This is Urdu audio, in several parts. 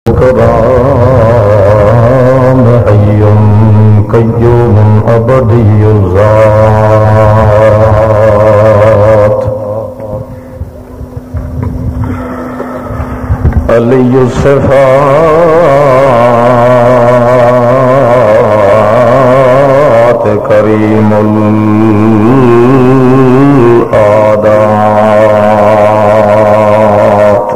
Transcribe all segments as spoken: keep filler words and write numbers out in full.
كرام حي قيوم أبدي الذات علي الصفات كريم الآدات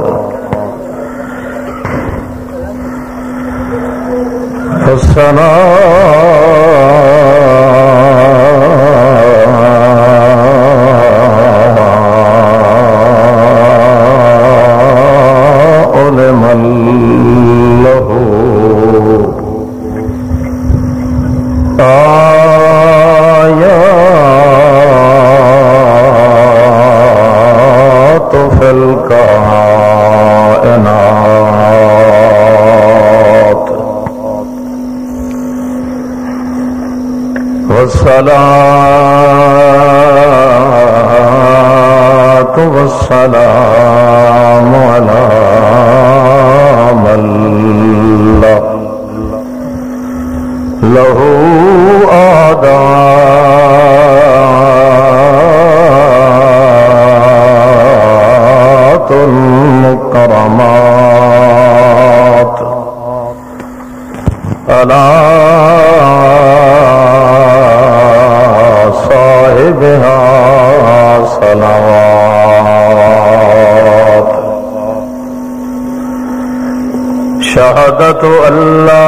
الثناء لمن له آيات في الكائنات والصلاة والسلام على من له آدات مكرمات على صاحبها صلوات شهادة أن لا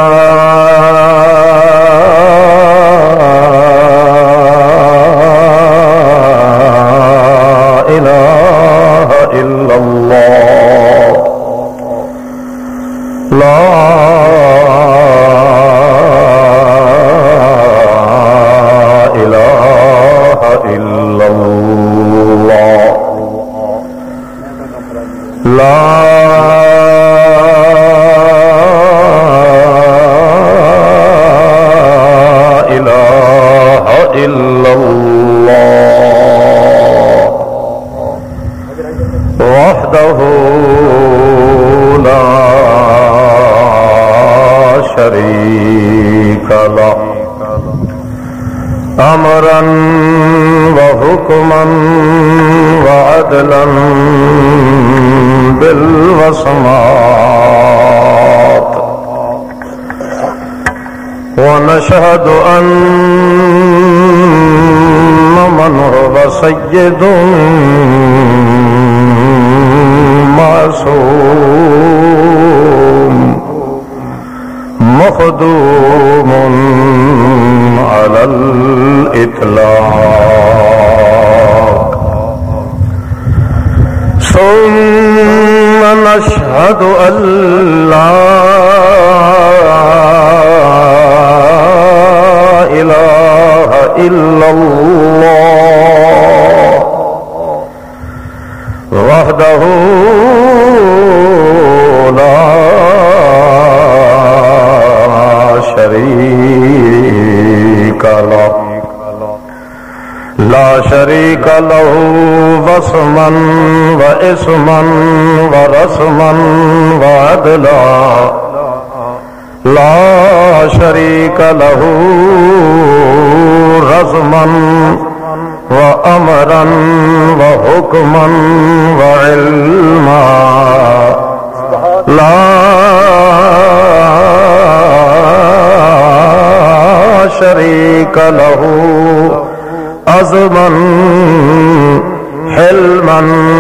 إله إلا الله لا إله إلا الله لا إله إلا الله وحده لا شريك له أمرا وحكما وعدلا بالوصمات ونشهد أن من هو سيد معصوم مخدوم على الإطلاق ثم نشهد أن لا إله إلا الله وحده لا شريك له لا شريك له وصما واسما ورسما وعدلا لا شريك له رسما وأمرا وحكما وعلما لا شريك له عزما حلما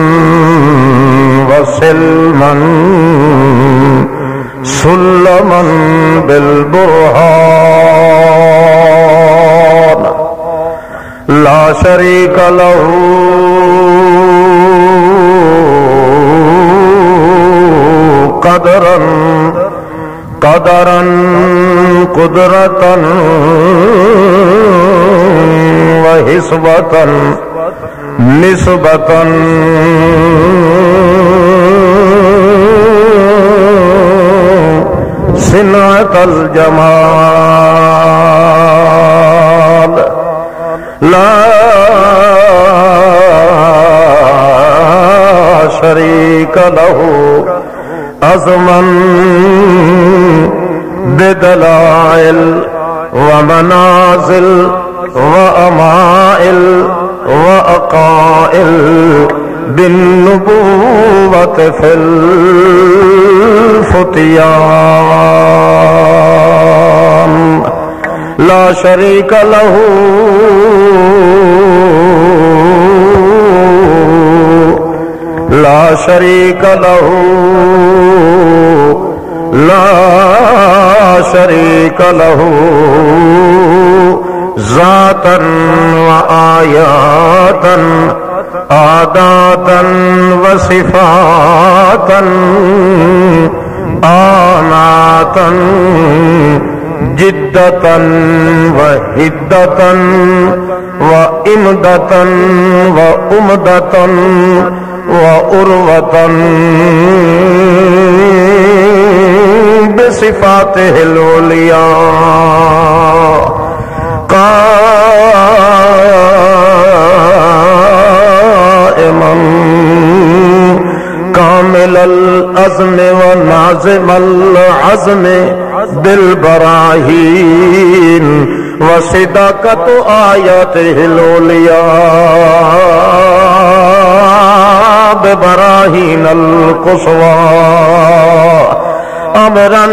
وسلما سلما بالبرهان لا شريك له قدرا قدرا قدرة وحسبة نسبة صنعة الجمال لا شريك له عظما دلائل ومنازل وأمائل وأقائل بالنبوة في الفتيان لا شريك له لا شريك له لا شريك له ذاتا وآياتا عاداتا وصفاتا آناتا جدة وحدة وإمدة وأمدة وأروة بصفاته العليا قائما كامل العزم ونازم العزم بالبراهين وصداقة آياته العليا ببراهين القصوى أمرا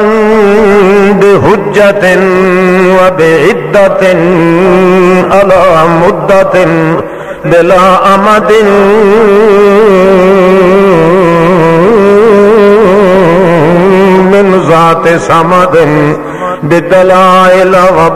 بحجة وبعدة على مدة بلا أمد من ذات صمد بدلائل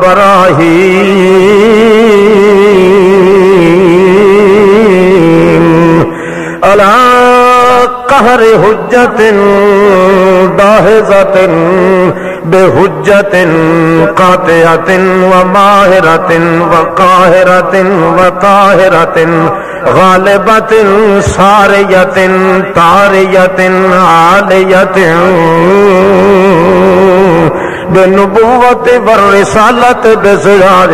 وبراهين على قهر حجة داهزة بحجة قاطعة وماهرة وقاهرة وطاهرة غالبة سارية طارية عالية بالنبوة والرسالة بزيار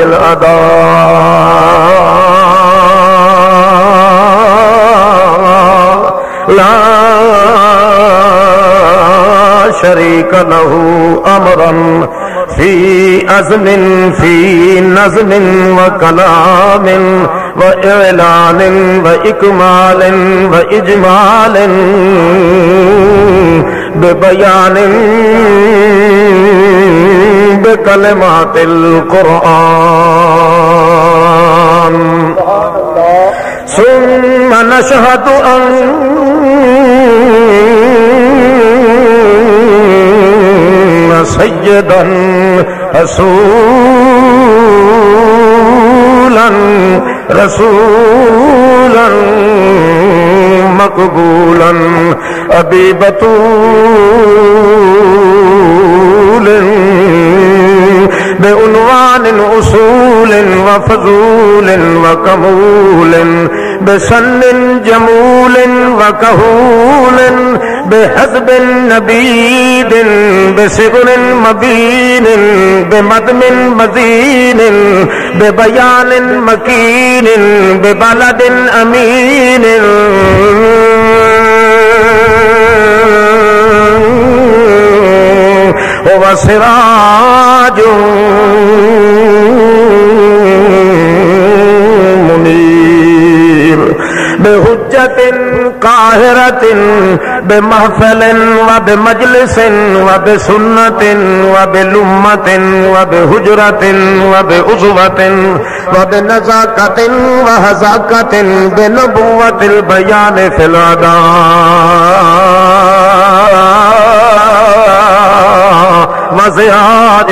الأداء لا شريك له أمرا في أزم في نظم وكلام وإعلان وإكمال وإجمال ببيان بكلمات القرآن ثم نشهد أن سيدا رسولا رسولا مقبولا أبي بطول بعنوان أصول وفضول وكمول بسن جمول وكهول بحسب نبيد بصغر مبين بمدم مزين ببيان مكين ببلد أمين هو سراج منير بحجة قاهرة بمحفل وبمجلس وبسنة وبلمة وبهجرة وبأسوة وبنزاكة وهزاكة بنبوة البيان في الأداء وزياد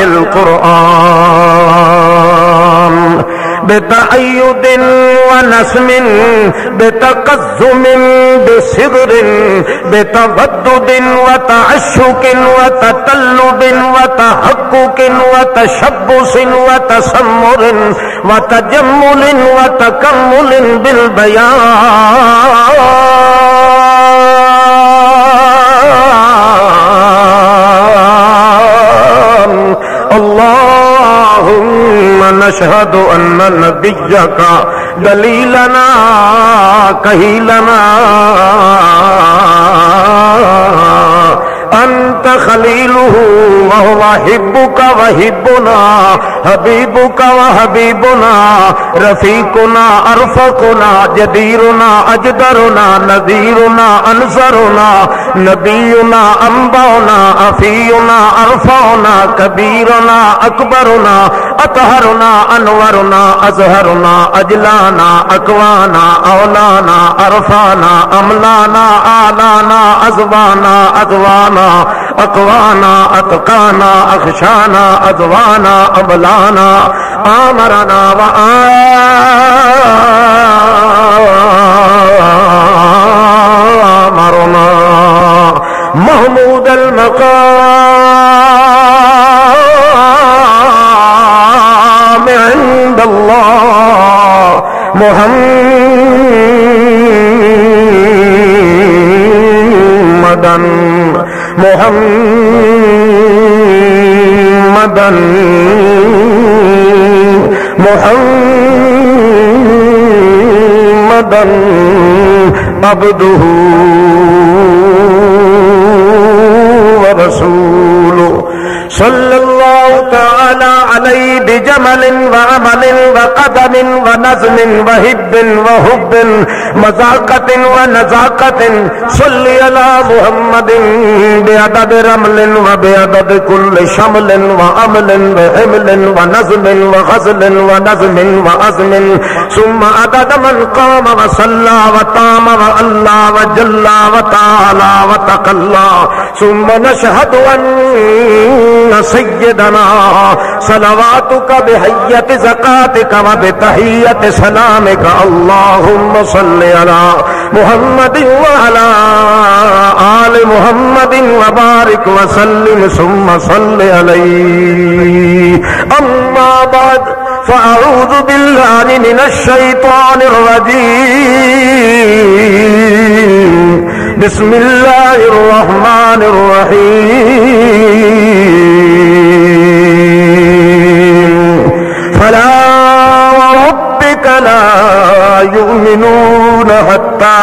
القرآن بتأيد ونسم بتقزم بصدر بتودد وتعشق وتطلب وتحقق وتشبث وتسمر وتجمل وتكمل بالبيان اللهم نشهد أن نبيك دليلنا كهيلنا أنت خليله وهو حبك وحبنا حبيبك وحبيبنا رفيقنا أرفقنا جديرنا أجدرنا نذيرنا أنصرنا نبينا أنبأنا أفينا أرفعنا كبيرنا أكبرنا أطهرنا أنورنا أزهرنا أجلانا أكوانا أولانا أرفعنا أملانا آلانا أزوانا أزوانا أقوانا أتقانا أخشانا أزوانا أبلانا آمرنا وآمرنا محمود المقام عند الله محمدا محمدا محمدا عبده ورسوله صلى الله تعالى عليه بجمل وعمل وقدم ونزم وهب وهب مذاقة ونزاقة صل على محمد بعدد رمل وبعدد كل شمل وأمل وحمل ونزم وغزل ونزم وأزم ثم عدد من قام وصلى وطام وألى وجلى وتعالى وتقلى ثم نشهد أن سيدنا صلواتك بحية زكاتك وبتحية سلامك اللهم صل على محمد وعلى آل محمد وبارك وسلم ثم صل عليه أما بعد فأعوذ بالله من الشيطان الرجيم بسم الله الرحمن الرحيم فلا وربك لا يؤمنون حتى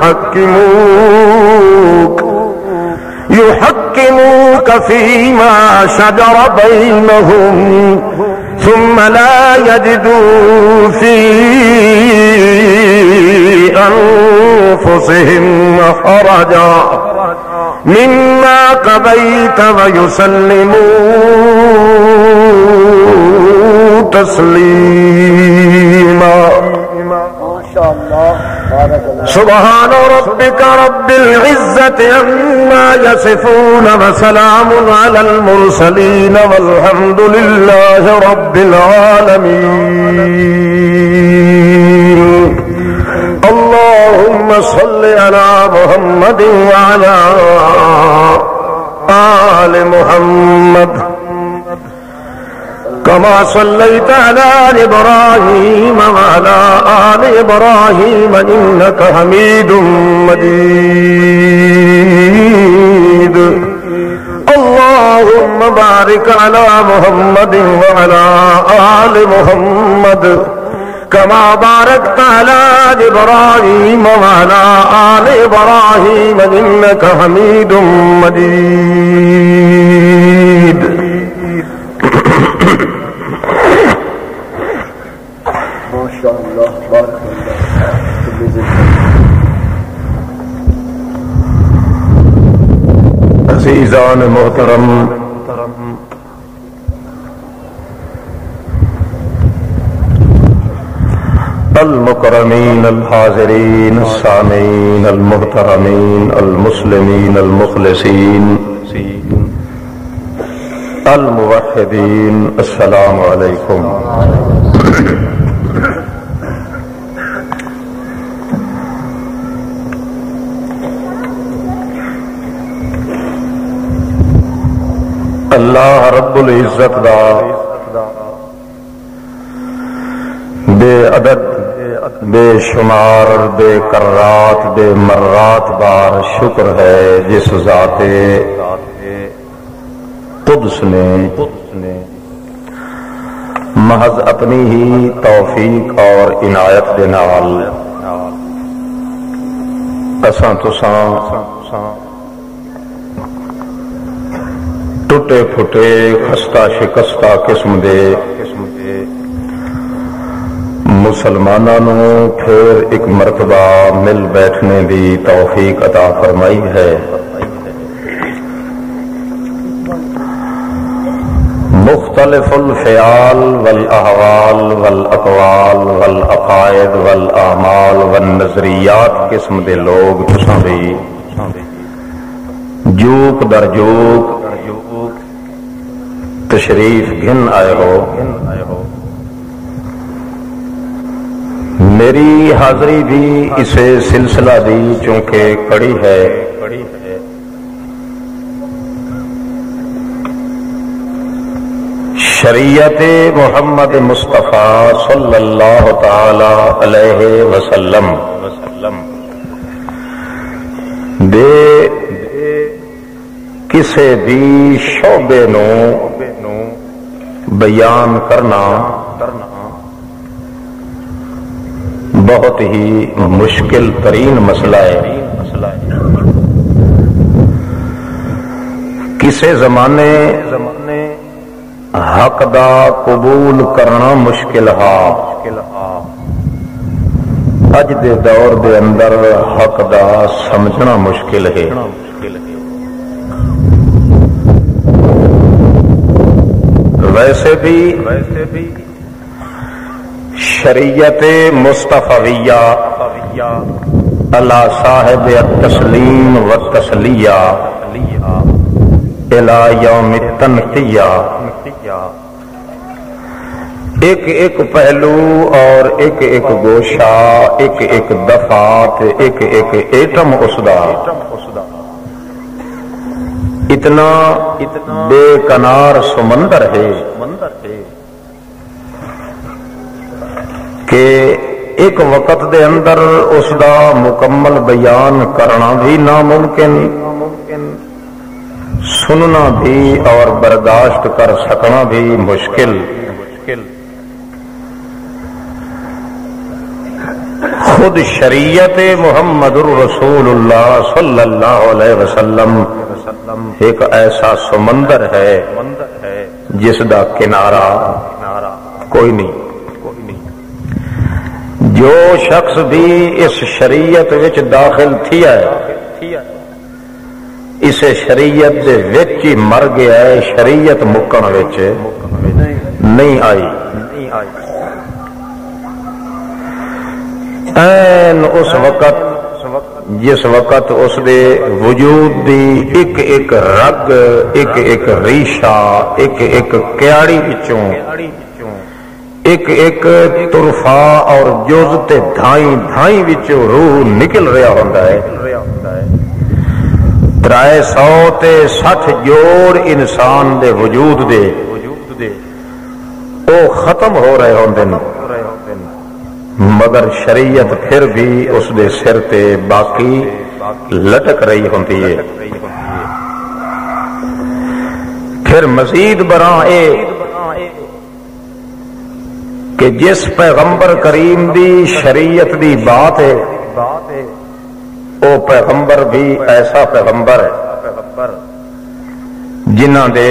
يحكموك يحكموك فيما شجر بينهم ثم لا يجدوا في أنفسهم حرجا مما قضيت ويسلموا تسليما. سبحان ربك رب العزة عما يصفون وسلام على المرسلين والحمد لله رب العالمين. اللهم صل على محمد وعلى آل محمد كما صليت على إبراهيم وعلى آل إبراهيم إنك حميد مجيد. اللهم بارك على محمد وعلى آل محمد كما باركت على إبراهيم وعلى آل إبراهيم إنك حميد مجيد. ما شاء الله بارك الله. عزیزان محترم، المکرمین الحاضرین السامعین المحترمین المسلمین المخلصین الموحدین، السلام علیکم. اللہ رب العزت دا بے عدد بے شمار بے کرات بے مرات بار شکر ہے جس ذات قدس نے محض اپنی ہی توفیق اور عنایت دے نال اساں تساں ٹوٹے پھٹے خستہ شکستہ قسم دے مسلمانوں پھر ایک مرتبہ مل بیٹھنے دی توفیق عطا فرمائی ہے۔ مختلف الفعال والاحوال والاقوال والعقائد والاعمال والنظریات قسم دے لوگ تساں بھی جوک در جوک تشریف گھن آئے ہو۔ میری حاضری بھی اسے سلسلہ دی چونکہ کڑی ہے۔ شریعت محمد مصطفیٰ صلی اللہ تعالی علیہ وسلم دے کسے بھی شعبے نو بیان کرنا بہت ہی مشکل ترین مسئلہ ہے۔ کسے زمانے حق دا قبول کرنا مشکل ہا، اج دے دور دے اندر حق دا سمجھنا مشکل ہے۔ ویسے بھی شریعت مصطفیہ اللہ صاحب التسلیم والتسلیہ الی یوم التنقیہ ایک ایک پہلو اور ایک ایک گوشہ، ایک ایک دفعات، ایک ایک ایٹم اس دا اتنا بے کنار سمندر ہے کہ ایک وقت دے اندر اس دا مکمل بیان کرنا بھی ناممکن، سننا بھی اور برداشت کر سکنا بھی مشکل۔ خود شریعت محمد الرسول اللہ صلی اللہ علیہ وسلم ایک ایسا سمندر ہے جس دا کنارہ کوئی نہیں۔ جو شخص بھی اس شریعت وچ داخل تھیا ہے اسے شریعت دے وچ ہی مر گیا ہے، شریعت مکن وچ نہیں آئی۔ این اس وقت جس وقت اس دے وجود دی ایک ایک رگ، ایک ایک ریشہ، ایک ایک کیاڑی وچوں ایک ایک طرفہ اور جز تے دھائیں دھائیں وچوں روح نکل رہا ہوندا ہے۔ ترائے سو تے سٹھ جوڑ انسان دے وجود دے او ختم ہو رہے ہوندے نے، مگر شریعت پھر بھی اس دے سر تے باقی لٹک رہی ہوندی ہے۔ پھر مزید براں اے کہ جس پیغمبر کریم دی شریعت دی بات ہے او پیغمبر بھی ایسا پیغمبر ہے جنہاں دے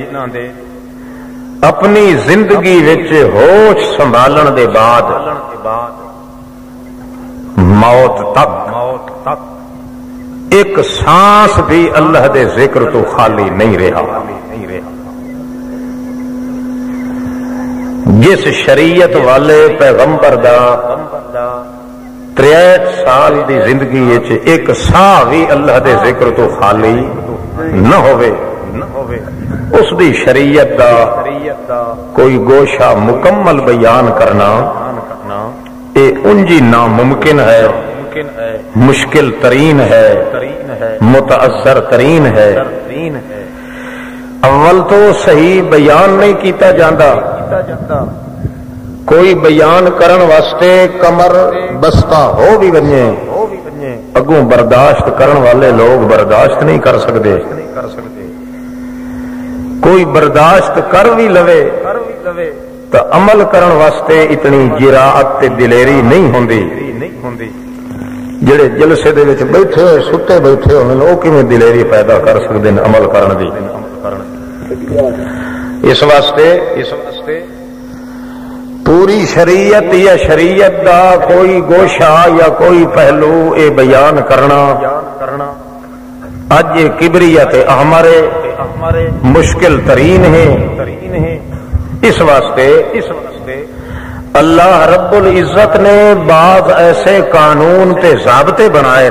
اپنی زندگی وچ ہوش سنبھالن دے بعد موت تک ایک سانس بھی اللہ دے ذکر تو خالی نہیں رہا۔ جس شریعت والے پیغمبر دا تریٹ سال دی زندگی وچ ایک ساہ بھی اللہ دے ذکر تو خالی نہ ہوئے، اس دی شریعت دا کوئی گوشہ مکمل بیان کرنا اے انجی ناممکن ہے، مشکل ترین ہے، متاثر ترین ہے۔ اول تو صحیح بیان نہیں کیتا جاندا، کوئی بیان کرن واسطے کمر بستہ ہو بھی بنے اگوں برداشت کرن والے لوگ برداشت نہیں کر سکتے، کوئی برداشت کر بھی لوے تو عمل کرن واسطے اتنی جراعت تے دلیری نہیں ہوندی۔ جڑے جلسے دے وچ بیٹھے ہوئے ستے بیٹھے ہوئے او کیویں دلیری پیدا کر سکدے نے عمل کرن دی؟ اس واسطے اس واسطے پوری شریعت یا شریعت دا کوئی گوشہ یا کوئی پہلو اے بیان کرنا اج کبریت ہمارے مشکل ترین ہے. اس واسطے اس واسطے اللہ رب العزت نے بعض ایسے قانون تے ضابطے بنائے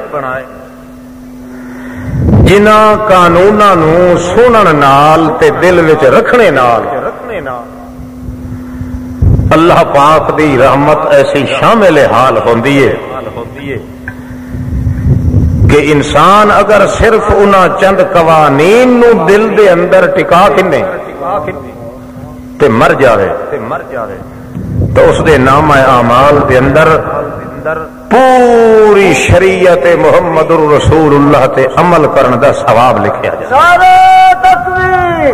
جنہاں قانوناں نو سنن نال تے دل وچ رکھنے نال اللہ پاک دی رحمت ایسی شامل حال ہوندی ہے کہ انسان اگر صرف انہاں چند قوانین نو دل دے اندر ٹکا کنے تے مر جاوے تو اس دے نام اعمال دے اندر پوری شریعت محمد الرسول اللہ تے عمل کرن دا ثواب لکھیا جائے. نعرہ تکبیر.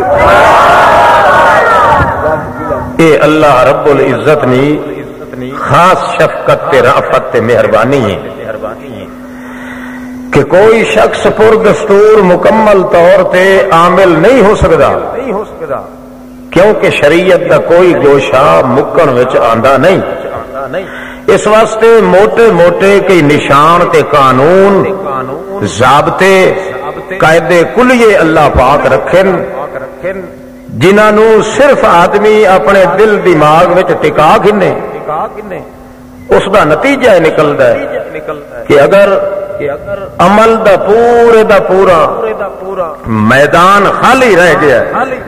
اے اللہ رب العزت نے خاص شفقت تے رافت تے مہربانی ہے کہ کوئی شخص پر دستور مکمل طور تے عامل نہیں ہو سکتا کیونکہ شریعت دا کوئی گوشہ مکن وچ آندا نہیں. اس واسطے موٹے موٹے کئی نشان تے قانون ضابطے قاعدے کلیے اللہ پاک رکھن جنہاں نو صرف آدمی اپنے دل دماغ وچ ٹکا گھنے اس دا نتیجہ نکلدا ہے کہ اگر عمل دا پورے دا پورا میدان خالی رہ گیا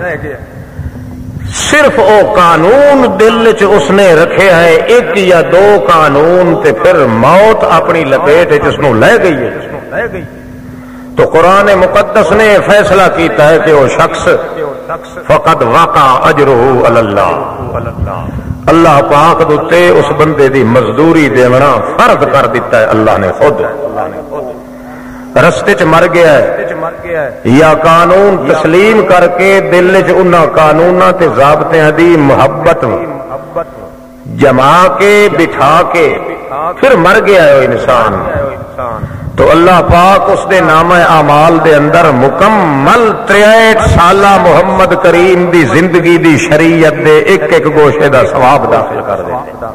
صرف او قانون دل چ اس نے رکھے ہے ایک یا دو قانون تے پھر موت اپنی لپیٹ چ اس نو لے گئی ہے تو قرآن مقدس نے فیصلہ کیتا ہے کہ وہ شخص فقد وقع اجرہ علی اللہ اللہ پاک دے اس بندے دی مزدوری دیونا فرض کر دیتا ہے اللہ نے خود. رستے چ مر گیا ہے یا قانون تسلیم کر کے دل چ انہاں قانوناں تے ضابطیاں دی محبت جما کے بٹھا کے پھر مر گیا ہے انسان تو اللہ پاک اس دے نام اعمال دے اندر مکمل تریسٹھ سالہ محمد کریم دی زندگی دی شریعت دے ایک ایک گوشے دا ثواب داخل کر دے.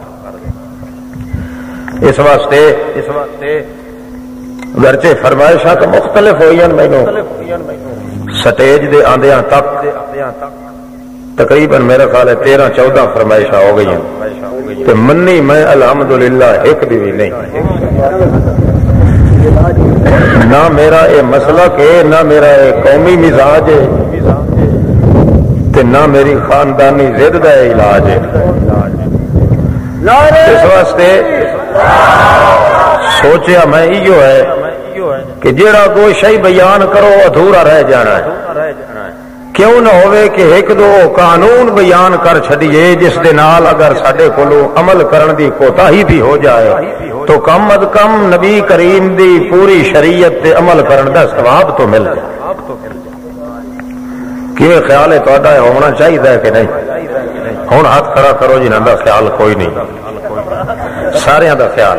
اس واسطے اس واسطے گرچہ فرمائشاں تو مختلف ہوئی مینو سٹیج دے آندیاں تک تقریباً میرا خیال ہے تیرہ چودہ فرمائشاں ہو گئی ہیں تو منی میں الحمدللہ ایک بھی نہیں. نہ میرا یہ مسئلہ کہ نہ میرا یہ قومی مزاج ہے نہ میری خاندانی ضد کا علاج ہے. اس واسطے سوچیا میں ایو ہے کہ جیڑا گوشہ ہی بیان کرو ادھورا رہ جانا ہے. کیوں نہ ہوئے کہ ایک دو قانون بیان کر چھڑیے جس دے نال اگر ساڈے کولو عمل کرن دی کوتاہی بھی ہو جائے تو کم از کم نبی کریم دی پوری شریعت تے عمل کرن دا ثواب تو مل جائے. کہ خیال ہے تہاڈا ہونا چاہیے کہ نہیں؟ ہن ہاتھ کھڑا کرو جنہاں دا خیال کوئی نہیں، سارے دا خیال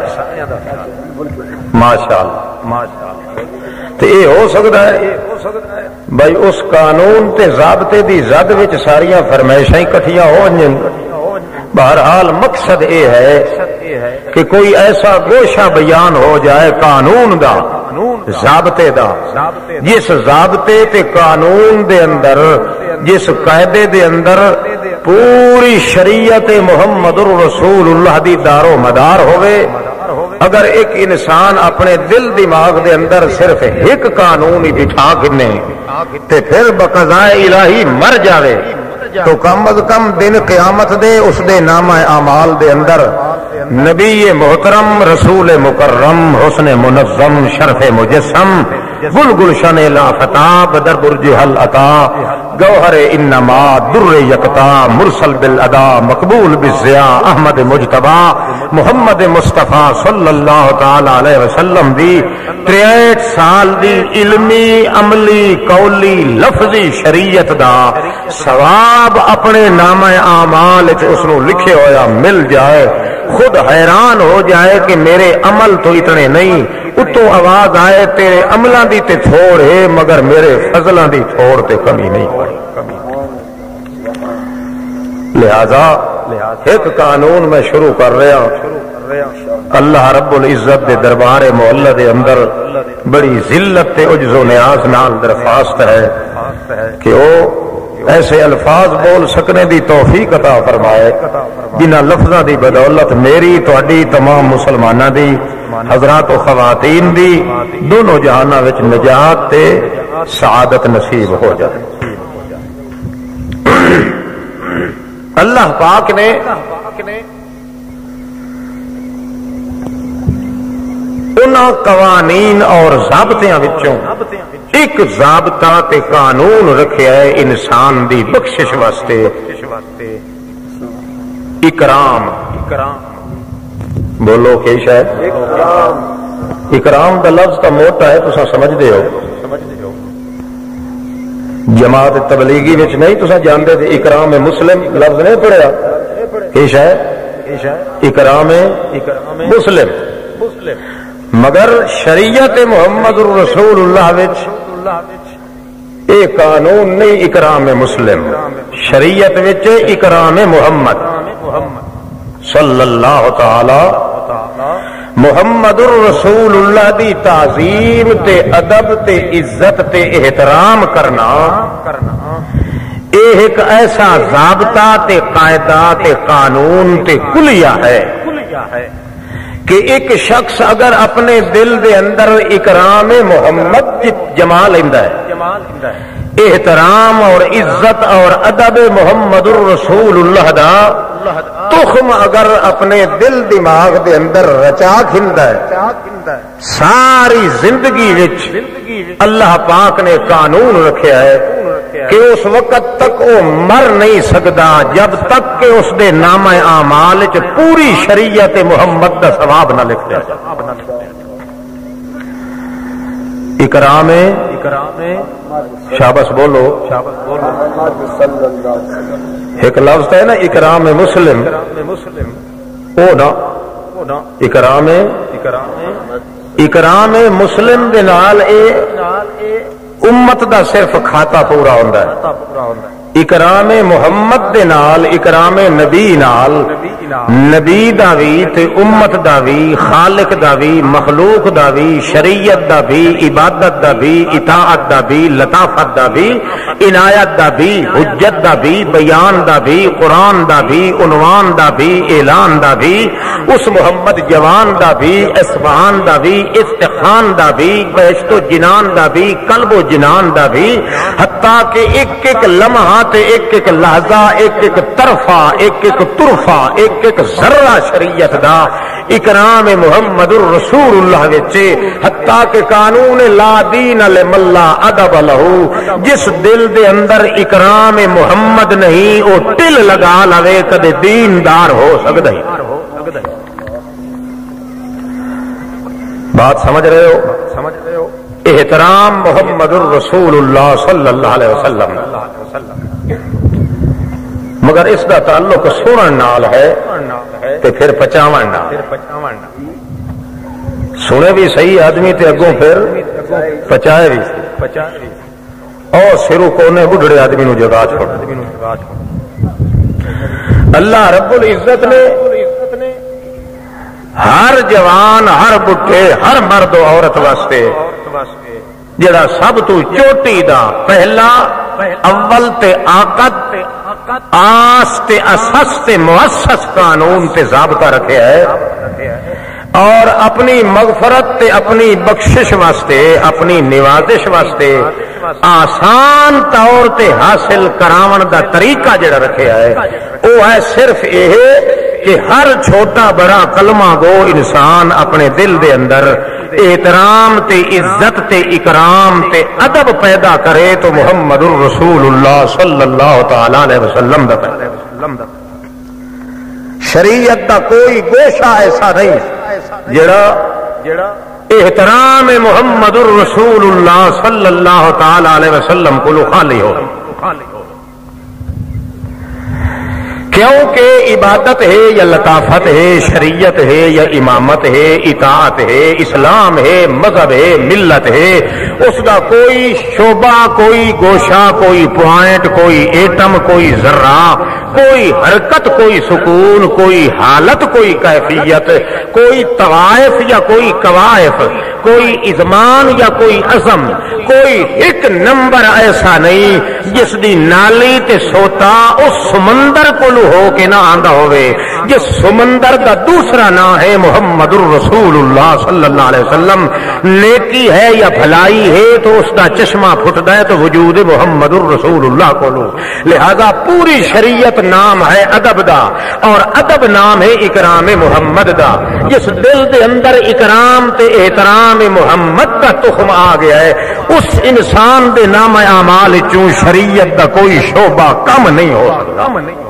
ماشاءاللہ ماشاءاللہ. تو یہ ہو سکتا ہے بھائی اس قانون تے ضابطے دی زد وچ ساریاں فرمائشاں اکٹھیاں ہو جائیں. بہرحال مقصد یہ ہے کہ کوئی ایسا گوشہ بیان ہو جائے قانون دا ضابطے دا جس ضابطے تے قانون دے اندر جس قاعدے دے اندر پوری شریعت محمد الرسول اللہ دی دار و مدار ہوئے. اگر ایک انسان اپنے دل دماغ دے اندر صرف ایک قانون ہی بٹھا کنے تے پھر بقضاء الہی مر جاوے تو کم از کم دن قیامت دے اس دے نام اعمال دے اندر نبی محترم رسول مکرم حسن منظم شرف مجسم گل گلشن لافتاب در برج حل عطا گوہر انما در یکتا مرسل بالادا مقبول بالضیاء احمد مجتبی محمد مصطفیٰ صلی اللہ تعالی علیہ وسلم دی تریسٹھ سال دی علمی عملی قولی لفظی شریعت دا ثواب اپنے نام اعمال وچ اس نو لکھے ہویا مل جائے. خود حیران ہو جائے کہ میرے عمل تو اتنے نہیں، اتو آواز آئے تیرے عملاں دی تے تھوڑ ہے مگر میرے فضلاں دی تھوڑ تے کمی نہیں. لہذا ایک قانون میں شروع کر رہا ہوں. اللہ رب العزت دے دربار معلا دے اندر بڑی ذلت تے عجز و نیاز نال درخواست ہے کہ وہ ایسے الفاظ بول سکنے دی توفیق عطا فرمائے جنہاں لفظاں دی بدولت میری تہاڈی تمام مسلماناں دی حضرات و خواتین دی دونوں جہاناں وچ نجات تے سعادت نصیب ہو جائے. اللہ پاک نے انہاں قوانین اور ضابطیاں وچوں ایک ضابطہ تے قانون رکھیا ہے انسان دی بخشش واسطے. اکرام. بولو کی شاید اکرام کا لفظ تو موٹا ہے تسا سمجھ دے ہو. جماعت تبلیغی وچ نہیں تسا جانتے تھے اکرام مسلم لفظ نہیں پڑھیا کی شاید اکرام مسلم مگر شریعت محمد الرسول اللہ وچ اے قانون نہیں اکرام مسلم. شریعت وچ اکرام محمد صلی اللہ تعالی محمد الرسول اللہ دی تعظیم تے ادب تے عزت تے احترام کرنا اے ایک ایسا ضابطہ تے قاعدہ تے قانون تے کلیہ ہے کہ ایک شخص اگر اپنے دل دے اندر اکرام محمد جما لیندا ہے احترام اور عزت اور ادب محمد الرسول اللہ دا تخم اگر اپنے دل دماغ دے اندر رچا کھندا ہے ساری زندگی وچ اللہ پاک نے قانون رکھیا ہے کہ اس وقت تک وہ مر نہیں سکتا جب تک کہ اس دے نامہ اعمال وچ پوری شریعت محمد دا ثواب نہ لکھ دیا جائے. اکرام شاباش بولو ایک لفظ ہے نا اکرام مسلم او نا اکرام اکرام مسلم دے نال اے امت دا صرف کھاتا پورا ہوندا ہے. اکرام محمد دے نال اکرام نبی نال نبی دا وی تے امت دا وی خالق دا وی مخلوق دا وی شریعت دا وی عبادت دا وی اطاعت دا وی لطافت دا وی عنایت دا وی حجت دا وی بیان دا وی قرآن دا وی عنوان دا وی اعلان دا وی اس محمد جوان دا وی اسفہان دا وی استخان دا وی بہشت و جنان دا وی قلب و جنان دا وی حتیٰ کہ ایک ایک لمحہ ایک ایک لحظہ ایک ایک طرفہ ایک ایک طرفہ ایک ایک ذرہ شریعت دا اکرام محمد الرسول اللہ وچے حتیٰ کہ قانون لا دین لمن لا ادب لہو جس دل دے اندر اکرام محمد نہیں وہ ٹل لگا لوے کدے دیندار ہو سکتا ہی. بات سمجھ رہے ہو سمجھ رہے ہو احترام محمد الرسول اللہ صلی اللہ علیہ وسلم مگر اس دا تعلق سنن نال ہے تے پھر پچاون نال. سنے بھی صحیح آدمی تے اگوں پھر پچائے بھی اور سرو کونے بڑھڑے آدمی نو جگا چھوڑ. اللہ رب العزت نے ہر جوان ہر بڈھے ہر مرد و عورت واسطے جڑا سب تو چوٹی دا پہلا اول تے آقد آس تے اساس تے مؤسس قانون تے ضابطہ رکھے ہے اور اپنی مغفرت تے اپنی بخشش واسطے اپنی نوازش واسطے آسان طور تے حاصل کراون دا طریقہ جڑا رکھے ہے وہ ہے صرف یہ کہ ہر چھوٹا بڑا کلمہ گو انسان اپنے دل دے اندر احترام تے عزت تے اکرام تے ادب پیدا کرے تو محمد الرسول اللہ صلی اللہ تعالی علیہ وسلم دا پیدا. شریعت دا کوئی گوشہ ایسا نہیں جڑا احترام محمد الرسول اللہ صلی اللہ تعالی علیہ وسلم کو خالی ہو. کیونکہ عبادت ہے یا لطافت ہے، شریعت ہے یا امامت ہے، اطاعت ہے، اسلام ہے، مذہب ہے، ملت ہے، اس کا کوئی شعبہ، کوئی گوشہ، کوئی پوائنٹ، کوئی ایٹم، کوئی ذرہ، کوئی حرکت، کوئی سکون، کوئی حالت، کوئی کیفیت، کوئی طوائف یا کوئی قوائف، کوئی ازمان یا کوئی عزم، کوئی ایک نمبر ایسا نہیں جس دی نالی تے سوتا اس سمندر کو ہو کے نہ آندا ہوئے، جس سمندر دا دوسرا نام ہے محمد الرسول اللہ صلی اللہ علیہ وسلم۔ نیکی ہے یا بھلائی ہے تو اس دا چشمہ پھٹدا ہے تو وجود محمد الرسول اللہ کو لو۔ لہذا پوری شریعت نام ہے ادب دا، اور ادب نام ہے اکرام محمد دا۔ جس دل دے اندر اکرام تے احترام محمد کا تخم آ گیا ہے، اس انسان دے نام اعمال چوں شریعت دا کوئی شعبہ کم نہیں ہو سکتا۔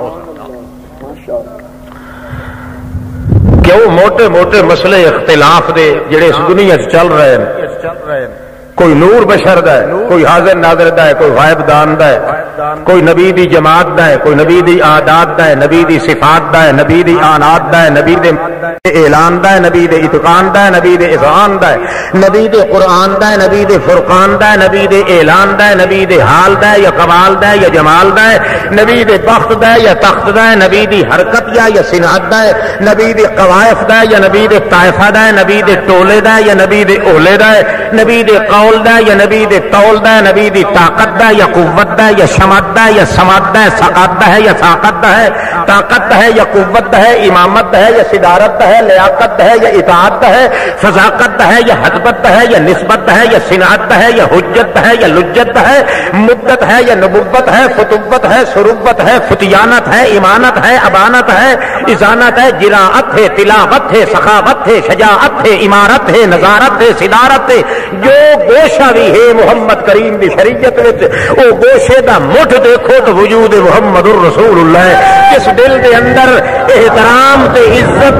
کیوں موٹے موٹے مسئلے اختلاف دے جڑے اس دنیا سے چل رہے ہیں، کوئی نور بشر دا ہے، کوئی حاضر ناظر دا ہے، کوئی غائب دان دا ہے، کوئی نبی دی جماعت دا ہے، کوئی نبی دی عادات دا ہے، نبی دی صفات دا ہے، نبی دی آنات دا ہے، نبی دے اعلان دا ہے، نبی دے اتقان دا ہے، نبی دے اذعان دا ہے، نبی دے قرآن دا ہے، نبی دے فرقان دا ہے، نبی دے اعلان دا ہے، نبی دے حال دا ہے یا قبال دا ہے یا جمال دا ہے، نبی دے بخت دا ہے یا تخت دا ہے، نبی دی حرکت یا یا صنعت دا ہے، نبی دے قوائف دا ہے یا نبی دے طائفہ دا ہے، نبی دے ٹولے دا ہے یا نبی دے اولے دا ہے، نبی دے قول دا ہے یا نبی دے طول دا ہے، نبی دی طاقت دا ہے یا قوت دا ہے یا شمد دا ہے یا سمد دا ہے، سقات دا ہے یا ساقت دا ہے، طاقت دا ہے یا قوت دا ہے، امامت دا ہے یا صدارت دا ہے، لیاقت دا ہے یا اطاعت دا ہے، فضاقت دا ہے یا حدبت دا ہے یا نسبت دا ہے یا صنعت دا ہے یا حجت دا ہے یا لجت دا ہے، مدت ہے یا نبوت ہے، فتوت ہے، سروت ہے، فتیانت ہے، امانت ہے، ابانت ہے، ازانت ہے، جراعت ہے، تلاوت ہے، سخاوت ہے، شجاعت ہے، امارت ہے، نظارت ہے، صدارت ہے، جو گوشہ بھی ہے محمد کریم دی شریعت وچ او گوشے دا مٹھ دیکھو تو وجود محمد الرسول اللہ ہے۔ جس دل دے اندر احترام تے عزت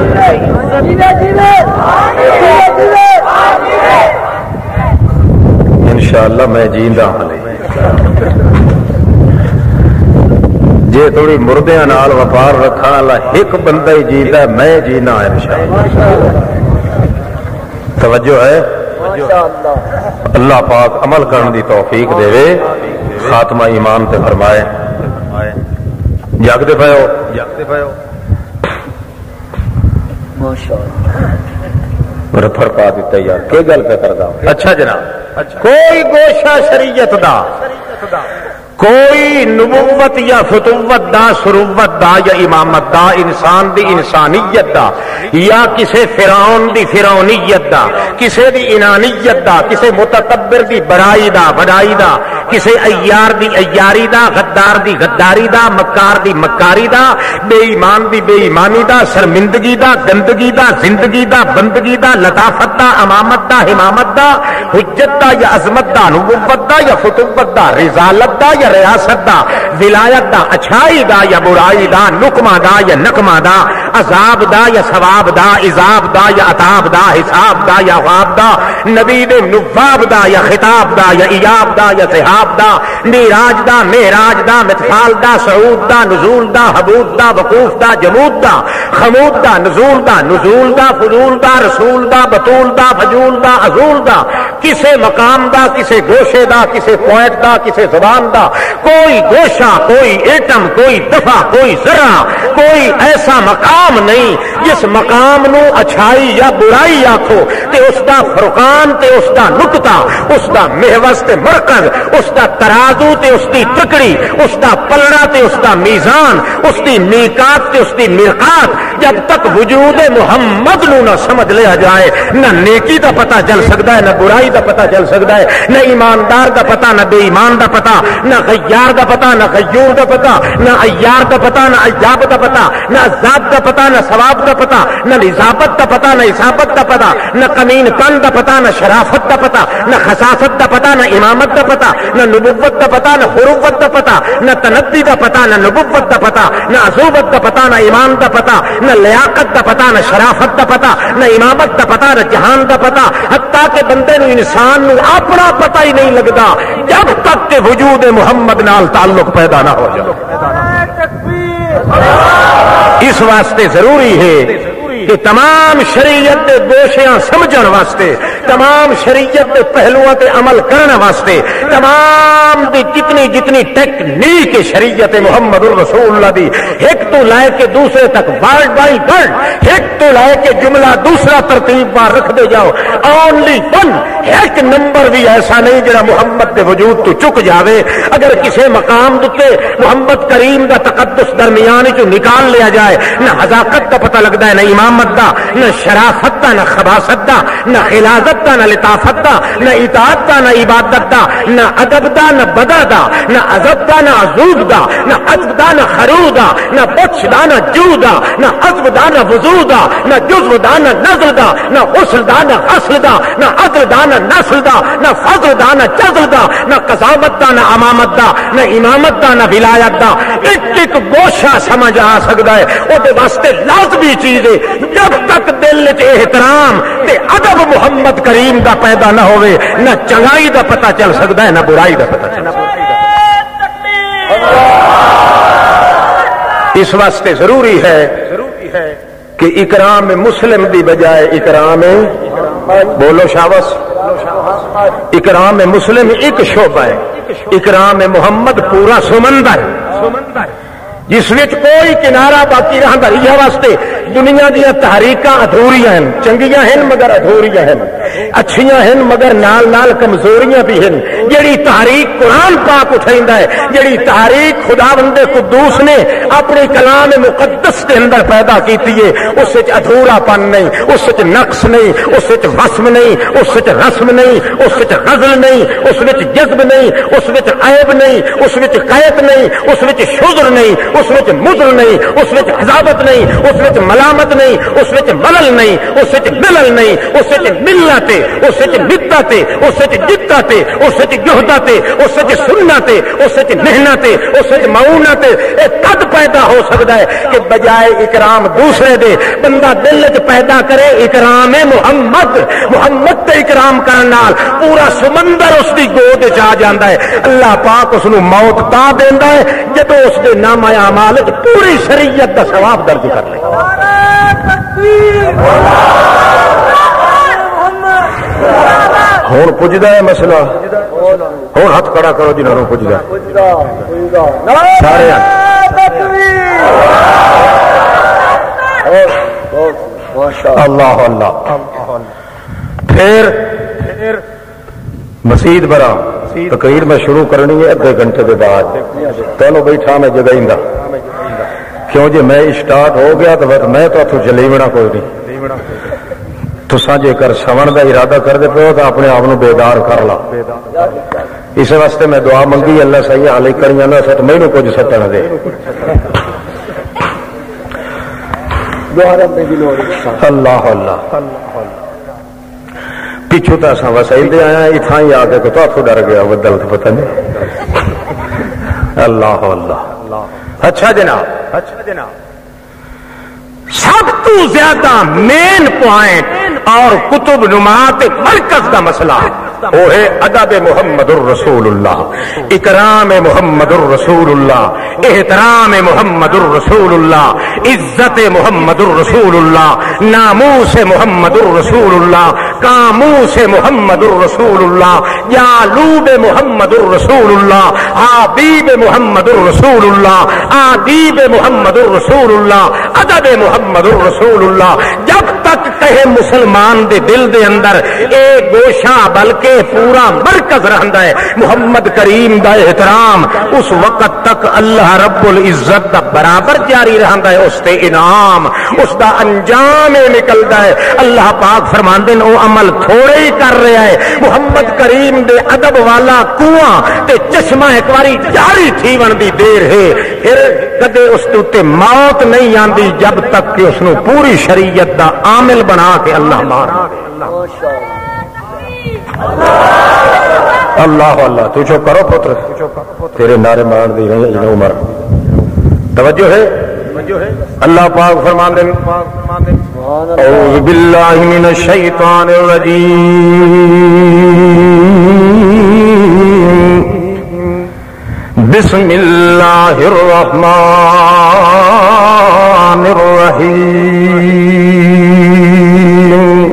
انشاءاللہ میں جیندا ہاں جے تھوڑی مردیاں نال وفار رکھا اللہ ایک بندہ ہی جیندا ہے، میں جینا ہے انشاءاللہ۔ توجہ ہے، اللہ پاک عمل کرنے دی توفیق دے، خاتمہ ایمان تے فرمائے۔ جاگتے پے ہو جاگتے پے ہو میرا فرقا دیتا یار کی گل پہ کردا۔ اچھا جناب، کوئی گوشہ شریعت دا، کوئی نبوت یا فتوت دا، سروت دا یا امامت دا، انسان دی انسانیت دا، یا کسے فرعون دی فرعونیت دا، کسے دی انانیت دا، کسے متکبر دی بڑائی دا بڑائی دا، کسے ایار دی ایاری دا، غدار دی غداری دا، مکار دی مکاری دا، بے ایمان دی بے ایمانی دا، شرمندگی دا، گندگی دا، زندگی دا، بندگی دا، لطافت دا، امامت دا، حمامت دا، حجت دا یا عظمت دا، نبوت دا یا فتوت دا، رسالت دا یا ریاست دا، ولایت دا، اچھائی دا یا برائی دا، نکمہ دا یا نقمہ دا، عذاب دا یا ثواب دا، عذاب دا یا عطاب دا، حساب دا یا غاب دا، نبی دے نواب دا یا خطاب دا یا ایاب دا یا صحاب دا، میراج دا، معراج دا، متفال دا، صعود دا، نزول دا، حبود دا، وقوف دا، جمود دا، خمود دا، نزول دا، نزول دا، فضول دا، رسول دا، بطول دا، فجول دا، عزول دا، کسے مقام دا، کسے گوشے دا، کسے پوائنٹ دا، کسے زبان دا، کوئی گوشہ، کوئی ایٹم، کوئی دفعہ، کوئی ذرہ، کوئی ایسا مقام نہیں جس مقام نو اچھائی یا برائی آکھو تے اس دا فرقان تے اس دا نقطہ، اس دا محوز تے مرکز، اس دا ترازو تے اس دی تکڑی، اس دا پلڑا تے اس دا میزان، اس دی میقات تے اس دی مرقات، جب تک وجود محمد نو نہ سمجھ لیا جائے نہ نیکی دا پتہ چل سکتا ہے، نہ برائی دا پتہ چل سکتا ہے، نہ ایماندار دا پتہ، نہ بے ایمان دا پتہ، نہ غیار دا پتہ، نہ غیور دا پتہ، نہ ایار دا پتہ، نہ ایاب دا پتہ، نہ عذاب دا پتہ، نہ ثواب دا پتہ، نہ نظافت دا پتہ، نہ اصابت دا پتہ، نہ کمین کن دا پتہ، نہ شرافت دا پتہ، نہ خساست دا پتہ، نہ امامت دا پتہ، نہ نبوت دا پتہ، نہ خروت دا پتہ، نہ تنبی دا پتہ، نہ نبوت دا پتہ، نہ عزوبت دا پتہ، نہ ایمان دا پتہ، نہ لیاقت دا پتہ، نہ شرافت دا پتہ، نہ امامت دا پتہ، نہ جہان دا پتہ، حتیٰ کہ بندے نو انسان نو اپنا پتہ ہی نہیں لگتا جب تک کہ وجود محمد نال تعلق پیدا نہ ہو جائے۔ اس واسطے ضروری ہے کہ تمام شریعت دے گوشیاں سمجھن واسطے، تمام شریعت دے پہلوؤں تے عمل کرنے واسطے، تمام دی جتنی جتنی ٹیکنیک شریعت محمد الرسول اللہ دی ایک تو لائے کے دوسرے تک ورڈ بائی ورڈ، ایک تو لائے کے جملہ دوسرا ترتیب بار رکھ دے جاؤ، اونلی ون، ایک نمبر بھی ایسا نہیں جڑا محمد دے وجود تو چک جاوے۔ اگر کسی مقام دے محمد کریم دا تقدس درمیان چ نکال لیا جائے، نہ حذاقت کا پتہ لگتا ہے، نہ امامت دا، نہ شرافت دا، نہ خباثت دا، نہ خلازت دا، نہ لطافت دا، نہ اطاعت دا، نہ عبادت دا، نہ ادب دا، نہ بدا دا، نہ عذب دا، نہ عذوب دا، نہ عذب دا، نہ خرو دا، نہ پچھ دا، نہ جو دا، نہ عذب دا، نہ وضو دا، نہ جزو دا، نہ نزل دا، نہ غسل دا، نہ غسل دا، نہ عدل دا، نہ نسل دا، نہ فضل دا، نہ جزل دا، نہ قضاوت دا، نہ امامت دا، نہ امامت دا، نہ ولایت دا۔ ایک ایک گوشہ سمجھ آ سکتا ہے، وہ واسطے لازمی چیز ہے۔ جب تک دل چ احترام تے ادب محمد کریم دا پیدا نہ ہوئے، نہ چنگائی دا پتہ چل سکتا ہے، نہ برائی دا پتہ چل سکتا ہے۔ اس واسطے ضروری ہے کہ اکرام مسلم دی بجائے اکرام، بولو شاباش، اکرام مسلم ایک شعبہ ہے، اکرام محمد پورا سمندر جس وچ کوئی کنارہ باقی رہندا یہ واسطے دنیا دیا تحریکاں ادھوریاں ہیں، چنگیاں ہیں مگر ادھوریاں ہیں، اچھیاں ہیں مگر نال نال کمزوریاں بھی ہیں۔ جڑی تحریک قرآن پاک اٹھائندا ہے، جڑی تحریک خداوند قدوس نے اپنی کلام مقدس کے اندر پیدا کیتی ہے، اس وچ ادھورا پن نہیں، اس وچ نقص نہیں، اس وچ وسم نہیں، اس وچ رسم نہیں، اس وچ غزل نہیں، اس وچ جذب نہیں، اس وچ عیب نہیں، اس وچ قیت نہیں، اس وچ شذر نہیں، اس وچ مزر نہیں، اس وچ عذابت نہیں، اس وچ ملامت نہیں، اس وچ ملل نہیں، اس وچ ملل نہیں، اس وچ ملت، اس وچ بدعت، اس وچ جدت، اس وچ جہد، اس وچ سنت، اس وچ محنت، اس وچ معونت۔ اے تد پیدا ہو سکتا ہے کہ بجائے اکرام دوسرے دے بندہ دل وچ پیدا کرے اکرام محمد، محمد تے اکرام کرن نال پورا سمندر اس دی گود وچ آ جاندا ہے۔ اللہ پاک اس نو موت تا دیندا ہے جدوں اس دے نامہ اعمال وچ پوری شریعت دا ثواب درج کر لے۔ ہوں پوجدا ہے مسئلہ، ہوں ہاتھ کھڑا کرو جنہوں پوجدا سارے اللہ اللہ۔ پھر مسید برا تقریر میں شروع کرنی ہے ادھے گھنٹے کے بعد، تینوں بیٹھا میں جگہ کیوں جی میں اسٹارٹ ہو گیا تو میں تو اتوں چلیونا کوئی نہیں، تساں جے کر سون کا ارادہ کرتے پو تو اپنے آپ کو بیدار کر لا۔ اس واسطے میں دعا منگی اللہ صحیح حال کری جانا سچ مینوں کچھ سٹن دے۔ اللہ اللہ پچھو تو اصا وسائل دے آیا اتنا ہی آ کے تو آپ ڈر گیا بدل تو پتہ نہیں۔ اللہ اللہ۔ اچھا جناب، اچھا جناب، سب تو زیادہ مین پوائنٹ اور کتب نمات مرکز کا مسئلہ وہ ہے ادب محمد الرسول اللہ، اکرام محمد الرسول اللہ، احترام محمد الرسول اللہ، عزت محمد الرسول اللہ، ناموس محمد الرسول اللہ، قاموس محمد الرسول اللہ، یالوب محمد الرسول اللہ، حبیب محمد الرسول اللہ، آدیب محمد الرسول اللہ، ادب محمد الرسول اللہ۔ جب تک کہے مسلمان دے دل دے اندر اے گوشہ بلکہ پورا مرکز رہندا ہے محمد کریم دا احترام، اس وقت تک اللہ رب العزت دا برابر جاری رہندا ہے، اس تے انعام، اس دا انجام نکلدا ہے۔ اللہ پاک فرماندے نے او عمل تھوڑے ہی کر رہا ہے، محمد کریم دے ادب والا کنواں تے چشمہ ایک باری جاری تھی ون دی دیر ہے، پھر کدے اس تے موت نہیں آندی جب تک کہ اس نو پوری شریعت دا عامل بنا کے اللہ مان۔ اللہ اللہ، تو جو کرو پتر تیرے نعرے مان دی رہی ہے عمر، توجہ ہے۔ اللہ پاک فرمان دے اعوذ باللہ من الشیطان الرجیم، بسم اللہ الرحمن الرحيم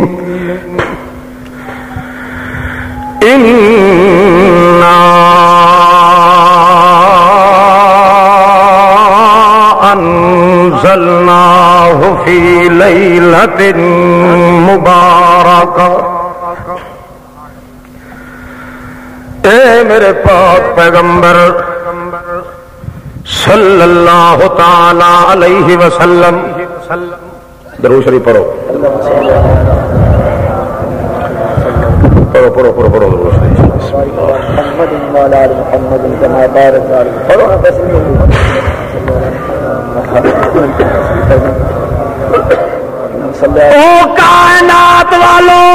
إنا أنزلناه في ليلة مباركة. اے میرے پاک پیغمبر صلی اللہ تعالی علیہ وسلم، درود شریف پڑھو پڑھو پڑھو پڑھو پڑھو درود شریف. محمد وعلی آل محمد کما بارکت علی پڑھو او کائنات والو،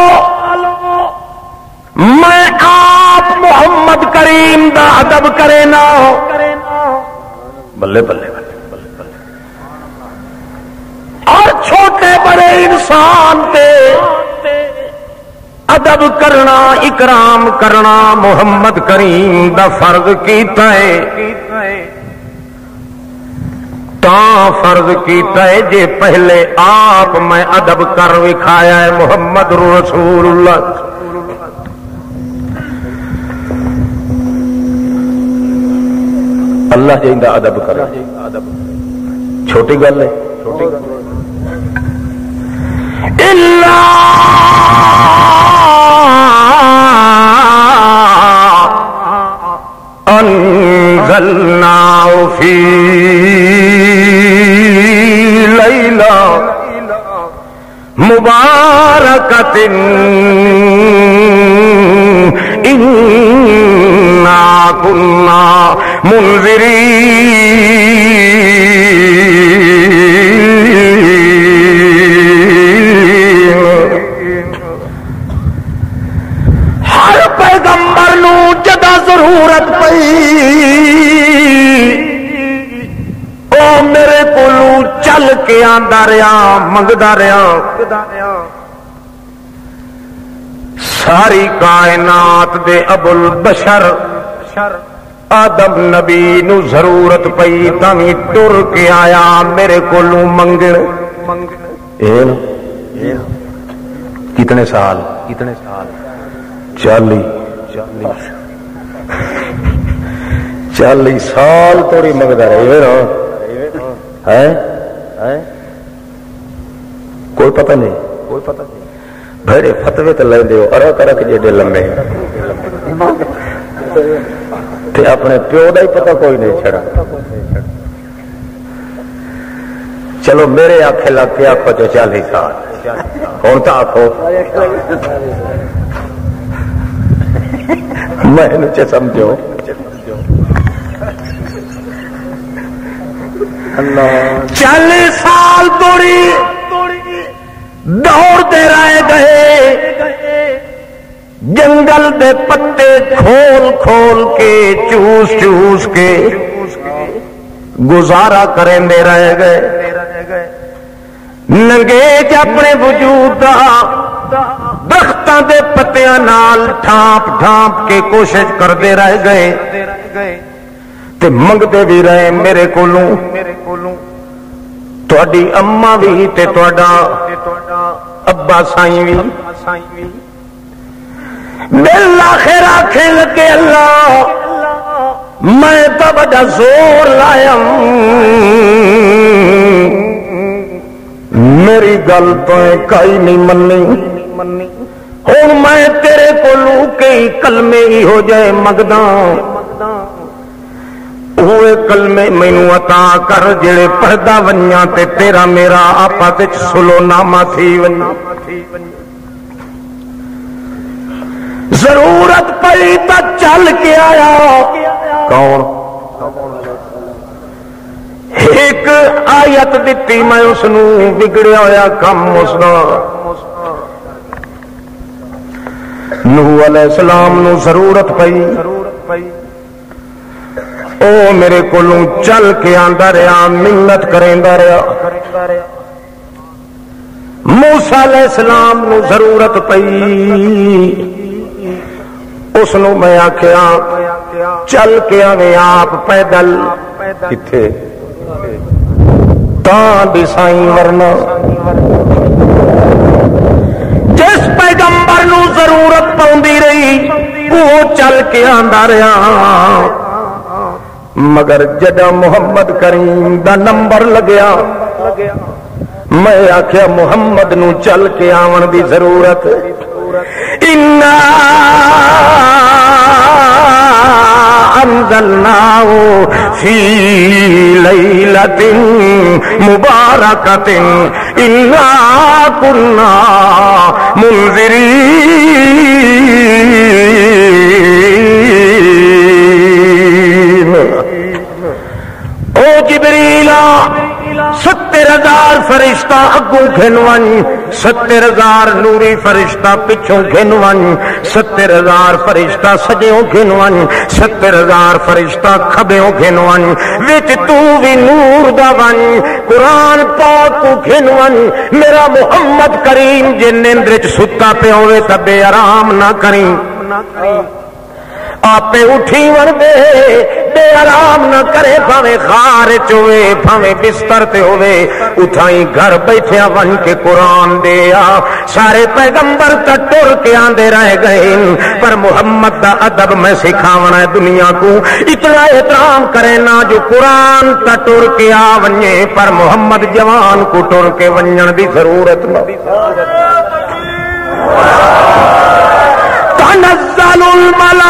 میں آپ محمد کریم دا ادب کرے نا. بلے بلے بلے اور چھوٹے بڑے انسان تے ادب کرنا اکرام کرنا محمد کریم دا فرض کیتا ہے. تا فرض کیتا ہے جے پہلے آپ میں ادب کر وکھایا ہے محمد رسول اللہ. اللہ جیندہ ادب کرے، چھوٹی گل ہے. الا انزلنا فی لیلہ مبارکۃ انا کنا منذرین. ہر پیغمبر نو جدا ضرورت پئی او میرے کولوں چل کے آندا رہیا منگدا رہیا. ساری کائنات دے ابو البشر آدم نبی نو ضرورت پئی تاویں ٹر کے آیا میرے کولوں منگن. کتنے سال کتنے سال چالی چالی سال توڑی منگتا رہے نا. کوئی پتہ نہیں کوئی پتہ نہیں بھڑے فتوے تو لے دیو ارک ارک جیڈے لمبے تے اپنے پیو دا ہی پتہ کوئی نہیں چھڑا. چلو میرے آنکھیں لگ کے آخو جو چالیس سال ہوں تو آخو میں سمجھو چالیس سال توڑی دوڑتے رہ گئے جنگل دے پتے کھول کھول کے چوس چوس کے گزارا کریں دے رہ گئے. ننگیج اپنے وجود دا درختاں دے پتیاں نال ٹھانپ ٹھانپ کے کوشش کرتے رہ گئے تے منگتے بھی رہے میرے کولوں. تہاڈی اما بھی تے تہاڈا ابا سائیں بھی بالآخر آخر لگے اللہ میں تو بڑا زور لایا میری گل تو کئی نہیں منی. ہوں میں تیرے کولوں کئی کلمے ہی ہو جائے مگدا ہوئے کلمے مینو عطا کر جڑے پڑھدا ونجاں تے تیرا میرا آپا وچ سلو نامہ تھی ونجے. ضرورت پئی تا چل کے آیا کون ایک آیت دتی میں اس نو بگڑیا ہویا کم اس دا. نوح علیہ السلام نو ضرورت پئی او میرے کولوں چل کے آندا رہا منت کریندا رہا. موسیٰ علیہ السلام نو ضرورت پئی اس نو میں آخیا چل کے آویں آپ پیدل کتھے تاں بھی سائیں ورنہ جس پیغمبر نو ضرورت پاؤندی رہی وہ چل کے آندا رہا، مگر Jeddah Muhammad cream the number لگیا میں آخیا محمد نو چل کے آون دی ضرورت انا انزلناہ فی لیلۃ مبارکۃ انا کنا منذرین۔ او جبریل ستر ہزار فرشتہ اگوں گھنون، ستر ہزار نوری فرشتہ پچھوں گھنون، ستر ہزار فرشتہ سجیوں گھنون، ستر ہزار فرشتہ کھبیوں گھنون، وچ تو بھی نور دا ون قرآن پاک کو گھنون۔ میرا محمد کریم جے نیندر وچ ستا پیا ہوئے تے بے آرام نہ کریں، آپے اٹھی ور دے بے آرام نہ کرے، بھاوے غار چ ہوئے بھاوے بستر تے ہوئے، اٹھائی گھر بیٹھیا ون کے قرآن دے آ۔ سارے پیغمبر تا ٹر کے آندے رہ گئے، پر محمد دا ادب میں سکھاونا ہے دنیا کو، اتنا احترام کرے نا جو قرآن تا ٹر کے آ ونجے، پر محمد جوان کو ٹر کے ونجن دی ضرورت نہ۔ تنزل الملائکہ،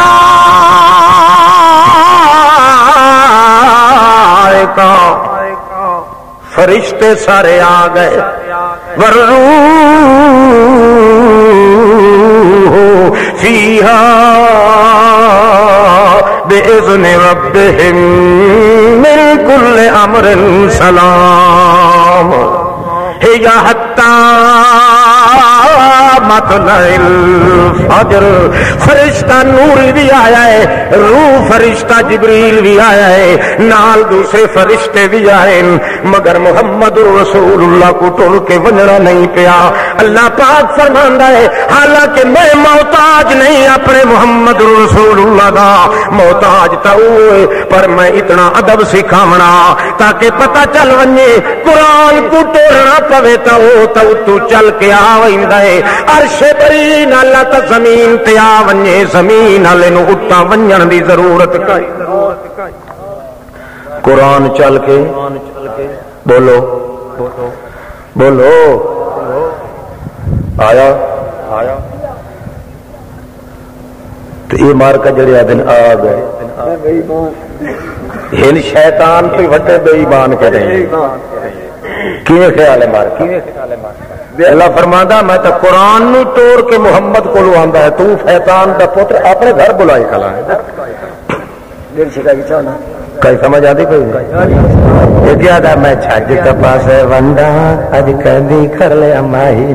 فرشتے سارے آ گئے، والروح فیہا بإذن ربہم من کل امر سلام ہی حتی مطلع الفجر۔ فرشتہ نور بھی آیا ہے، روح فرشتہ جبریل بھی آیا ہے، نال دوسرے فرشتے بھی آئے، مگر محمد رسول اللہ کو ٹر کے ونجنا نہیں پیا۔ اللہ پاک فرماندا ہے حالانکہ میں محتاج نہیں اپنے محمد رسول اللہ دا، محتاج تا ہوئے، پر میں اتنا ادب سکھاونا تاکہ پتہ چل ونجے قرآن کو ٹورنا پوے تا او تا تو چل کے آ ویندا ہے، عرش بری نال تا زمین تے آ ونجے، زمین والے نو اٹھا ونجن دی ضرورت کائے۔ قرآن چل کے بولو بولو آیا آیا تو یہ مار کا جڑے دن آ گئے، ہن شیطان تو وڈے بے ایمان کرے کیویں خیال ہے مار کی؟ اللہ فرماندا میں تو قرآن نو توڑ کے محمد کو آندا ہے، تو شیطان دا پتر اپنے گھر بلائی کھلا ہے۔ کئی سمجھ آتی کوئی زیادہ میں چھج کپاس ونڈا اج کدی کر لیا ماہی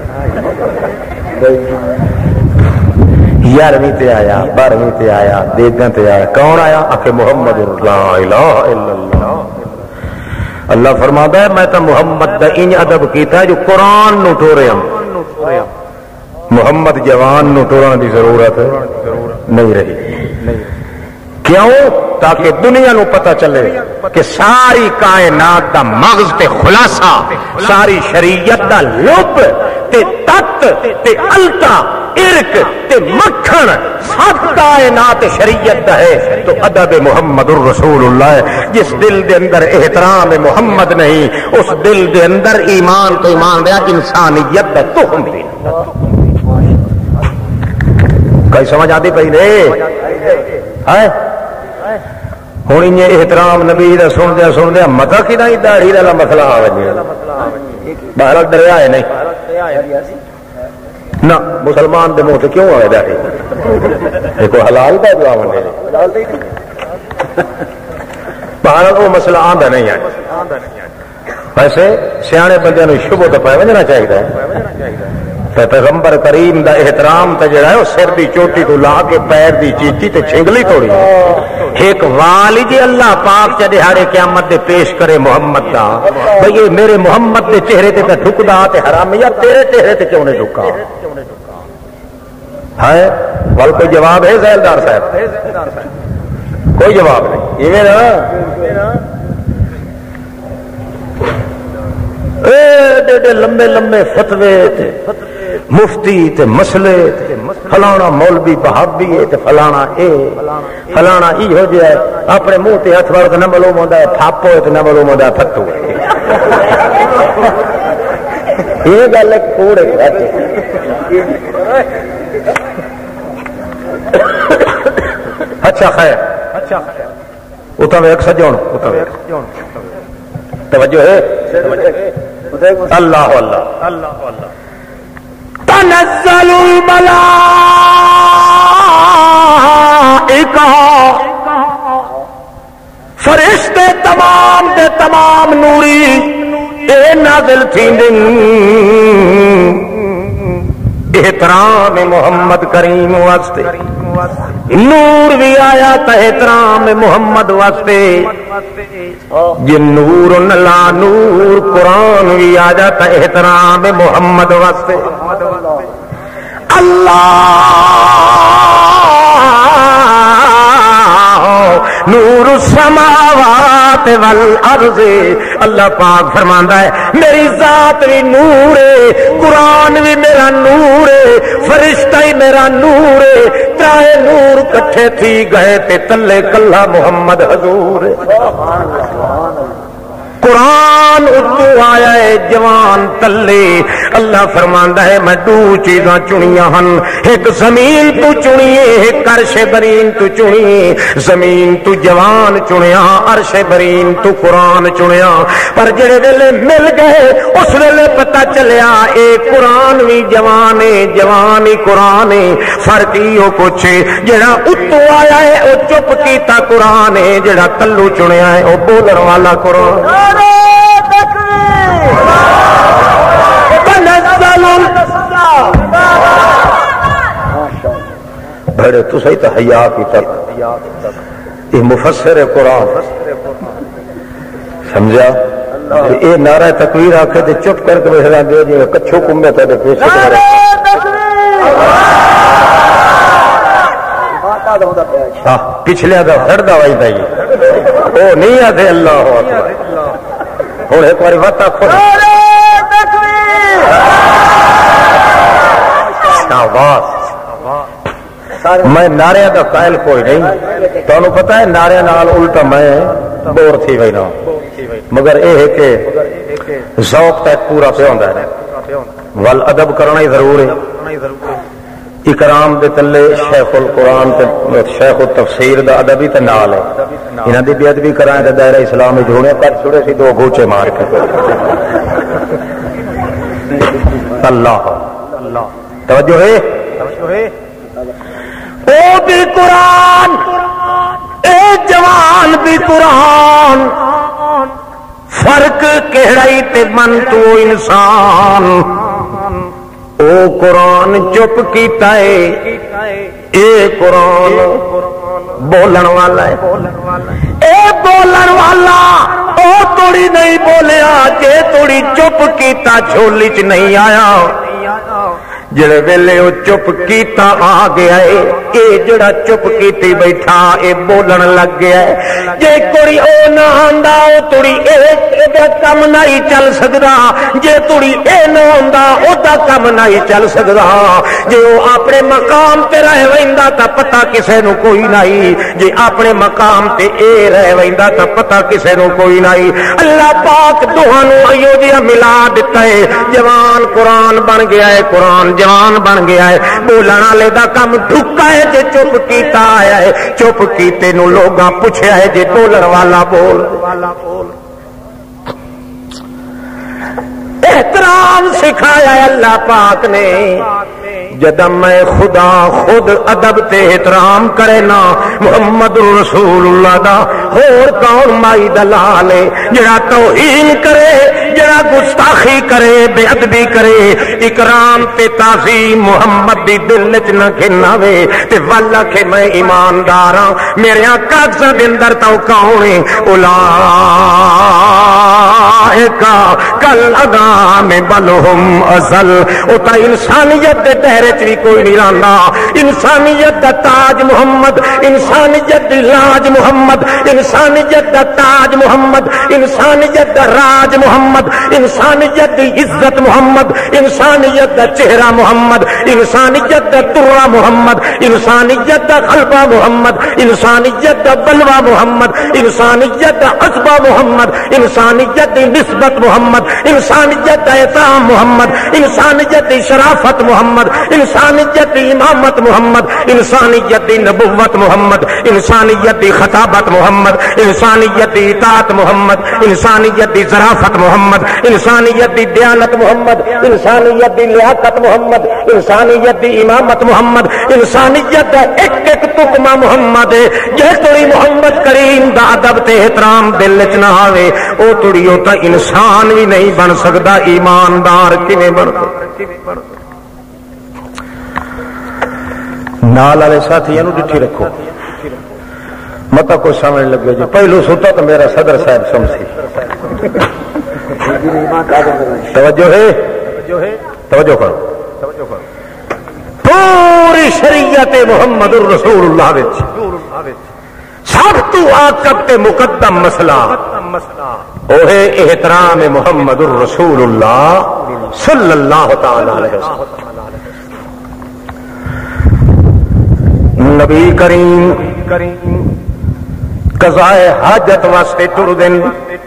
یارویں تے آیا، بارہویں تے آیا، دیگاں تے آیا، کون آیا؟ آخر محمد لا الہ الا اللہ۔ اللہ فرماتا ہے میں تو محمد دا انج ادب کیتا ہے جو قرآن نو ٹوریا، محمد جوان نو ٹورن دی ضرورت نہیں رہی۔ کیوں؟ تاکہ دنیا نو پتہ چلے کہ ساری کائنات دا مغز تے خلاصہ، ساری شریعت دا لب تے تت تے التا ارک تے مکھن سب کائنات شریعت دا ہے تو ادب محمد الرسول اللہ ہے۔ جس دل دے اندر احترام محمد نہیں، اس دل دے اندر ایمان تو ایمان دیا انسانیت دا تخم بھی۔ کئی سمجھ آتی پئی نے ہے؟ ہوں ان احترام نبی دا سن دیا سن دیا متا کہ داڑھی والا مسئلہ آ گیا، باہر دریا ہے نہیں نہ مسلمان دے منہ سے کیوں آئے داڑھی؟ دیکھو حلال کا جو آوے باہر وہ مسئلہ آندا نہیں ہے۔ ویسے سیانے بندے نو شبہ تو پہ وجنا چاہیے، پیغمبر کریم دا احترام تے جڑا ہے وہ سر دی چوٹی تو لا کے پیر دی چیٹی تے چھنگلی توڑی، ایک والی جی اللہ پاک چ دہاڑے قیامت دے پیش کرے محمد دا، بھئی یہ میرے محمد دے چہرے تے تے ٹھکدا تے حرام یا تیرے چہرے تے کیوں نہیں ٹھکا ہے؟ ول کوئی جواب ہے ذیلدار صاحب؟ کوئی جواب نہیں، ایویں نا ایڈے لمبے لمبے فتوے تے مفتی تے مسئلے فلانا مولوی بہابی ہے تے فلانا اے فلانا ای ہو جائے اپنے منہ تے ہاتھ وڑ کے نہ معلوم ہوندا ہے تھاپو تے نہ معلوم ہوندا پھٹو یہ گل ایک کوڑ ہے اچھا خیر اچھا خیر اتا ویک سجون اتا ویک توجہ ہے اللہ اللہ اللہ اللہ تنزل الملائکہ فرشتے تمام دے تمام نوری اے نازل تھیندن احترام محمد کریم واسطے نور بھی آیا تا احترام محمد واسطے یہ نور نلا نور قرآن بھی آ جاتا احترام محمد واسطے اللہ نور السماوات والارض اللہ پاک فرماندا ہے میری ذات بھی نور ہے قرآن بھی میرا نور ہے فرشتہ ہی میرا نور ہے ترائے نور کٹھے تھی گئے تے تلے کلہ محمد حضور قرآن اتو آیا ہے جوان تلے اللہ فرماندا ہے میں دو چیزاں چنیاں ہن ایک زمین تو چنیے ایک عرش برین تو چنیے زمین تو جوان چنیا عرش برین تو قرآن چنیا پر جڑے ویلے مل گئے اس ویلے پتہ چلیا اے قرآن بھی جوان ہے جوان ہی قرآن ہے فرق ہی کچھ جڑا اتو آیا ہے وہ چپ کیتا قرآن ہے جڑا تلو چنیا ہے وہ بولن والا قرآن بڑے تو صحیح تو حیا کی تک یہ مفسر قرآن سمجھا یہ نعرہ تکبیر آکھے تے چپ کر کے بیٹھا دے جی کچھو کمبے تے پیش کرے پچھلے دا سڑدا وائی دا او نہیں آتے اللہ اکبر ہوں ایک بار وقت آخو میں نعرے کا قائل کوئی نہیں تمہیں پتا ہے نعرے نال الٹا میں بور تھی وہی نا مگر یہ ہے کہ ذوق تک پورا پہ ہوتا ہے ول ادب کرنا ہی ضرور ہے اکرام دے تلے شیخ القرآن تے شیخ التفسیر دا ادبی تے نال ہے انہاں دی بے ادبی کرائیں تے دائرہ اسلام وچ ہونے کر چھڑے سی دو گوچے مار کے اللہ اللہ توجہ ہے توجہ ہے او بھی قرآن اے جوان بھی قرآن فرق کہڑائی تے من تو انسان او قرآن چپ کیتا ہے اے قرآن بولن والا ہے اے بولن والا او توڑی نہیں بولیا جے توڑی چپ کیتا جھولی چ نہیں آیا جڑے ویلے وہ چپ کیتا آ گیا ہے اے جڑا چپ کیتی بیٹھا اے بولن لگ گیا ہے جے کوئی او نہ آندا او توڑی اے دا کم نہیں چل سکدا جے توڑی اے نہ آندا او دا کم نہیں چل سکدا جے او اپنے مقام تے رہ ویندا تا پتہ کسے نو کوئی نہیں جے اپنے مقام تے اے رہ ویندا تا پتہ کسے نو کوئی نہیں اللہ پاک دوہاں نو ایو جیا ملا دتا ہے جوان قرآن بن گیا ہے قرآن جوان بن گیا ہے بولن والے دا کم ڈھکا ہے جے چپ کیتا آیا ہے چپ کیتے نو لوگاں پوچھیا ہے جے بولن والا بول احترام سکھایا ہے اللہ پاک نے جدم میں خدا خود ادب تے احترام کرے نا محمد رسول اللہ دا اور کون مائی دلال ہے جڑا توہین کرے جڑا گستاخی کرے بے ادبی کرے اکرام تے تعظیم محمد دی دل وچ نہ گھناوے تے واللہ کہ میں ایماندار ہاں میرے کاغذاں دے اندر تو کون ہے اولائکا الانام بل هم ازل. او تا انسانیت دے دائرے چ بھی کوئی نہیں رہندا. انسانیت دا تاج محمد، انسانیت دی لاج محمد، انسانیت دا تاج محمد، انسانیت دا راج محمد، انسانیت دی عزت محمد، انسانیت دا چہرہ محمد، انسانیت دا ترہ محمد، انسانیت دا غلبہ محمد، انسانیت دا بلوہ محمد، انسانیت دا عصبہ محمد، انسانیت دی نسبت محمد، انسانیت دا احترام محمد، انسانیت دی شرافت محمد، انسانیت دی امامت محمد، انسانیت دی نبوت محمد، انسانیت دی خطابت محمد، انسانیت دی اطاعت محمد، انسانیت دی ظرافت محمد، انسانیت دی دیانت محمد، انسانیت دی لیاقت محمد، انسانیت دی امامت محمد، انسانیت دا ایک ایک تکمہ محمد ہے. جے توڑی محمد کریم دا ادب تے احترام دل وچ نہ آوے او توڑی او تا انسان بھی نہیں بن سکدا. ایماندار کیویں بن سکدا؟ نال والے ساتھیاں نو ڈٹھی رکھو متا کوئی سمجھ لگے جی پہلو ستا تو میرا صدر صاحب سمسی. توجہ ہے توجہ کرو. پوری شریعت محمد الرسول اللہ وچ سب تو عاقب تے مقدم مسئلہ او ہے احترام محمد الرسول اللہ صلی اللہ تعالی علیہ وسلم. نبی کریم قضائے حاجت واسطے ٹر دن.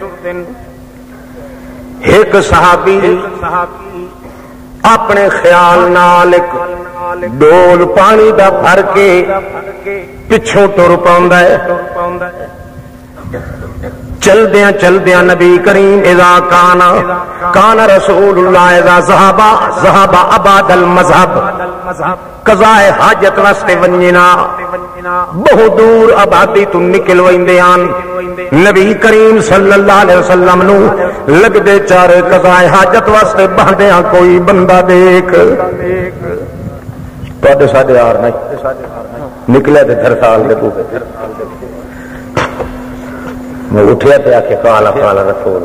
ایک صحابی اپنے خیال نال ڈول پانی دا بھر کے پچھوں ٹر پاوندا ہے. چلدیاں چلدیاں نبی کریم اذا کانا کانا رسول اللہ اذا ذہبا ذہبا اباد المذہب قضائے حاجت واسطے ونجنا بہت دور آبادی تو نکل ویندیاں. نبی کریم صلی اللہ علیہ وسلم نو لگ دے چارے قضائے حاجت واسطے بہندیاں کوئی بندہ دیکھ تو ساڈے یار نہیں نکلے تے دھرسال دے بوے میں اٹھیا تے آکھے کالا کالا رسول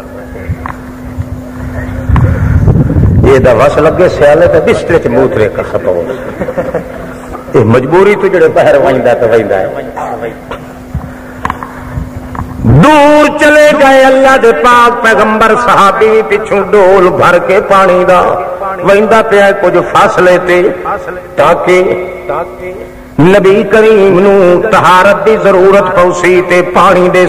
یہ دا وس لگے سیالے تے بسترے چ موترے کا ختم یہ مجبوری تو جڑے باہر ویندا تے ویندا ہے. دور چلے گئے اللہ دے پاک پیغمبر صحابی پچھوں ڈول بھر کے پانی دا ویندا پیا کچھ فاصلے تے تاکہ نبی کریم نو طہارت دی ضرورت پوسی تے پانی دے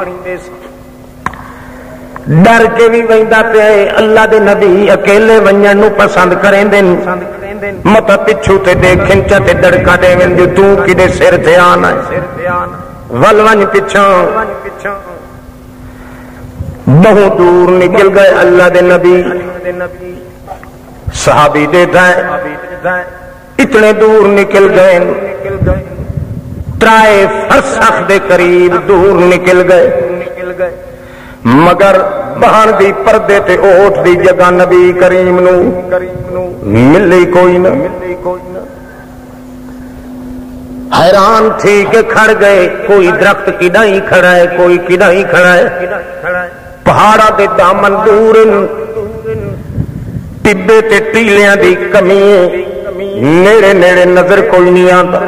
ڈر کے بھی ویندا پیا اللہ دے نبی اکیلے ونجن نو پسند کریندے مت پچھو تے دیکھن چا تے دڑکا دے ویندے تو کدے سر تے آنا ول ون پچھوں بہت دور نکل گئے اللہ دے نبی. صحابی دیتا ہے اتنے دور نکل گئے ترائے فرسخ دے قریب دور نکل گئے مگر بہن دی پردے تے اوٹ دی جگہ نبی کریم نو ملی کوئی نہ. حیران تھی کہ کھڑ گئے کوئی درخت کڈا ہی کھڑا ہے کوئی کڈا ہی کھڑا ہے. پہاڑا دے دامن دور ٹبے تے ٹیلیاں دی کمی نیڑے نیڑے نظر کوئی نہیں آتا.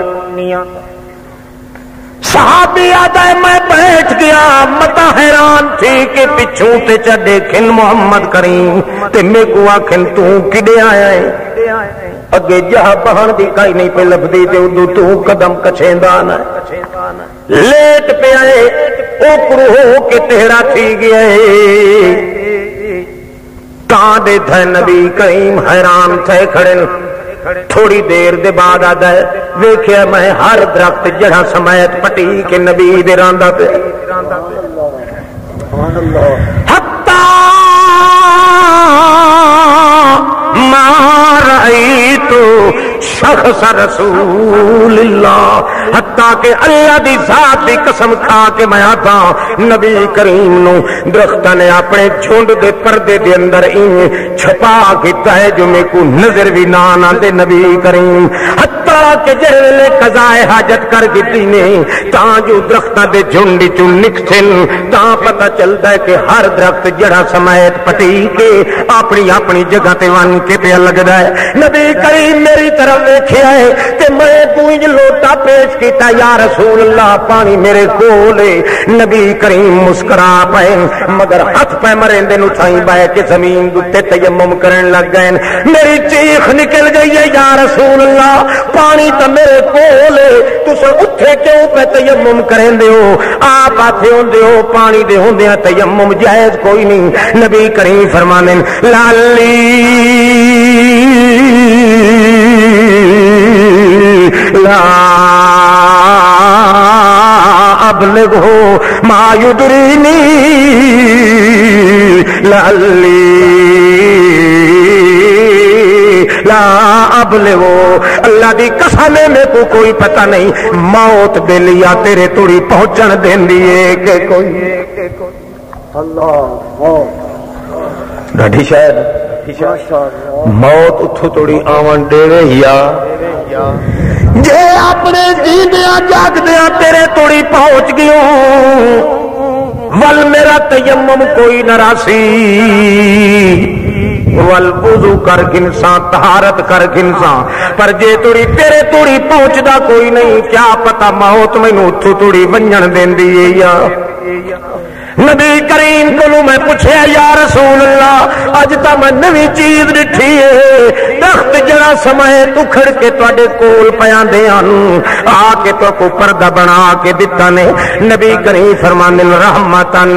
صحابی آتا ہے میں بیٹھ گیا متا حیران تھی کہ پچھوں تے چا دیکھن محمد کریم تے میں کو آکھن تو کڈے آیا ہے اگے جہاں بہن دی کائی نہیں پہ لبدی تے ادو تو قدم کچھیندان ہے لیٹ پہ آئے اوپر ہو کے تہرا تھی گیا ہے. کان دے تھے نبی کریم حیران تھے کھڑے تھوڑی دیر دے بعد آدھا ہے ویکھیا میں ہر درخت جڑا سمیت پٹی کے نبی دے راندہ پہ حتی ما رأیتو شخص رسول اللہ، حتیٰ کہ اللہ دی ذات دی قسم کھا کے میں آتا نبی کریم نو درختاں نے اپنے جھنڈ دے پردے دے اندر این چھپا کیتا ہے جو میں کو نظر بھی نہ آندے نبی کریم، حتیٰ کہ جڑے قضاء حاجت کر دتی نے تاں جو درختاں دے جھنڈ چوں نکسن تاں پتہ چلدا ہے کہ ہر درخت جڑا سمیت پٹی کے اپنی اپنی جگہ تے ون کے پیا لگدا ہے۔ نبی کریم میری طرف ویکھیا ہے تے میں کوئی لوٹا پیش کیتا یا رسول اللہ پانی میرے کول ہے، نبی کریم مسکرا پے مگر ہاتھ پہ مرندے نو تھائی بہ کے زمین تے تیمم کرن لگ گئے، میری چیخ نکل گئی ہے یا رسول اللہ پانی تے میرے کول ہے، تساں اٹھے کیوں پہ تیمم کرندے ہو؟ آپ آتے ہوندے ہو پانی دے ہوندیاں تیمم جائز کوئی نہیں۔ نبی کریم فرمانے لالی لا ابلغو ما یدرینی لالی لا ابلغو، اللہ دی قسم میں کو کوئی پتہ نہیں موت بے لیا تیرے توڑی پہنچن دیندی ہے کہ کوئی اللہ ڈاڈی شاید موت اتھو توڑی آون دے یا جے اپنے جیندیاں جاگدیاں تیرے توڑی پہنچ گیوں ول میرا تیمم کوئی نہ راسی ول وضو کر گنساں طہارت کر گنساں پر جے توڑی تیرے توڑی پہنچدا کوئی نہیں کیا پتہ موت مینوں اتھو توڑی ونجن دیندی ہے یا نبی کریم کو میں پوچھیا یا رسول اللہ اج تا میں نوی چیز ڈٹھی ہے، درخت جڑا سمے اکھڑ کے تواڈے کول پیاندے ہن آ کے تو کو پردہ بنا کے دتا نے، نبی کریم فرمانے رحمتن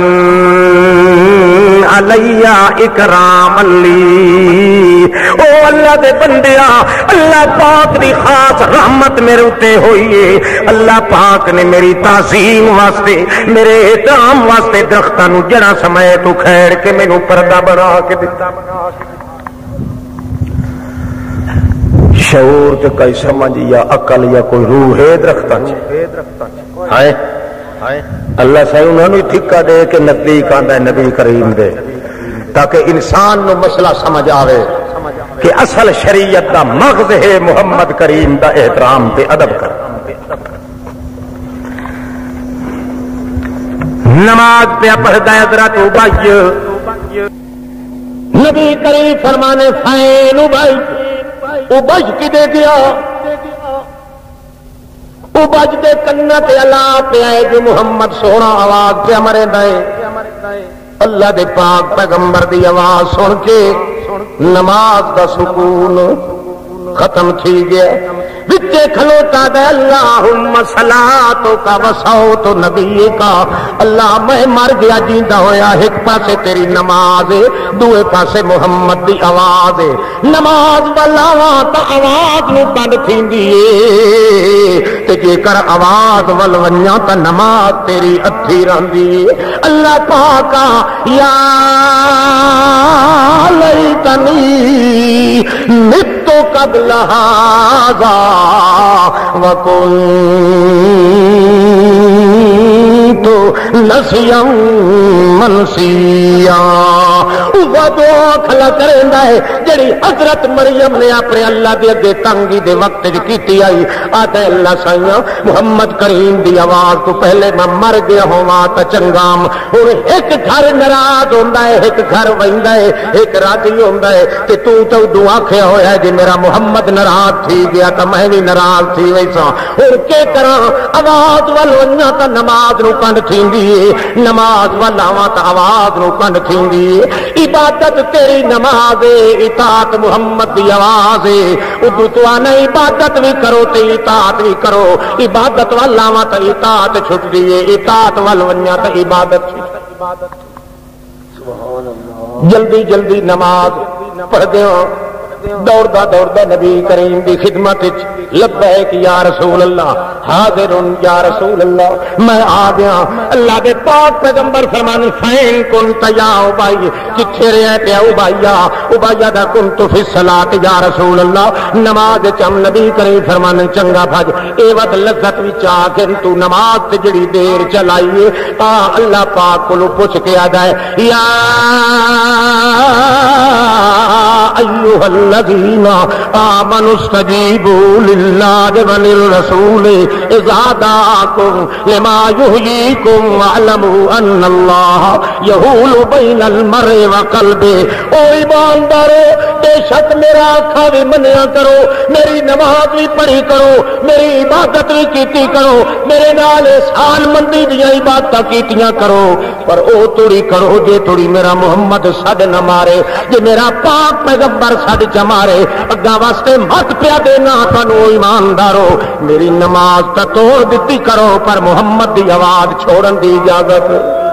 علیہ اکرام لی، او اللہ دے بندیا اللہ پاک دی خاص رحمت میرے اتے ہوئی ہے، اللہ پاک نے میری تعظیم واسطے میرے احترام واسطے درختاں نو جڑا سمے تو کھیڑ کے مینوں پردہ بنا کے دتا۔ شعور تے کوئی سمجھ یا عقل یا کوئی روح ہے درختاں ہائے اللہ صاحب انہوں نے ٹھکا دے کے نزدیک آندا ہے نبی کریم دے تاکہ انسان نو مسئلہ سمجھ آوے کہ اصل شریعت دا مغز ہے محمد کریم دا احترام تے ادب کر۔ نماز پہ پڑھتا ہے حضرت ابی، نبی کریم فرمانے فین ابی، ابی کدے گیا؟ ابی دے کنا تے اللہ پہ آئے جو محمد سونا آواز پہ مرے دے، اللہ دے پاک پیغمبر دی آواز سن کے نماز دا سکون ختم تھی گیا، بچے کھلوتا دے اللہم صلاتو کا وصوت نبی کا، اللہ میں مر گیا جیندہ ہویا ایک پاسے تیری نماز دوے پاسے محمد دی آواز، نماز والاواں تا آواز نو بند تھیندی اے تے جے کر آواز ول ونجاں تا نماز تیری اتھی رہندی اے۔ اللہ پاکا یا لیتنی متو قبل ھذا وکنت نسیا منسیا، وہ دعا کھلا کریندا ہے جڑی حضرت مریم نے اپنے اللہ دے اگے تنگی دے وقت وچ کیتی آئی، آتے اللہ سائیاں محمد کریم دی آواز تو پہلے میں مر گیا ہواں تا چنگام، ہن ایک گھر ناراض ہوندا ہے ایک گھر ویندا ہے ایک راضی ہوندا ہے تے تو تو دعا کھیا ہویا ہے جے میرا محمد ناراض تھی گیا تا میں بھی ناراض تھی ویسا، ہن کے کراں آواز ول ونجاں تا نماز نو کنڈ تھیندی ہے، نماز ول آواں تا آواز نو کنڈ تھیندی ہے، عبادت تیری نماز ہے اطاعت محمد دی آواز ہے، ادو تو آنا عبادت بھی کرو تے اطاعت بھی کرو، عبادت ول آواں تا اطاعت چھٹ دی ہے، اطاعت ول ونجاں تا عبادت چھٹ۔ جلدی جلدی نماز پڑھ دیو دوڑدا دوڑدا نبی کریم دی خدمت وچ لبیک یا رسول اللہ حاضر یا رسول اللہ میں آ گیا اللہ دے پاک پیغمبر فرمان فین کنت یا ابی کتھے رہیا تے ابیا ابیا دا کنت فی الصلاۃ یا رسول اللہ نماز چم نبی کریم فرمان چنگا بھج اے وقت لذت وچ آ کے تو نماز تے جڑی دیر چلائیے آ اللہ پاک کولو پوچھ کے آ جائے یا ایھا الذین آمنوا استجیبوا للہ وللرسول اذا دعاکم لما یحییکم واعلموا ان اللہ یحول بین المرء وقلبہ او ایماندارو بے شک میرا آقا بھی منیا کرو میری نماز بھی پڑھی کرو میری عبادت بھی کیتی کرو میرے نال احسان مندی دیاں عبادتاں کیتیاں کرو پر او توڑی کرو جے توڑی میرا محمد سڈ نہ مارے جے میرا پاک پیغمبر سڈ چ مارے اگاں واسطے مت پیا دینا تانوں ایماندارو میری نماز تا توڑ دتی کرو پر محمد دی آواز چھوڑن دی اجازت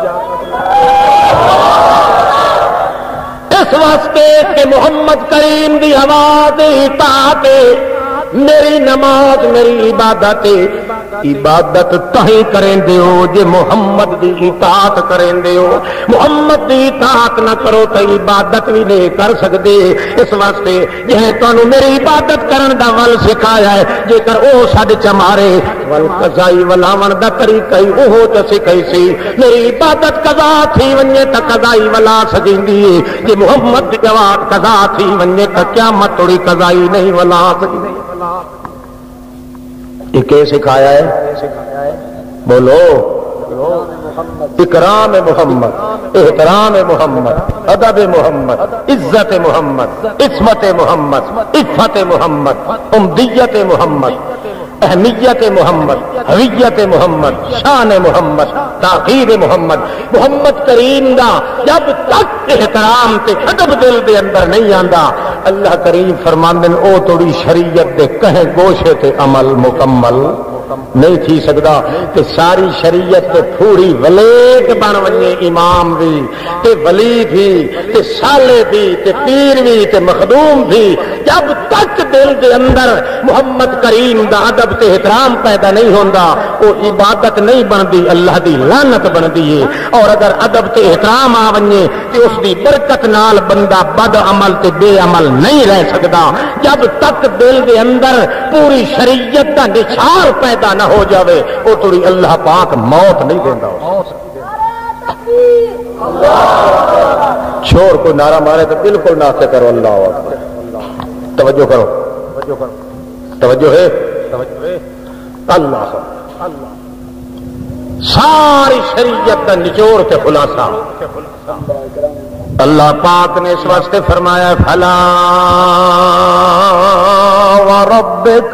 اس واسطے کہ محمد کریم دی آواز اطاعت میری نماز میری عبادت عبادت تہیں کریں دیو جے محمد دی اطاعت کریں دیو محمد دی اطاعت نہ کرو تو عبادت بھی نہیں کر سکتے اس واسطے جے تانوں میری عبادت کرن دا ول سکھایا ہے جے کر او سڈ چ مارے ول قضائی ولاون دا طریقہ ہی اوہ تے سکھائی سی میری عبادت قضا تھی ونجے تے قضائی ولا سکیندی ہے جے محمد دی جواب قضا تھی ونجے تے قیامت توڑی قضائی نہیں ولا سکیندی یہ کیا سکھایا ہے بولو اکرام محمد احترام محمد ادب محمد عزت محمد عصمت محمد عفت محمد امدیت محمد اہمیت محمد ہویت محمد شان محمد تاخیر محمد محمد کریم دا جب تک احترام تے ادب دل دے اندر نہیں آندا اللہ کریم فرماندن او توڑی شریعت دے کہیں گوشے تے عمل مکمل نہیں تھی سکتا کہ ساری شریعت تے پھوڑی ولیک بن ونجے امام بھی تے ولی بھی تے سالے بھی تے پیر بھی تے مخدوم بھی جب تک دل دے اندر محمد کریم دا ادب تے احترام پیدا نہیں ہوندا وہ عبادت نہیں بندی اللہ دی لعنت بندی ہے اور اگر ادب تے احترام آ ونجے تے اس دی برکت نال بندہ بد عمل تے بے عمل نہیں رہ سکدا جب تک دل دے اندر پوری شریعت دا نچھاڑ پیدا نہ ہو جاوے وہ تھوڑی اللہ پاک موت نہیں دیندا چھوڑ کوئی نعرہ مارے تو بالکل نہ سے کرو اللہ اکبر توجہ کرو توجہ ہے اللہ ساری شریعت کا نچوڑ کے خلاصہ اللہ پاک نے اس واسطے فرمایا فلا وربک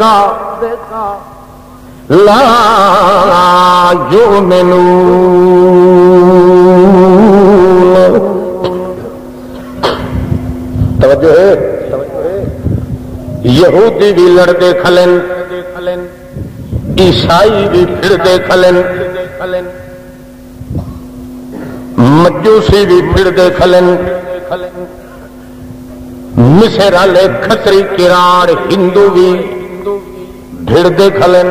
لا یؤمنون توجہ ہے یہودی بھی لڑتے کھلن عیسائی بھی پھرتے کھلن مجوسی بھی پھرتے کھلن مصر والے کھتری کراڑ ہندو بھی بھڑتے کھلن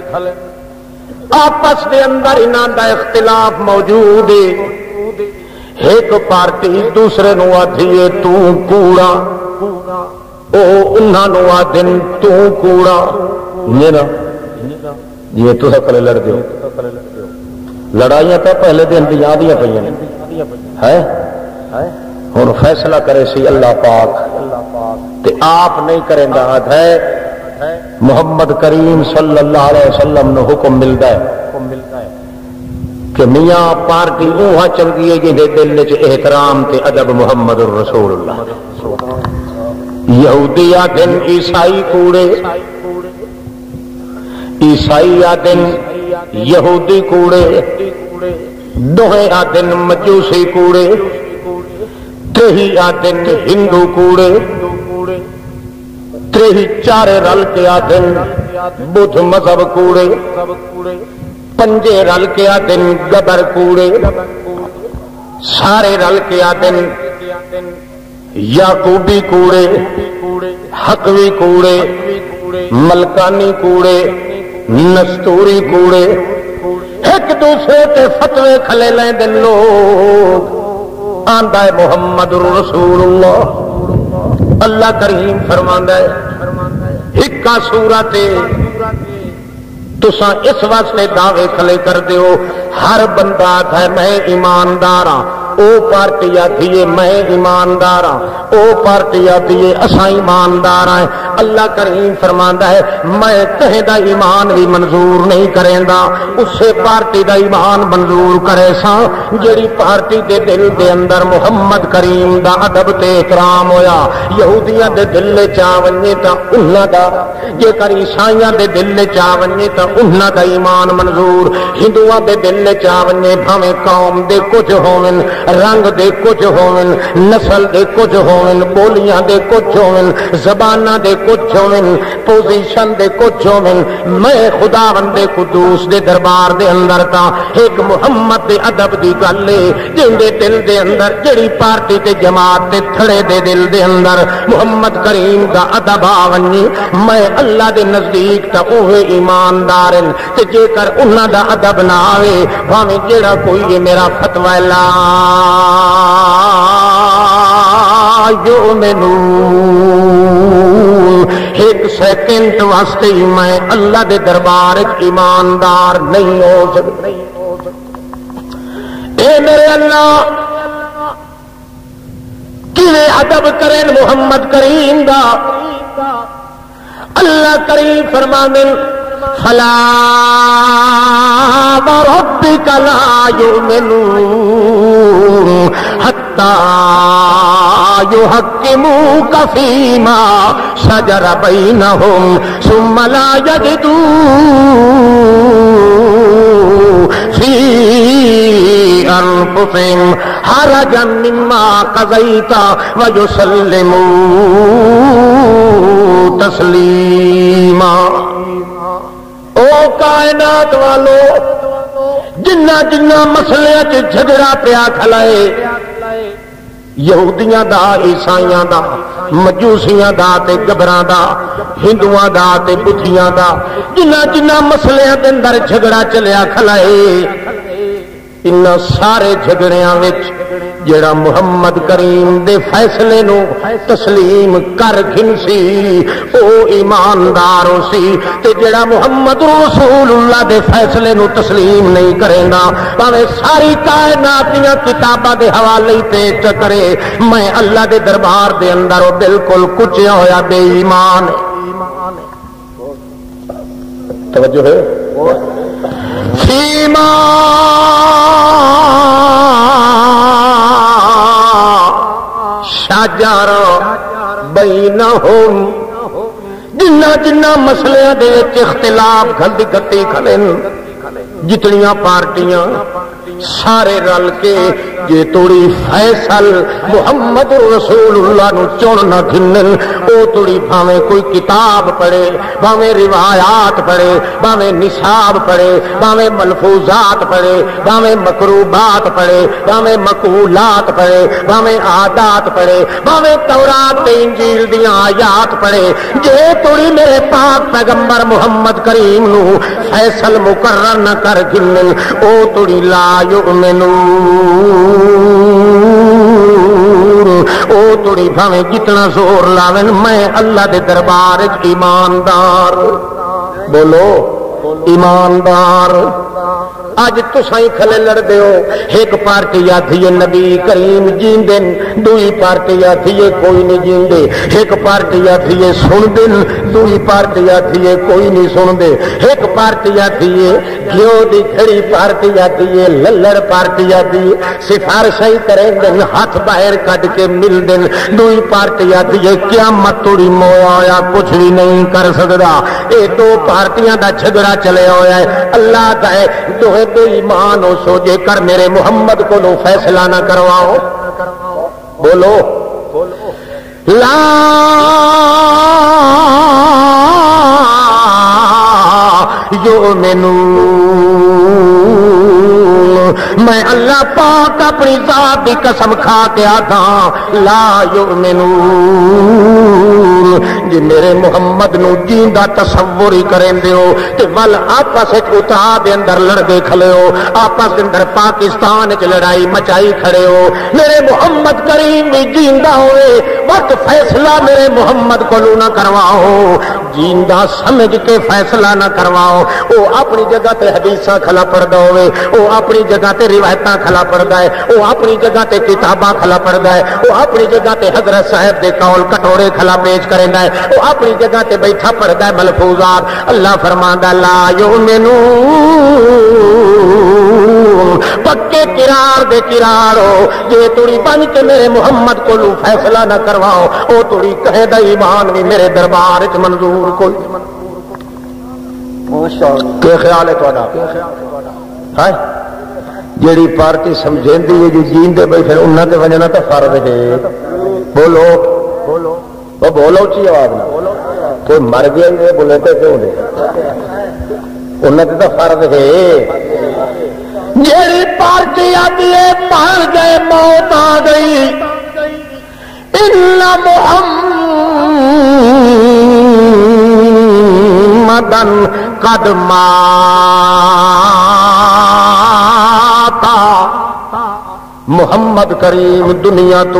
آپس دے اندر انہاں دا اختلاف موجود ہے ایک پارٹی دوسرے نو آدھی ہے تو کوڑا او انہاں نو آدھن تو کوڑا یہ نا یہ تو کلے لڑ دیو لڑائیاں تو پہلے دن دی آدیاں پہ ہے ہن فیصلہ کرے سی اللہ پاک تے آپ نہیں کریں دا ہے محمد کریم صلی اللہ علیہ وسلم نے حکم ملتا ہے کہ میاں پارٹی اوہاں چنگی ہے جن دل چ احترام تے ادب محمد الرسول اللہ یہودی آدن عیسائی کوڑے عیسائی آدن یہودی کوڑے دوہے آدن مجوسی کوڑے ترہی آدن ہندو کوڑے ترہی چارے رل کے آدن بدھ مذہب کوڑے پنجے رل کے آدن گبر کوڑے سارے رل کے آدن یعقوبی کوڑے حقوی کوڑے ملکانی کوڑے نستوری کوڑے ایک دوسرے کے فتوے کھلے لیں دن لوگ آندا ہے محمد رسول اللہ اللہ کریم فرماندا ہے ہکا سورت تساں اس واسطے دعوے کھلے کر دیو ہر بندہ ہے میں ایماندار ہاں او پارٹی آتی ہے میں ایماندار ہاں او پارٹی آتی ہے اساں ایماندار ہیں اللہ کریم فرماندا ہے میں کہیں دا ایمان بھی منظور نہیں کریں دا اسے پارٹی دا ایمان منظور کرے سا جڑی پارٹی دے دل دے اندر محمد کریم دا ادب تے احترام ہویا یہودیاں دے دل لے چا ونجے تا انہاں دا جے کر عیسائیاں دے دل لے چا ونجے تا انہاں دا ایمان منظور ہندوؤں دے دل لے چا ونجے بھاویں قوم دے کچھ ہوون رنگ دے کچھ ہوون نسل دے کچھ ہوون بولیاں دے کچھ ہوون زباناں دے کچھ ہوون پوزیشن دے کچھ ہوون میں خداوند دے قدوس دے دربار دے اندر تا ایک محمد دے ادب دی گل ہے جن دے دل دے اندر جڑی پارٹی تے جماعت تے تھڑے دے دل دے اندر محمد کریم دا ادب آونی میں اللہ دے نزدیک تا اوہ ایماندار تے جے کر انہاں دا ادب نہ آوے بھاویں جڑا کوئی یہ میرا فتوی لا ایک سیکنڈ واسطے میں اللہ دے دربار ایماندار نہیں ہو سکتا اے میرے اللہ کیویں ادب کریں محمد کریم دا اللہ کریم فرماندے فلا وربک لا یؤمنون حتی یحکموک فیما شجر بینہم ثم لا یجدوا فی انفسہم حرجا مما قضیت ویسلموا تسلیما او کائنات والو جنہ جنہ مسئلے چ جھگڑا پیا کھلائے یہودیاں دا عیسائیاں دا مجوسیاں دا تے گبراں دا ہندوؤں دا تے بدھیاں دا جنہ جنہ مسئلے دے اندر جھگڑا چلیا کھلائے ان سارے جھگڑیاں وچ جڑا محمد کریم دے فیصلے نو تسلیم کر گھنسی او ایماندار سی تے جڑا محمد رسول اللہ دے فیصلے نو تسلیم نہیں کریندا بھاویں ساری کائنات دیاں کتاباں دے حوالے پیش کرے میں اللہ دے دربار دے اندر او بالکل کچیا ہویا بے ایمان توجہ ہے فیما شجر بینہم جنہ جنہ مسئلے دے اختلاف گھلدی گھٹی کھلن جتنیاں پارٹیاں سارے رل کے جے توڑی فیصل محمد رسول اللہ نو چون نہ گھنن او توڑی بھاویں کوئی کتاب پڑھے بھاویں روایات پڑھے بھاویں نصاب پڑھے بھاویں ملفوظات پڑھے بھاویں مکروبات پڑھے بھاویں مقولات پڑھے بھاویں عادات پڑھے بھاویں تورات تے انجیل دیاں آیات پڑھے جے توڑی میرے پاک پیغمبر محمد کریم نو فیصل مقرر نہ کر گھنن او توڑی لا یؤمنون او توڑی بھاویں جتنا زور لاون میں اللہ دے دربار وچ ایماندار بولو ایماندار اج تساں کھلے لڑ دیو ایک پارٹی آتی ہے نبی کریم جیندن دوئی پارٹی آتی ہے کوئی نہیں جیندے ایک پارٹی آتی ہے سن دن دوئی پارٹی آتی ہے کوئی نہیں سن دے ایک پارٹی آتی ہے گھیو دی کھڑی پارٹی آتی ہے للڑ پارٹی آتی ہے سفارشیں کریں دن ہاتھ باہر کٹ کے مل دن دوئی پارٹی آتی ہے قیامت توڑی مویا آیا کچھ بھی نہیں کر سکتا اے دو پارٹیاں دا جھگڑا چلے ہویا ہے اللہ دا ہے دوہے تو ایمان ہو سو جے کر میرے محمد کو نو فیصلہ نہ کرواؤ بولو لا یؤمنون میں اللہ پاک اپنی ذات کی قسم کھا کے آتا لا یؤمنون جی میرے محمد نو جیندا تصور ہی کریں دیو تے ول آپس وچ اتا دے اندر لڑدے کھلے ہو آپس دے اندر پاکستان وچ لڑائی مچائی کھڑے ہو میرے محمد کریم بھی جیندا ہوئے وقت فیصلہ میرے محمد کو نہ کرواؤ جیندا سمجھ کے فیصلہ نہ کرواؤ او اپنی جگہ تے حدیثاں کھلا پڑدا ہوئے او اپنی جگہ تے روایتاں کھلا پڑدا ہے او اپنی جگہ تے کتاباں کھلا پڑدا ہے او اپنی جگہ تے حضرت صاحب دے قول کٹورے کھلا پیش کریندا ہے او اپنی جگہ تے بیٹھا پڑدا ہے ملفوظات اللہ فرماندا لا یؤمنون پکے قرار دے قرار ہو جے توڑی بن کے میرے محمد کو فیصلہ نہ کرواؤ او توڑی کہے دا ایمان بھی میرے دربار وچ منظور کوئی کیا خیال ہے تہاڈا ہاں جیڑی پارٹی سمجھیندی ہے جی جیندے بیٹھے انہاں تے وجنا تے فرض ہے بولو بولو وہ بولو اچھی آواز نہ کوئی مر گیا یہ بولے تے کیوں دے انہاں تے تے فرض ہے جیڑی پارٹی آتی ہے مر گئے موت آ گئی ان محمدن قد ماتا محمد کریم دنیا تو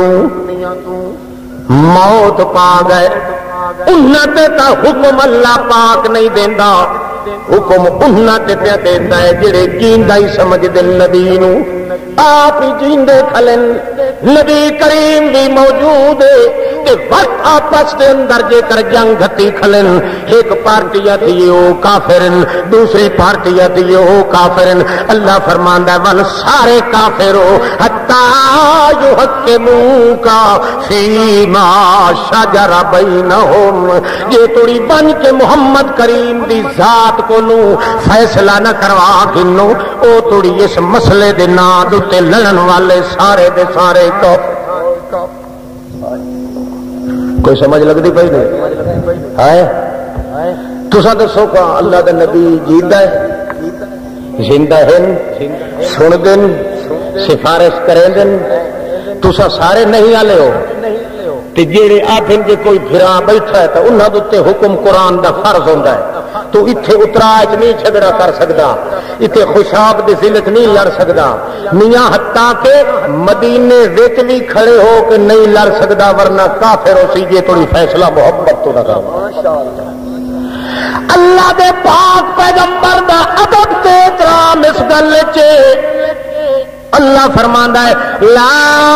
موت پا گئے انہاں تے تا حکم اللہ پاک نہیں دیندا حکم انہاں تے پیا دیندا ہے جڑے جیندا ہی سمجھ دے نبی نو آپ ہی جیندے کھلن نبی کریم بھی موجود ہے کہ وقت آپس کے اندر جے کر جنگ گھتی کھلن ایک پارٹی آتی ہے وہ کافرن دوسری پارٹی آتی ہے وہ کافرن اللہ فرماندا ہے ول سارے کافر ہو حتی یحکموکا فیما شجر بینہم یہ توڑی بن کے محمد کریم دی ذات کو نو فیصلہ نہ کروا کنو او توڑی اس مسئلے دے ناد تے لڑن والے سارے دے سارے کافر کوئی سمجھ لگتی پئی نہیں ہے تساں دسو کہ اللہ دا نبی جیندا ہے زندہ ہیں سن دن سفارش کریں دن تساں سارے نہیں آلے ہو تے جیڑے آدھن جے کوئی پھرا بیٹھا ہے تو انہاں دے تے حکم قرآن دا فرض ہوندا ہے تو اتھے اتراج نہیں جھگڑا کر سکدا اتھے خوشاب دے ذلت نہیں لڑ سکدا میاں حتیٰ کہ مدینے وچ بھی کھڑے ہو کے نہیں لڑ سکدا ورنہ کافر ہو سی جے تھوڑی فیصلہ محبت تو نہ کرو اللہ دے پاک پیغمبر دا ادب تے احترام اس گل وچ اللہ فرماندا ہے لا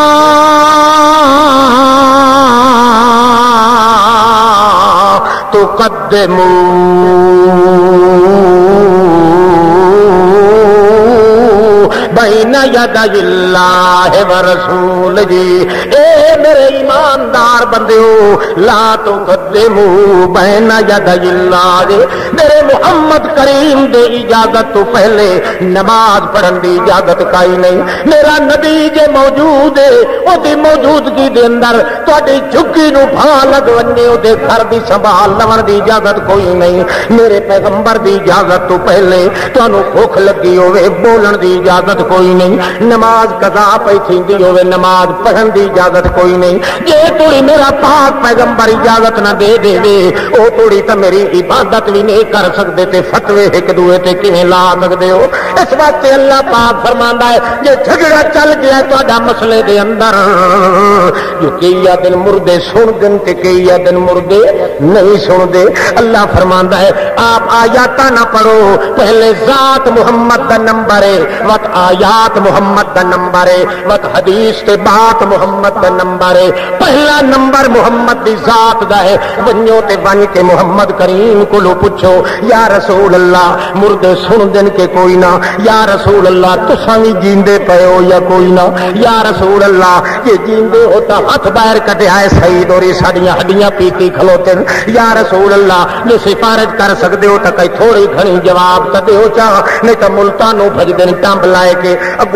تقدموا بین یدی اللہ ورسول جی اے میرے ایماندار بندیو لا تقدموا بین یدی اللہ جی میرے محمد کریم دے اجازت تو پہلے نماز پڑھن دی اجازت کائی نہیں میرا نبی جے موجود ہے او دی موجودگی دے اندر تہاڈی جھگی نو بھا لگ ونجے او دے گھر دی سنبھال لون دی اجازت کوئی نہیں میرے پیغمبر دی اجازت تو پہلے تانوں بھوک لگی ہوے بولن دی اجازت کوئی نہیں نماز قضا پئی تھیندی ہوے نماز پڑھن دی اجازت کوئی نہیں جے توڑی میرا پاک پیغمبر اجازت نہ دے دے وے او توڑی تے میری عبادت بھی نہیں کر سکدے تے فتوی ایک دوے تے کیویں لا سکدے ہو اس واسطے اللہ پاک فرماندا ہے جے جھگڑا چل گیا تہاڈا مسئلے دے اندر جو کئی دن مردے سن دن تے کئی دن مردے نہیں سن دے اللہ فرماندا ہے آپ آیات نہ پڑھو پہلے ذات محمد دا نمبر ہے وقت آیات محمد دا نمبر ہے وقت حدیث تے بات محمد دا نمبر ہے پہلا نمبر محمد دی ذات دا ہے ونجو تے بن کے محمد کریم کو لو پوچھو یا رسول اللہ مردے سن دن کے کوئی نہ یا رسول اللہ تساں وی جیندے پئے ہو یا کوئی نہ یا رسول اللہ یہ جیندے ہوتا ہاتھ باہر کٹیا ہے سعید اور ساڈیاں ہڈیاں پیتی کھلوتے یا رسول اللہ جو سفارش کر سکتے ہو تو کئی تھوڑی گھنی جواب تو دیو چاہ نہیں تو ملتانوں بھج دن ٹمب لائے کے اگو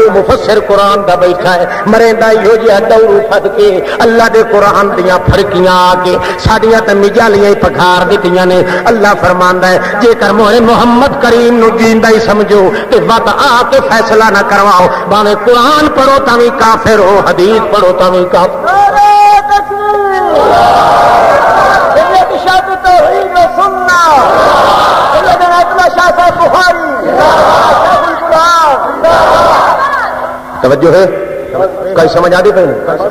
مفسر قرآن دا بیٹھا ہے مریندا ایو جہا ڈورو پھد کے اللہ دے قرآن دیاں پھڑکیاں آ کے ساڈیاں تے مجالیاں پکھار دتیاں نے اللہ فرماندا ہے جے کر موہے محمد کریم نو جیندا ہی سمجھو تے وقت آ کے فیصلہ نہ کرواؤ باویں قرآن پڑھو تاویں کافر ہو حدیث پڑھو تاویں کافر توجہ ہے کئی سمجھ آتی پہ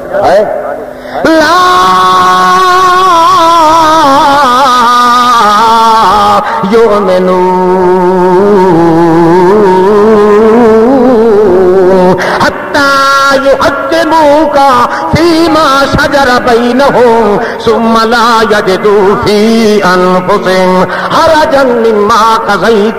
لا یؤمنون حتی یحکموک فیما شجر بینہم ثم لا یجدوا فی انفسہم حرجا مما قضیت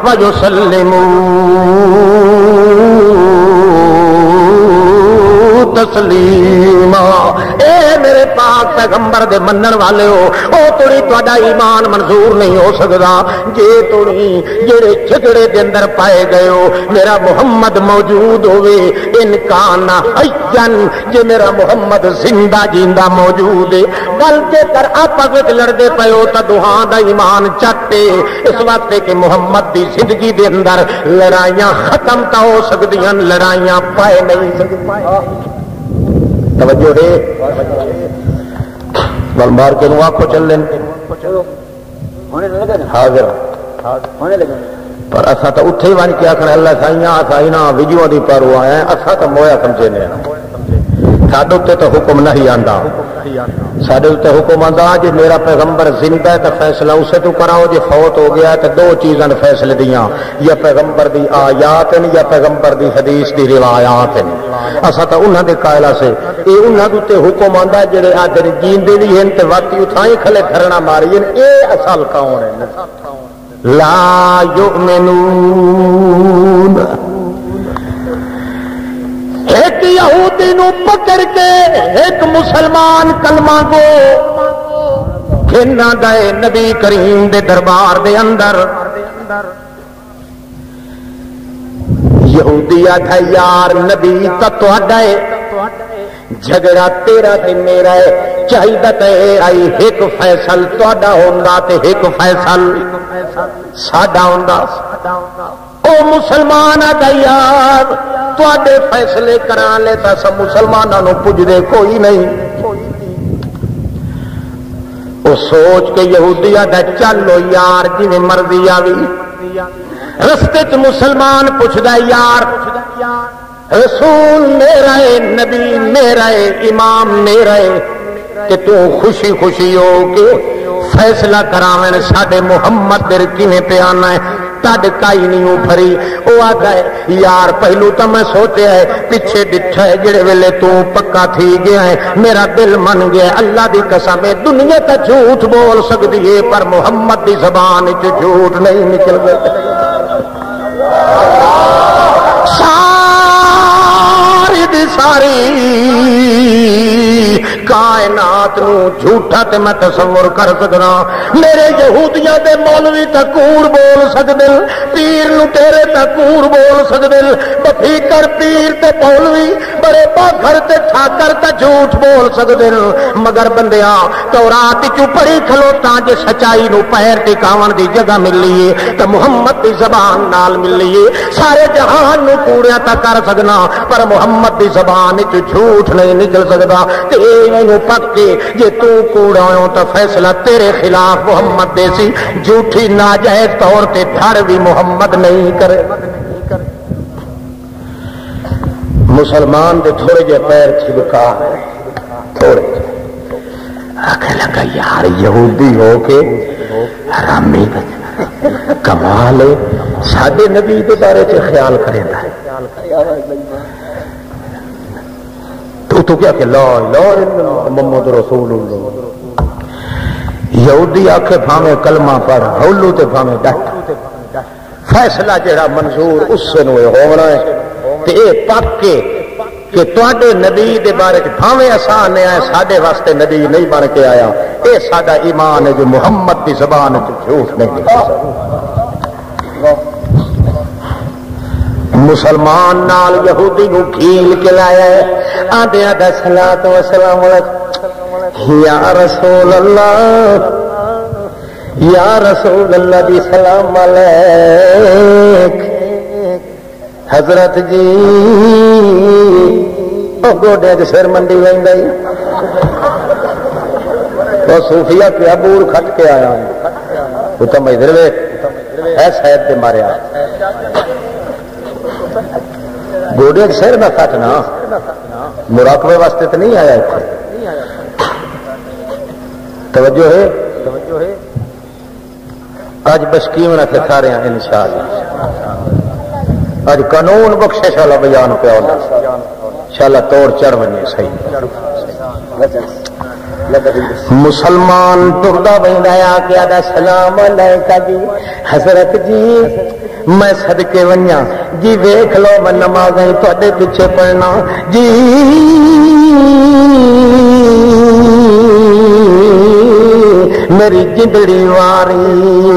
ویسلموا تسلیما اے میرے پاک پیغمبر دے منن والے ہو او توڑی تہاڈا ایمان منظور نہیں ہو سکدا جے توڑی جڑے جھگڑے دے اندر پائے گئے ہو میرا محمد موجود ہوئے انکان حیّن جے میرا محمد زندہ جیندہ موجود ہے بلکہ کر آپس وچ لڑدے پئے ہو تا دوہاں دا ایمان چٹے اس واسطے کہ محمد دی زندگی دے اندر لڑائیاں ختم تا ہو سکدیاں لڑائیاں پائے نہیں سکدیاں توجہ ہے بل مار کے نو آنکھوں چل لیں حاضر ہونے لگے پر اسا تو اٹھے وان کیا کرے اللہ سائیاں سائینا ویڈیو دی پرو آئے اسا تو مویا سمجھے نے ساڈے تے تو حکم نہیں آندا ساڈے تے حکم آندا جے میرا پیغمبر زندہ ہے تو فیصلہ اسے تو کراؤ جے فوت ہو گیا ہے تو دو چیزاں فیصلے دیاں یا پیغمبر دی آیات ہیں یا پیغمبر دی حدیث دی روایات ہیں اسا تو انہاں دے قائلہ سے اے انہاں دے حکم آندا جڑے آدر جیندے وی ہیں تے وقت اٹھائیں کھلے دھرنا ماری ہیں اے اصل کون ہے لا یؤمنون ایک یہودی نو پکڑ کے ایک مسلمان کلمہ گو کھینا دے نبی کریم دے دربار دے اندر یہودی آدھا یار نبی تا تہاڈا ہے جھگڑا تیرا تے میرا ہے چاہیے تے آئی ایک فیصل تہاڈا ہوندا تے ایک فیصل ساڈا ہوندا او مسلمان آدھا یار تواڈے فیصلے کران لے تا سب مسلماناں نو پجدے کوئی نہیں او سوچ کے یہودی آدھا چلو یار جویں مرضی آوی رستے چ مسلمان پوچھدا یار رسول میرا ہے نبی میرا ہے امام میرا ہے کہ تو خوشی خوشی ہو کے فیصلہ کراویں ساڈے محمد در کیویں پہ آنا ہے تڈ کائی نہیں پھری وہ آتا ہے یار پہلو تو میں سوچیا ہے پیچھے ڈٹھا ہے جڑے ویلے تو پکا تھی گیا ہے میرا دل من گیا اللہ دی قسم ہے دنیا تا جھوٹ بول سکتی ہے پر محمد دی زبان وچ جھوٹ نہیں نکل گیا ساری دی ساری کائنات نو جھوٹا تے میں تصور کر سکنا میرے یہودیاں دے مولوی تک کوڑ بول سکدے پیر نو تیرے تک کوڑ بول سکدے بفیکر پیر تے مولوی بڑے باکھر تے ٹھاکر تے جھوٹ بول سکدے مگر بندیا تورات وچ پڑھی کھلوتا جے سچائی نو پیر ٹکاون دی جگہ ملی ہے تے محمد دی زبان نال ملی ہے سارے جہان نو کوڑیا تا کر سکنا پر محمد دی زبان وچ جھوٹ نہیں نکل سکدا تے پکے جے تو کوڑا ہو تو فیصلہ تیرے خلاف محمد دے سی جھوٹی ناجائز طور تے دھڑ بھی محمد نہیں کرے مسلمان دے تھوڑے جے پیر چھلکا تھوڑے آکھے لگا یار یہودی ہو کے حرامی کمال ہے ساڈے نبی دے بارے چ خیال کریندا ہے تو تو کیا کہ لا الہ الا اللہ محمد رسول اللہ یہودی آکھے بھاویں کلمہ پڑھ ہولو تے بھاویں ڈٹ فیصلہ جڑا منظور اس سے نو ہونا ہے تے اے پک کے کہ تواڈے نبی دے بارے وچ بھاویں آسان ہے ساڈے واسطے نبی نہیں بن کے آیا اے ساڈا ایمان ہے جو محمد دی زبان وچ جھوٹ نہیں نکل سکدا مسلمان نال یہودی نو کھیل کے لایا ہے آدھیا دا صلاۃ و سلام یا رسول اللہ یا رسول اللہ دی سلام علیک حضرت جی او گوڈے دے سر منڈی ویندا ہی وہ صوفیہ پہ ابور کھٹ کے آیا تو تم ادھر ویکھ ہے شاید تے ماریا گوڈے دے سر نہ کھٹنا مراقبے واسطے تو نہیں آیا اتنے توجہ ہے توجہ ہے اج بشکیم نہ کھا رہے ہیں انشاءاللہ اج قانون بخشش والا بیان پہ ہونا انشاءاللہ توڑ چڑھ بنے صحیح مسلمان ٹردا بہندا کہ آدا سلام علیکہ جی حضرت جی میں صدقے ونیا جی ویکھ لو میں نمازیں تواڈے پیچھے پڑھنا جی میری جندڑی واری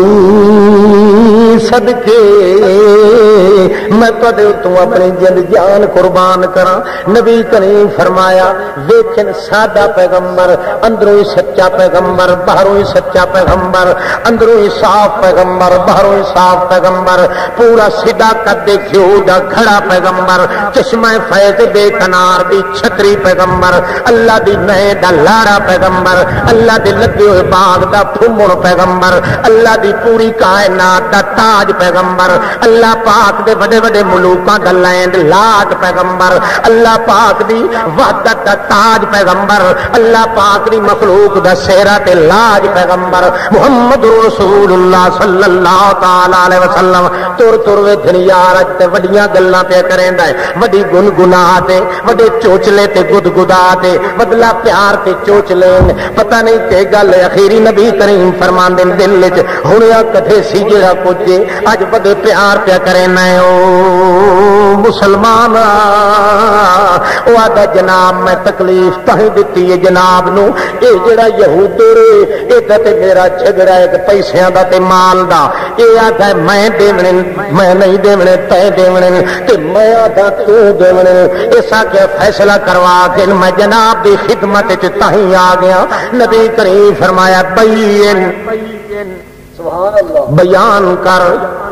صدقے میں تواڈے تو اپنی جند جان قربان کراں نبی کریم فرمایا ویکھن سادہ پیغمبر اندروں ہی سچا پیغمبر باہروں ہی سچا پیغمبر اندروں ہی صاف پیغمبر باہروں ہی صاف پیغمبر پورا سیدھا قد گھیو دا کھڑا پیغمبر چشمہ فیض بے کنار دی چھتری پیغمبر اللہ دی نہے دا لاڑا پیغمبر اللہ دی لگے ہوئے باغ دا پھومڑ پیغمبر اللہ دی پوری کائنات دا تاج پیغمبر اللہ پاک دے بڑے بڑے ملوکاں دا لینڈ لاٹ پیغمبر اللہ پاک دی وحدت دا تاج پیغمبر اللہ پاک دی مخلوق دا سہرا تے لاج پیغمبر محمد رسول اللہ صلی اللہ تعالی علیہ وسلم تر تر ویکھن یار تے وڈیاں گلاں پہ کریندا ہے وڈی گنگنا تے وڈے چوچلے تے گدگدا تے بدلا پیار تے چوچلے پتہ نہیں تے گل اخیری نبی کریم فرماندے دل وچ ہنیا کٹھے سی جڑا کچھ اج بڑے پیار پہ کرنا ہے او مسلمان او آدا جناب میں تکلیف تہیں دتی ہے جناب نو اے جڑا یہود رے اے تے میرا جھگڑا ہے پیسیاں دا تے مال دا اے آدا میں دیونے میں نہیں دیونے تے دیونے تے میں آدا تو دیونے ایسا کہ فیصلہ کروا کے میں جناب دی خدمت وچ تہیں آ گیا نبی کریم فرمایا بین سبحان اللہ بیان کر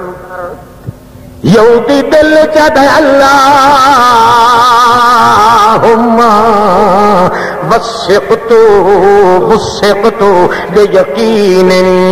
یہودی دل چاہتا ہے اللہم وثقتو وثقتو بیقین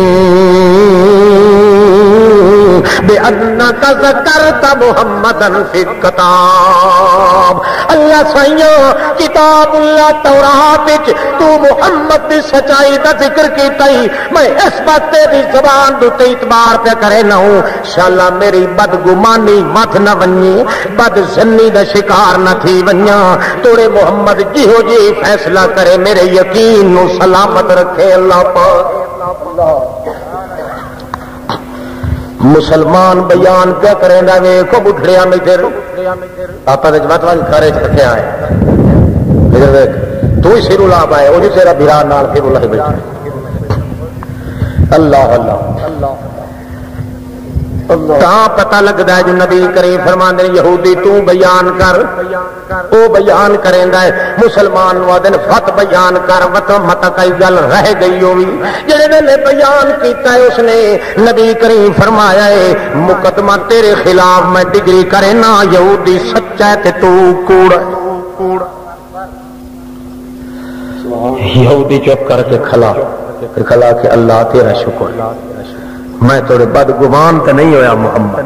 بأنک ذکرت محمدن فی الکتاب اللہ سائیوں کتاب اللہ تورات وچ تو محمد دی سچائی دا ذکر کیتا ہی میں اس بات دی زبان دو تے اعتبار پہ کرے نہ ہوں انشاءاللہ میری بدگمانی مت نہ ونی بد زنی دا شکار نہ تھی ونیا توڑے محمد جیہو جی فیصلہ کرے میرے یقین نو سلامت رکھے اللہ پاک مسلمان بیان کیا کریں گا ویکھو بٹھڑیا میں پھر آپ رجمت والی کھارے کٹھے آئے ادھر دیکھ تو ہی سر اللہ آئے وہ تیرا بھرا نال پھر اللہ بیٹھے اللہ اللہ کہاں پتہ لگتا ہے جو نبی کریم فرماندے نے یہودی تو بیان کر او بیان کریں گا مسلمان وادن فت بیان کر وت مت کئی گل رہ گئی ہوئی جڑے نے بیان کیتا ہے اس نے نبی کریم فرمایا ہے مقدمہ تیرے خلاف میں ڈگری کرے نا یہودی سچا ہے تے تو کوڑ یہودی چپ کر کے کھلا کھلا کہ اللہ تیرا شکر میں تھوڑے بد گمان تو نہیں ہویا محمد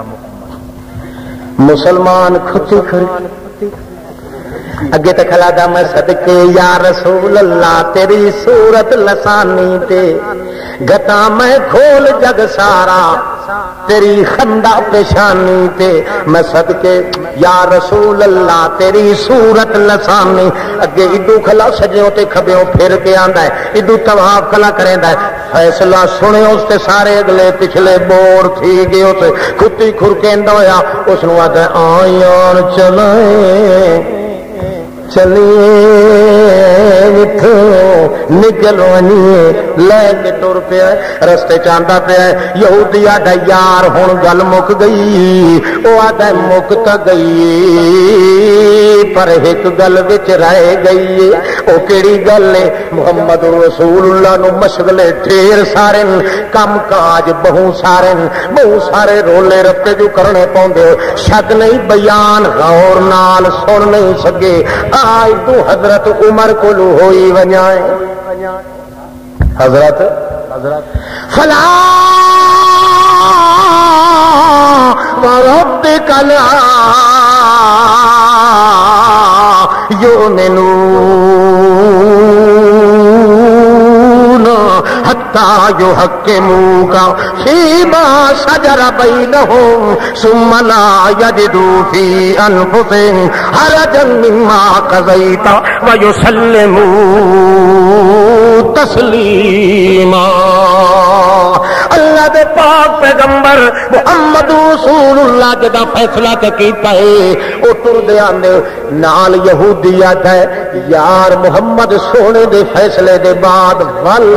مسلمان کھتی کھڑی اگے تے کھلا دا میں صدقے یا رسول اللہ تیری صورت لسانی تے گتا میں کھول جگ سارا تیری خندہ پیشانی تے میں صدقے یا رسول اللہ تیری صورت لسانی اگے ادو کھلا سجیوں تے کھبیوں پھر کے آندا ہے ادو طواف کھلا کریندا ہے فیصلہ سنے اس تے سارے اگلے پچھلے بور تھی گئے اس کھتی کھرکیندا ہویا اس نو آدا آیان چلائیں چلیے نکل ونیے لے کے ٹر پیا رستے چاہتا پیا یہودی آڈا یار ہوں گل مک گئی وہ آدھا مک تو گئی پر ایک گل وچ رہ گئی وہ کیڑی گل ہے محمد رسول اللہ نو مشغلے ڈھیر سارے کم کاج بہو سارے بہو سارے رولے رپے جو کرنے پاؤندے شک نہیں بیان غور نال سن نہیں سکے آج تو حضرت عمر کو ہوئی ونجائے حضرت حضرت فلا وربک لا یؤمنون حتی یحکموک فیما شجر بینہم ثم لا یجدوا فی انفسہم حرجا مما قضیت ویسلموا تسلیما اللہ دے پاک پیغمبر محمد رسول اللہ جدا فیصلہ کیتا ہے او ٹر دے آندے نال یہودی آتا ہے یار محمد سونے دے فیصلے دے بعد ول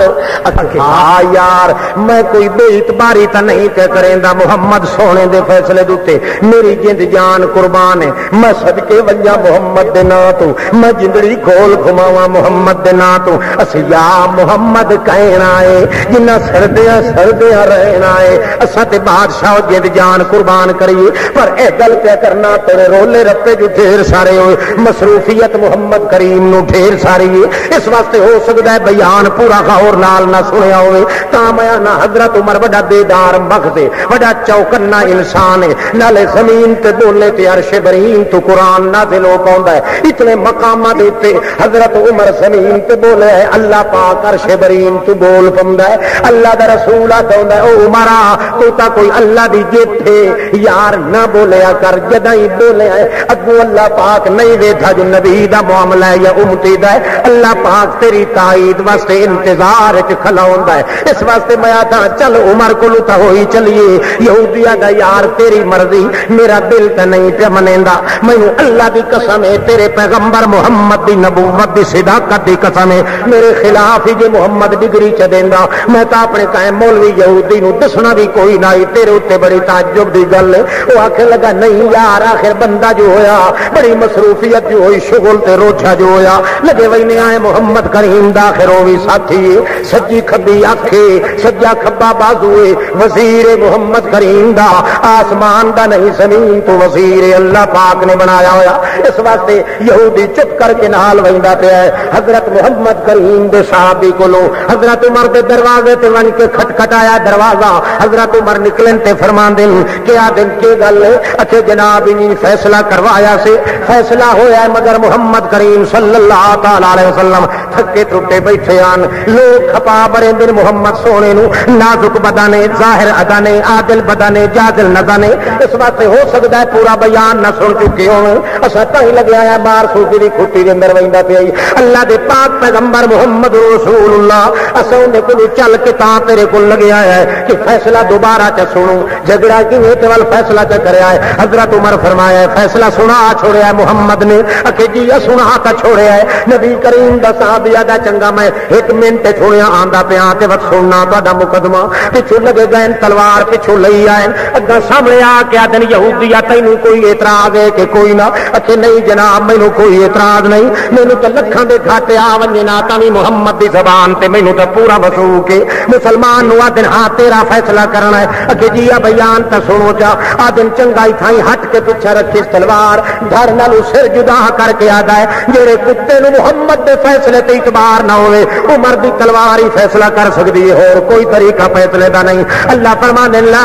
ہاں یار میں کوئی بے اعتباری تا نہیں کہ کریندا محمد سونے دے فیصلے دوتے میری جند جان قربان ہے میں صدقے ونجا محمد دے نا تو میں جندڑی گول گھماواں محمد دے نا تو اس یا محمد کہنا ہے جنہ سردیاں سردیاں رہنا ہے اساں تے بادشاہ جند جان قربان کریے پر اے گل کیا کرنا تیرے رولے رپے جو ڈھیر سارے ہوئے مصروفیت محمد کریم نو ڈھیر ساری ہے اس واسطے ہو سکتا ہے بیان پورا غور نال نہ سنیا ہوئے تا میں نہ حضرت عمر بڑا بیدار مغز ہے بڑا چوکنا انسان ہے نالے زمین تے بولے تے عرش برین تو قرآن نازل ہو پاوندا ہے اتنے مقامات تے حضرت عمر زمین تے بولے ہے اللہ پاک عرش برین تو بول پاوندا ہے اللہ دا رسول آندا ہے او عمرا تو تا کوئی اللہ دی جیت ہے یار نہ بولیا کر جدائی بولے ہے اگو اللہ پاک نہیں ویکھا جو نبی دا معاملہ ہے یا امتی دا ہے اللہ پاک تیری تائید واسطے انتظار وچ کھلا ہوندا ہے اس واسطے میں آتا چل عمر کو تا ہوئی چلیے یہودیاں دا یار تیری مرضی میرا دل تے نہیں پیا منیندا مینوں اللہ دی قسم ہے تیرے پیغمبر محمد دی نبوت دی صداقت دی قسم ہے میرے خلاف ہی جے محمد ڈگری چ دیندا میں تا اپنے قائم مولوی یہودی نو دسنا بھی کوئی نہ تیرے اوتے بڑی تعجب دی گل ہے او آکھے لگا نہیں یار آخر بندہ جو ہویا بڑی مصروفیت جو ہوئی شغل تے روجھا جو ہویا لگے وینے آئے محمد کریم دا آخر وہ بھی ساتھی سجی کھبی آنکھے سجا کھبا بازوے وزیر محمد کریم دا آسمان دا نہیں زمین تو وزیر اللہ پاک نے بنایا ہویا اس واسطے یہودی چپ کر کے نال ویندا پیا ہے حضرت محمد کریم دے صحابی کولو حضرت عمر دے دروازے تے ون کے کھٹکھٹایا دروازہ حضرت عمر نکلن تے فرماندے کیا دن کی گل ہے اچھے جناب انہی فیصلہ کروایا سے فیصلہ ہویا ہے مگر محمد کریم صلی اللہ تعالی علیہ وسلم تھکے ٹوٹے بیٹھے آن لوگ کھپا بڑے دن محمد سونے نو نازک بدانے ظاہر ادانے عادل بدانے جادل ندانے اس واسطے ہو سکتا ہے پورا بیان نہ سن چکے ہوں اسا تاں لگیا ہے بار سوچی دی کھوٹی دے اندر ویندا پیا اللہ دے پاک پیغمبر محمد رسول اللہ اساں دے کول چل کے تاں تیرے کول لگیا ہے کہ فیصلہ دوبارہ چ سنو جھگڑا کیویں تے ول فیصلہ چ کریا ہے حضرت عمر فرمایا ہے فیصلہ سنا چھوڑیا ہے محمد نے اکھے جی سنا تا چھوڑیا ہے نبی کریم دا صحابیہ دا چنگا میں ایک منٹ چھوڑیا آندا پیا تے وقت سننا تہاڈا مقدمہ پچھو لگے گئے تلوار پچھو لئی آئے اگا سامنے آ کے آدن یہودیا تینوں کوئی اعتراض ہے کہ کوئی نہ اکھے نہیں جناب مینوں کوئی اعتراض نہیں مینوں تے لکھاں دے گھاٹے آ ونجے نا تاں وی محمد دی زبان تے مینوں تے پورا وثوق ہے مسلمان نو آدن ہاں تیرا فیصلہ کرنا ہے اکھے جی آ بیان تے سنو جا آدن چنگائی تھائی ہٹ کے پیچھے رکھی تلوار دھر نالو سر جدا کر کے آدا ہے جڑے کتے نو محمد دے فیصلے تے اعتبار نہ ہوئے عمر دی تلوار ہی فیصلہ کر سکتی ہے اور کوئی طریقہ فیصلے دا نہیں اللہ فرمانے لا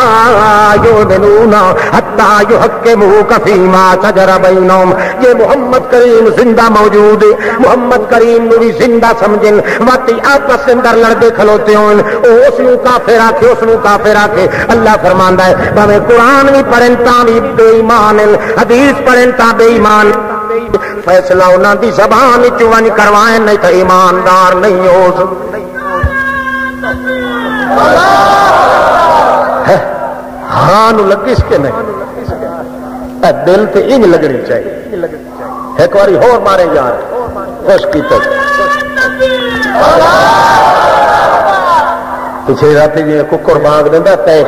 یؤمنون حتی یحکموک فیما شجر بینہم یہ محمد کریم زندہ موجود ہے محمد کریم نو بھی زندہ سمجھن واقعی آپس کے اندر لڑتے کھلوتے ہون اس نو کافر آکھے اس نو کافر آکھے اللہ فرماندا ہے بھاویں قرآن بھی پڑھن تاں بھی بے ایمان حدیث پڑھن تاں بے ایمان فیصلہ انہاں دی زبان وچ ون کروائیں نہیں تے ایماندار نہیں ہو سکتے ہاں نو لگس کے نہیں دل تے انج لگنی چاہیے ایک باری ہور مارے یار خوش کی تک پچھے رات جی ککڑ مانگ دینا تے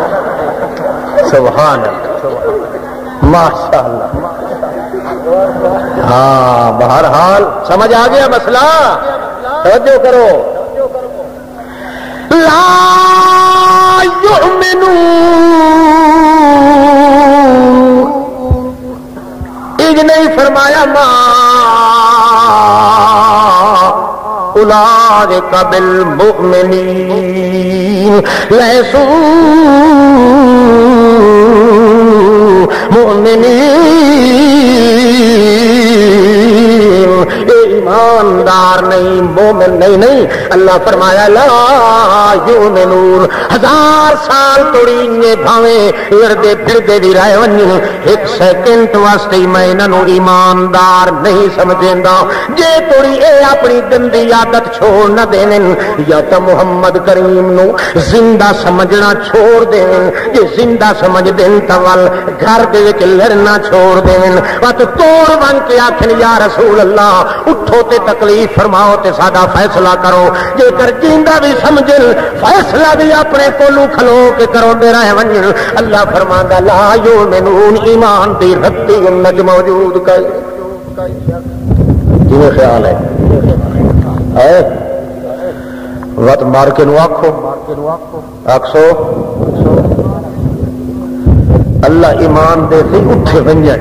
سبحان ماشاء اللہ. ہاں بہرحال سمجھ آ گیا مسئلہ. توجہ کرو. لا یؤمنون اج نہیں فرمایا ما اولئک بالمؤمنین لیسوا مؤمنین اے ایماندار نہیں مومن نہیں نہیں. اللہ فرمایا لا یؤمنون ہزار سال توڑی بھاویں لڑدے پھردے بھی رہے ونجن ایک سیکنڈ واسطے میں انہاں ایماندار نہیں سمجھیندا. جے توڑی اے اپنی گندی عادت چھوڑ نہ دین یا تو محمد کریم نو زندہ سمجھنا چھوڑ دین. جے زندہ سمجھ دین تو ول گھر دے وچ لڑنا چھوڑ دین. وقت توڑ بن کے آکھن یا رسول اللہ اٹھو تے تکلیف فرماؤ تے ساڈا فیصلہ کرو. جے کر جیندا بھی سمجھن فیصلہ بھی اپنے کولو کھلو کے کرو دے رہے ونجن. اللہ فرماندا لا یؤمنون ایمان دی رتی انج موجود کر. جی خیال ہے ہے وقت مار کے نو آکھو آکسو اللہ ایمان دے سی اٹھے ونجن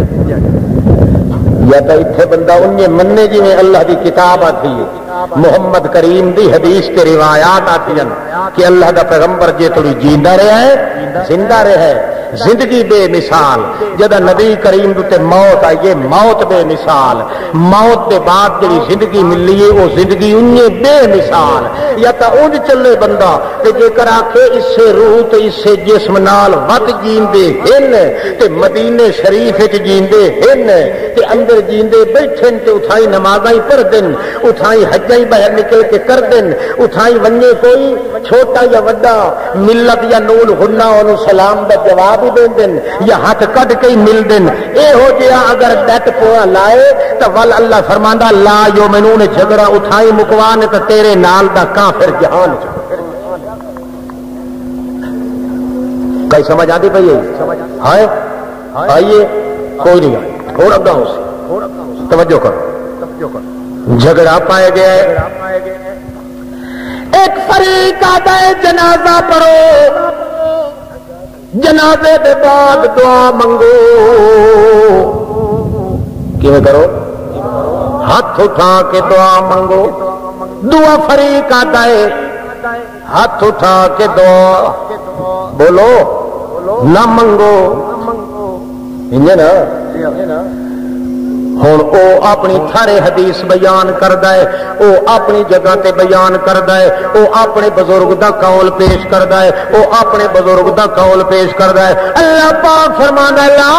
یا تو اتنے بندہ انہیں مننے جی میں اللہ دی کتاب آتی ہے محمد کریم دی حدیث کے روایات آتی ہیں کہ اللہ دا پیغمبر جے تھوڑی جیندہ رہا ہے زندہ رہا ہے زندگی بے مثال. جدہ نبی کریم تے موت آئیے موت بے مثال. موت کے بعد جی زندگی ملی ہے وہ زندگی انہیں بے مثال. یا تو انج چلے بندہ کہ جے کر آکھے اس سے روح تے اس سے جسم نال وت جیندے ہن تے مدینے شریف وچ جیندے ہن تے اندر جیندے بیٹھن تے اتھائی نمازاں پڑھ دین اتھائی حجاں باہر نکل کے کر دین اتھائی ونجے کوئی چھوٹا یا وڈا ملت یا نول ہننا انہوں سلام دا جواب ہی دین دین یا ہاتھ کٹ کے ہی مل دین. اے ہو جیا اگر ڈٹ پویا لائے تو ول اللہ فرماندا لا یؤمنون جھگڑا اتھائی مکوانے تو تیرے نال دا کافر جہان. کئی سمجھ آتی پئی ہے آئیے کوئی نہیں آئی تھوڑا گاؤں سے توجہ کرو. جھگڑا پائے گیا ایک فریق آتا ہے جنازہ پڑھو جنازے کے بعد دعا منگو. کیوں کرو ہاتھ اٹھا کے دعا منگو. دعا فریق آتا ہے ہاتھ اٹھا کے دعا بولو نہ منگو. ہوں او اپنی تھارے حدیث بیان کردا ہے او اپنی جگہ تے بیان کردا ہے او اپنے بزرگ دا قول پیش کردا ہے او اپنے بزرگ دا قول پیش کردا ہے. اللہ پاک فرماندا لا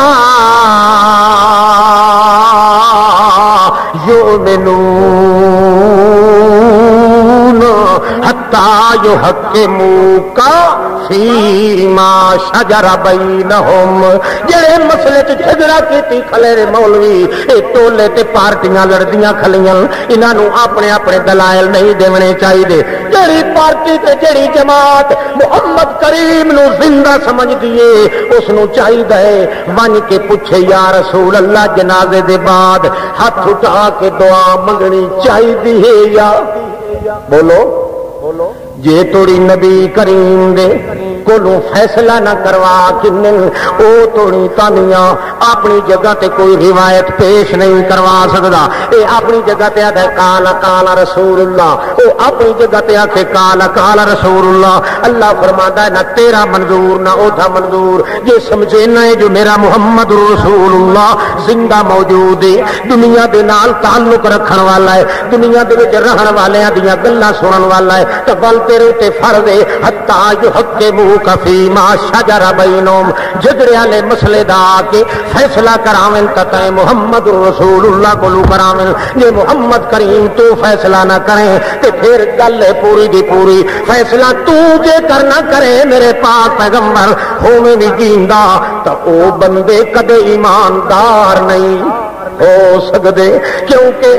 یؤمنون حتی یحکموک فیما شجر بینہم. جڑے مسئلے تے جھگڑا کیتی کھلے نے مولوی اے ٹولے تے پارٹیاں لڑدیاں کھلیاں انہاں نو اپنے اپنے دلائل نہیں دینے چاہیے. جڑی پارٹی تے جڑی جماعت محمد کریم نو زندہ سمجھ دیے اس نو چاہیے ون کے پوچھے یا رسول اللہ جنازے دے بعد ہاتھ اٹھا کے دعا منگنی چاہیے یا بولو بولو. جے توڑی نبی کریم دے کولوں فیصلہ نہ کروا کنن او توڑی تانیاں اپنی جگہ تے کوئی روایت پیش نہیں کروا سکدا. اے اپنی جگہ تے آدھے قال قال رسول اللہ او اپنی جگہ تے آکھے قال قال رسول اللہ. اللہ فرماتا ہے نہ تیرا منظور نہ او تھا منظور. یہ سمجھے نہ جو میرا محمد رسول اللہ زندہ موجود ہے دنیا دے نال تعلق رکھن والا ہے دنیا دے وچ رہن والیاں دیاں گلاں سنن والا ہے تے بل تیرے تے فرض ہے حتی یحکموک فیما شجر بینہم. جھگڑے والے مسئلے دا کے فیصلہ کراویں تے محمد رسول اللہ کولو کراویں. جے محمد کریم تو فیصلہ نہ کرے تے پھر گل ہے پوری دی پوری. فیصلہ تو جے کرنا کرے میرے پاک پیغمبر ہوویں بھی جیندا تے او بندے کدے ایماندار نہیں ہو سکدے. کیونکہ جے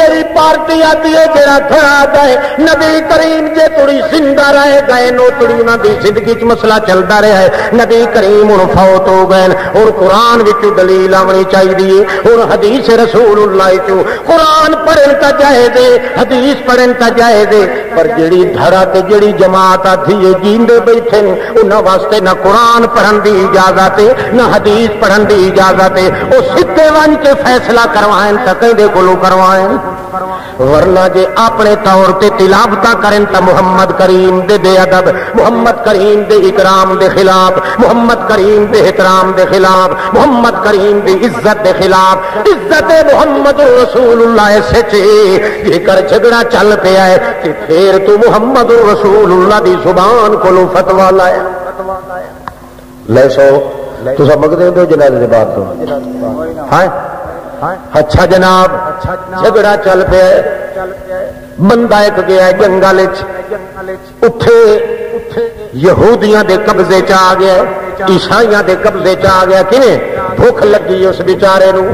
میری پارٹی آتی ہے جڑا تھڑا گئے نبی کریم جے تھوڑی زندہ رہے گئے نو تھوڑی انہاں دی زندگی چ مسئلہ چلتا رہا ہے نبی کریم ہن فوت ہو گئے اور قرآن وچ دلیل آونی چاہیے اور حدیث رسول اللہ چ قرآن پڑھن تا جائز ہے حدیث پڑھن تا جائز ہے پر جڑی دھڑا تے جڑی جماعت آتی ہے جیندے بیٹھے نے انہاں واسطے نہ قرآن پڑھن دی اجازت ہے نہ حدیث پڑھن دی اجازت ہے او سدھے ون کے فیصلہ کروائیں تے کہندے کولوں کروائیں ورنہ جے اپنے طور تے تلاوت کریں تا محمد کریم دے بے ادب محمد کریم دے اکرام دے خلاف محمد کریم دے احترام دے خلاف محمد کریم دی عزت دے خلاف عزت محمد رسول اللہ سچے جے کر جھگڑا چل پیا ہے تے پھر تو محمد رسول اللہ دی زبان کولوں فتوی لائے لے سو تو سب مگتے ہو جنازے دے بعد تو ہاں اچھا جناب جھگڑا چل پیا بندہ ایک گیا جنگل اٹھے یہودیاں دے قبضے چ آ گیا عیسائیاں دے قبضے چ آ گیا کیویں بھوک لگی اس بیچارے نو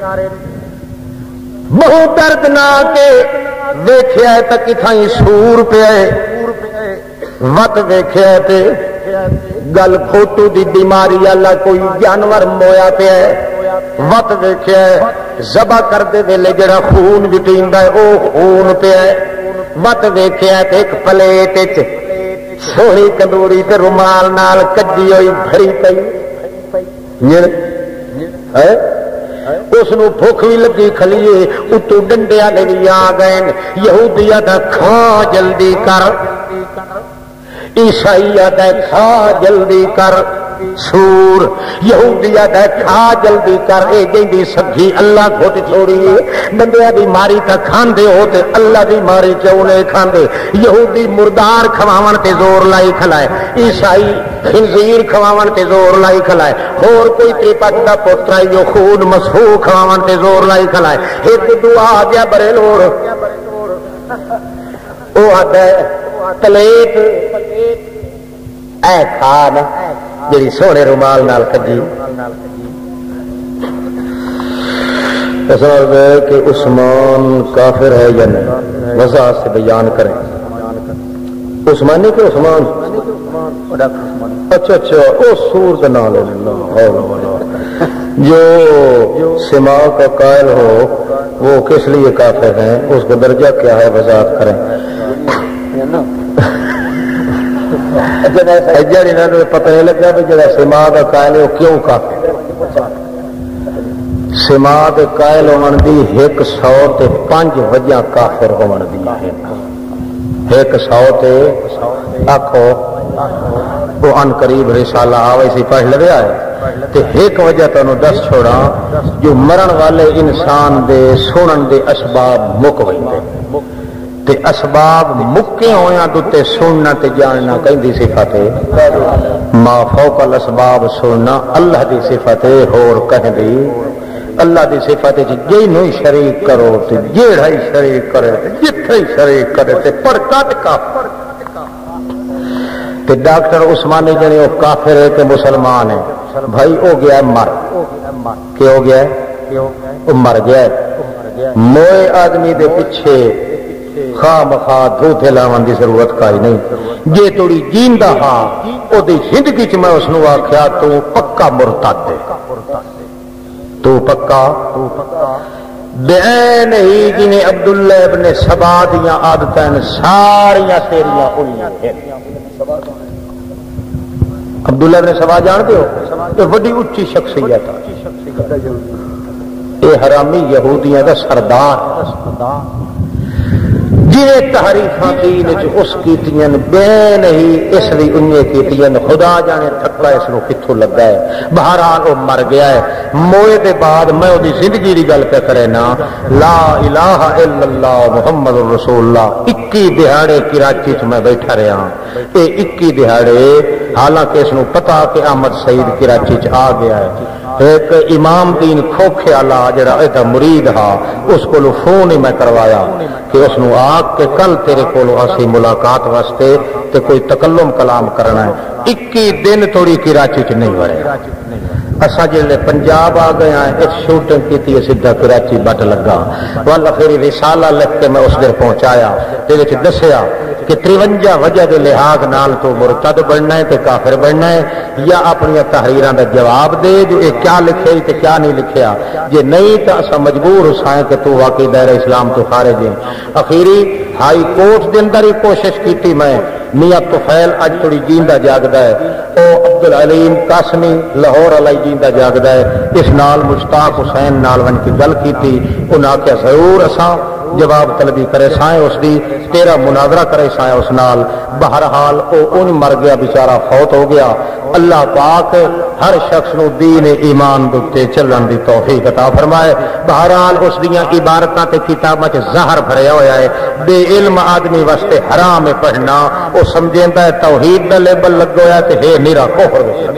بہت دردناک ویکھیا تے کتھائی سور پیا وت ویکھیا تے گل کھوٹو دی بیماری والا کوئی جانور مویا پیا وت ویکھیا ذبح کردے ویلے جڑا خون وٹیندا ہے او خون پیا وت ویکھیا تے ایک پلیٹ وچ سوہنی کندوری تے رومال نال کجی ہوئی بھری پئی ہے اس نو بھوک بھی لگی کھلیے اتو ڈنڈے والے بھی آ گئے یہودی آدا کھا جلدی کر عیسائی آدا کھا جلدی کر سور یہودی آدا کھا جلدی کر اے جیندی سبھی اللہ گھٹ چھوڑی بندے دی ماری تا کھاندے ہو تے اللہ دی ماری کیوں نہیں کھاندے یہودی مردار کھواون تے زور لائی کھلائے عیسائی خنزیر کھواون تے زور لائی کھلائے اور کوئی تریپٹ دا پوترا جو خون مسفوح کھواون تے زور لائی کھلائے ایک دعا آ گیا برے لوڑ او آدا تلیٹ اے کھان جڑی سونے رومال نال کجی کہ عثمان کافر ہے یا نہیں وضاحت سے بیان کریں عثمانی کہ عثمان اچھا اچھا او سور کا نام لے جو سما کا قائل ہو وہ کس لیے کافر ہیں اس کا درجہ کیا ہے وضاحت کریں پتہ نہیں لگا بھی جڑا سما کا قائل ہے وہ کیوں کافر سما کے قائل ہون دی ایک سو تے پانچ وجہ کافر ہون دی ایک سو تے آخو وہ ان قریب رسالہ آوے سی پڑھ لے آئے تے ایک وجہ تانوں دس چھوڑا جو مرن والے انسان دے سنن دے اسباب مک ویندے تے اسباب مکے ہویاں تے سننا تے جاننا کہندی صفت ہے ما فوق الاسباب سننا اللہ دی صفت ہے اور کہندی اللہ دی صفت ہے جے نو شریک کرو تے جیڑا ہی شریک کرے تے جتھے ہی شریک کرے تے پر کٹ کافر تے ڈاکٹر عثمانی جنے وہ کافر ہے کہ مسلمان ہے بھائی ہو گیا مر کہ ہو گیا وہ مر گیا موئے آدمی دے پیچھے خواہ مخواہ دھوتے لاون دی ضرورت کائی نہیں جے توڑی جیندہ ہاں او دی زندگی چ میں اس نو آکھیا تو پکا مرتد ہے تو پکا بین ہی جنہیں عبداللہ ابن سبا دیاں عادتیں ساریاں تیریاں ہوئیاں ہیں عبداللہ ابن سبا جانتے ہو یہ بڑی اچھی شخصیت ہے یہ حرامی یہودیاں دا سردار جنہیں تحریفاں دین اس کیتیاں بے نہیں اس بھی انہیں کیتیاں خدا جانے تھکا اس نو کتھوں لگا ہے بہرحال وہ مر گیا ہے موئے دے بعد میں وہ زندگی دی گل پہ کرے نا لا الہ الا اللہ محمد رسول اللہ اکی دہاڑے کراچی چ میں بیٹھا رہا ہوں اے اکی دہاڑے حالانکہ اس نو پتا کہ احمد سعید کراچی چ آ گیا ہے ایک امام دین کھوکھے والا جڑا ایدا مرید ہا اس کو فون ہی میں کروایا کہ اس نو آ کہ کل تیرے کولو اسی ملاقات واسطے تے کوئی تکلم کلام کرنا ہے اکی دن تھوڑی کراچی چ نہیں وڑے اصا جلے پنجاب آ گیا اس شوٹنگ کی سیدھا کراچی بٹ لگا والا پھر رسالہ لکھ کے میں اس دن پہنچایا دسیا کہ ترونجا وجہ کے لحاظ نال تو مرتد بننا ہے تے کافر بننا ہے یا اپنی تحریراں دا جواب دے جو یہ کیا لکھے تے کیا نہیں لکھیا جے نہیں تو اصا مجبور ہسائیں کہ تو واقعی دائرہ اسلام تو خارج ہے. اخیری ہائی کورٹ دے اندر ہی کوشش کیتی میں میاں طفیل اج تھوڑی جیندا جاگدا ہے او عبد العلیم قاسمی لاہور علی جیندا جاگدا ہے اس نال مشتاق حسین نال ون کی گل کیتی انہاں کہ ضرور اساں جواب طلبی کرے سائیں اس دی تیرا مناظرہ کرے سائیں اس نال. بہرحال او ان مر گیا بیچارہ فوت ہو گیا. اللہ پاک ہر شخص نو دین ایمان دے چلن دی توفیق عطا فرمائے. بہرحال اس دیاں عبارتاں تے کتاباں وچ زہر بھریا ہویا ہے. بے علم آدمی واسطے حرام ہے پڑھنا. او سمجھیندا ہے توحید دا لیبل لگا ہویا تے ہے نیرا کفر ہے.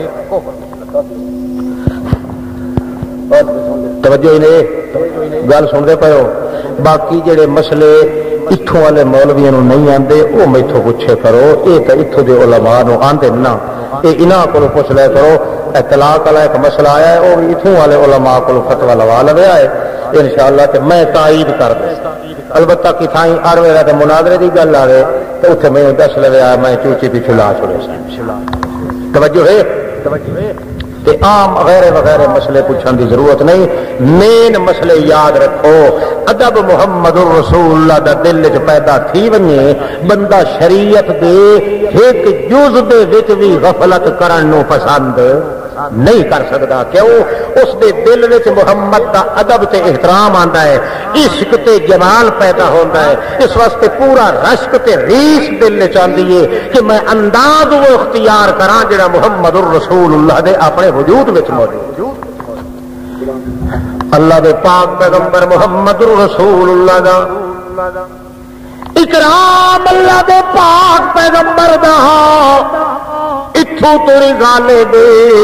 توجہ ہی نہیں گل سن دے پئے. باقی جڑے مسئلے اتھوں والے مولویاں نو نہیں آندے او میتھوں پوچھے کرو. اے تے اتھوں دے علماء نو آندے نا اے انہاں کولوں پوچھ لے کرو. اطلاق والا ایک مسئلہ آیا ہے او اتھوں والے علماء کولوں فتوی لوا لویا ہے انشاءاللہ تے میں تائید کر دے. البتہ کتھائیں ارویرا تے مناظرے دی گل آوے تے اوتھے میں دس لویا میں چوچی پیچھے لا چھوڑے سن. توجہ ہے توجہ ہے تے عام غیرے وغیرہ مسئلے پوچھن دی ضرورت نہیں. مین مسئلے یاد رکھو. ادب محمد الرسول اللہ دا دل وچ پیدا تھی ونجے بندہ شریعت دے ایک جز دے وچ بھی غفلت کرن نو پسند نہیں کر سکتا. کیوں؟ اس دے دل وچ محمد دا ادب تے احترام آندا ہے, عشق تے جمال پیدا ہوندا ہے. اس واسطے پورا رشک تے ریس دل وچ آندی ہے کہ میں انداز وہ اختیار کراں جڑا محمد الرسول اللہ دے اپنے وجود وچ موجود. اللہ دے پاک پیغمبر محمد الرسول اللہ دا اکرام اللہ دے پاک پیغمبر دا اتھوں توری گالے دے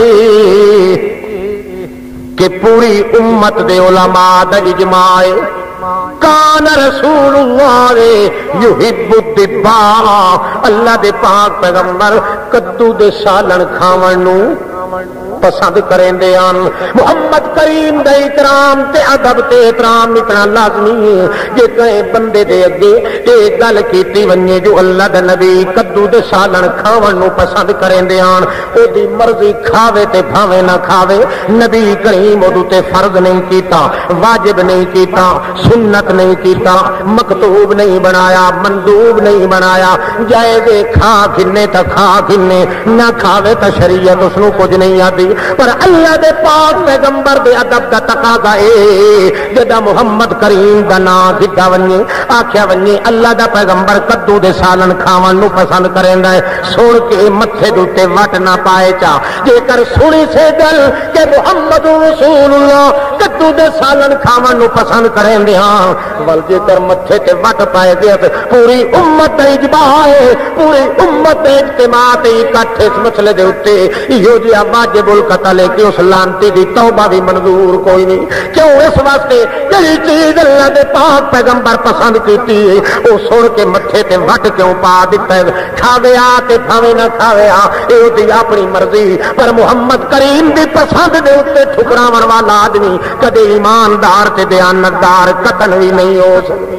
کہ پوری امت دے علماء دا اجماع کان رسول اللہ یحب الدباء. اللہ دے پاک پیغمبر کدو دے سالن کھاون نو پسند کریں دے آن. محمد کریم دے اکرام تے ادب تے احترام اتنا لازمی ہے کہ کہیں بندے دے اگے ایک گل کیتی ونجے جو اللہ دے نبی کدو دے سالن کھاون نو پسند کریں دے آن او دی مرضی کھاوے تے بھاوے نہ کھاوے. نبی کریم او تے فرض نہیں کیتا, واجب نہیں کیتا, سنت نہیں کیتا, مکتوب نہیں بنایا, مندوب نہیں بنایا. جائز کھا کھنے تا کھا کھنے نہ کھاوے تا شریعت اس نو کچھ نہیں آتی. پر اللہ دے پاک پیغمبر دے ادب دا تقاضا اے جدا محمد کریم دا نام کیتا ونجے آکھیا ونجے اللہ دا پیغمبر کدو دے سالن کھاون نو پسند کریندا ہے. سن کے متھے دے تے وٹ نہ پائے چا. جے کر سنی سے گل کہ محمد رسول اللہ کدو دے سالن کھاون نو پسند کریندے ہاں ول جے کر متھے تے وٹ پائے گیا تے پوری امت دا اجماع ہے, پوری امت دے اجتماع تے اکٹھے اس مسئلے دے اوتے ایہو جہا واجب القتل ہے کہ اس لعنتی دی توبہ بھی منظور کوئی نہیں. کیوں؟ اس واسطے جڑی چیز اللہ دے پاک پیغمبر پسند کیتی ہے او سن کے متھے تے وٹ کیوں پا دتا ہے. کھاوے آ تے کھاوے نہ کھاوے آ اے دی اپنی مرضی. پر محمد کریم دی پسند دے اوتے ٹھکراون والا آدمی کدے ایماندار تے دیانتدار قتل بھی نہیں ہو سکتی.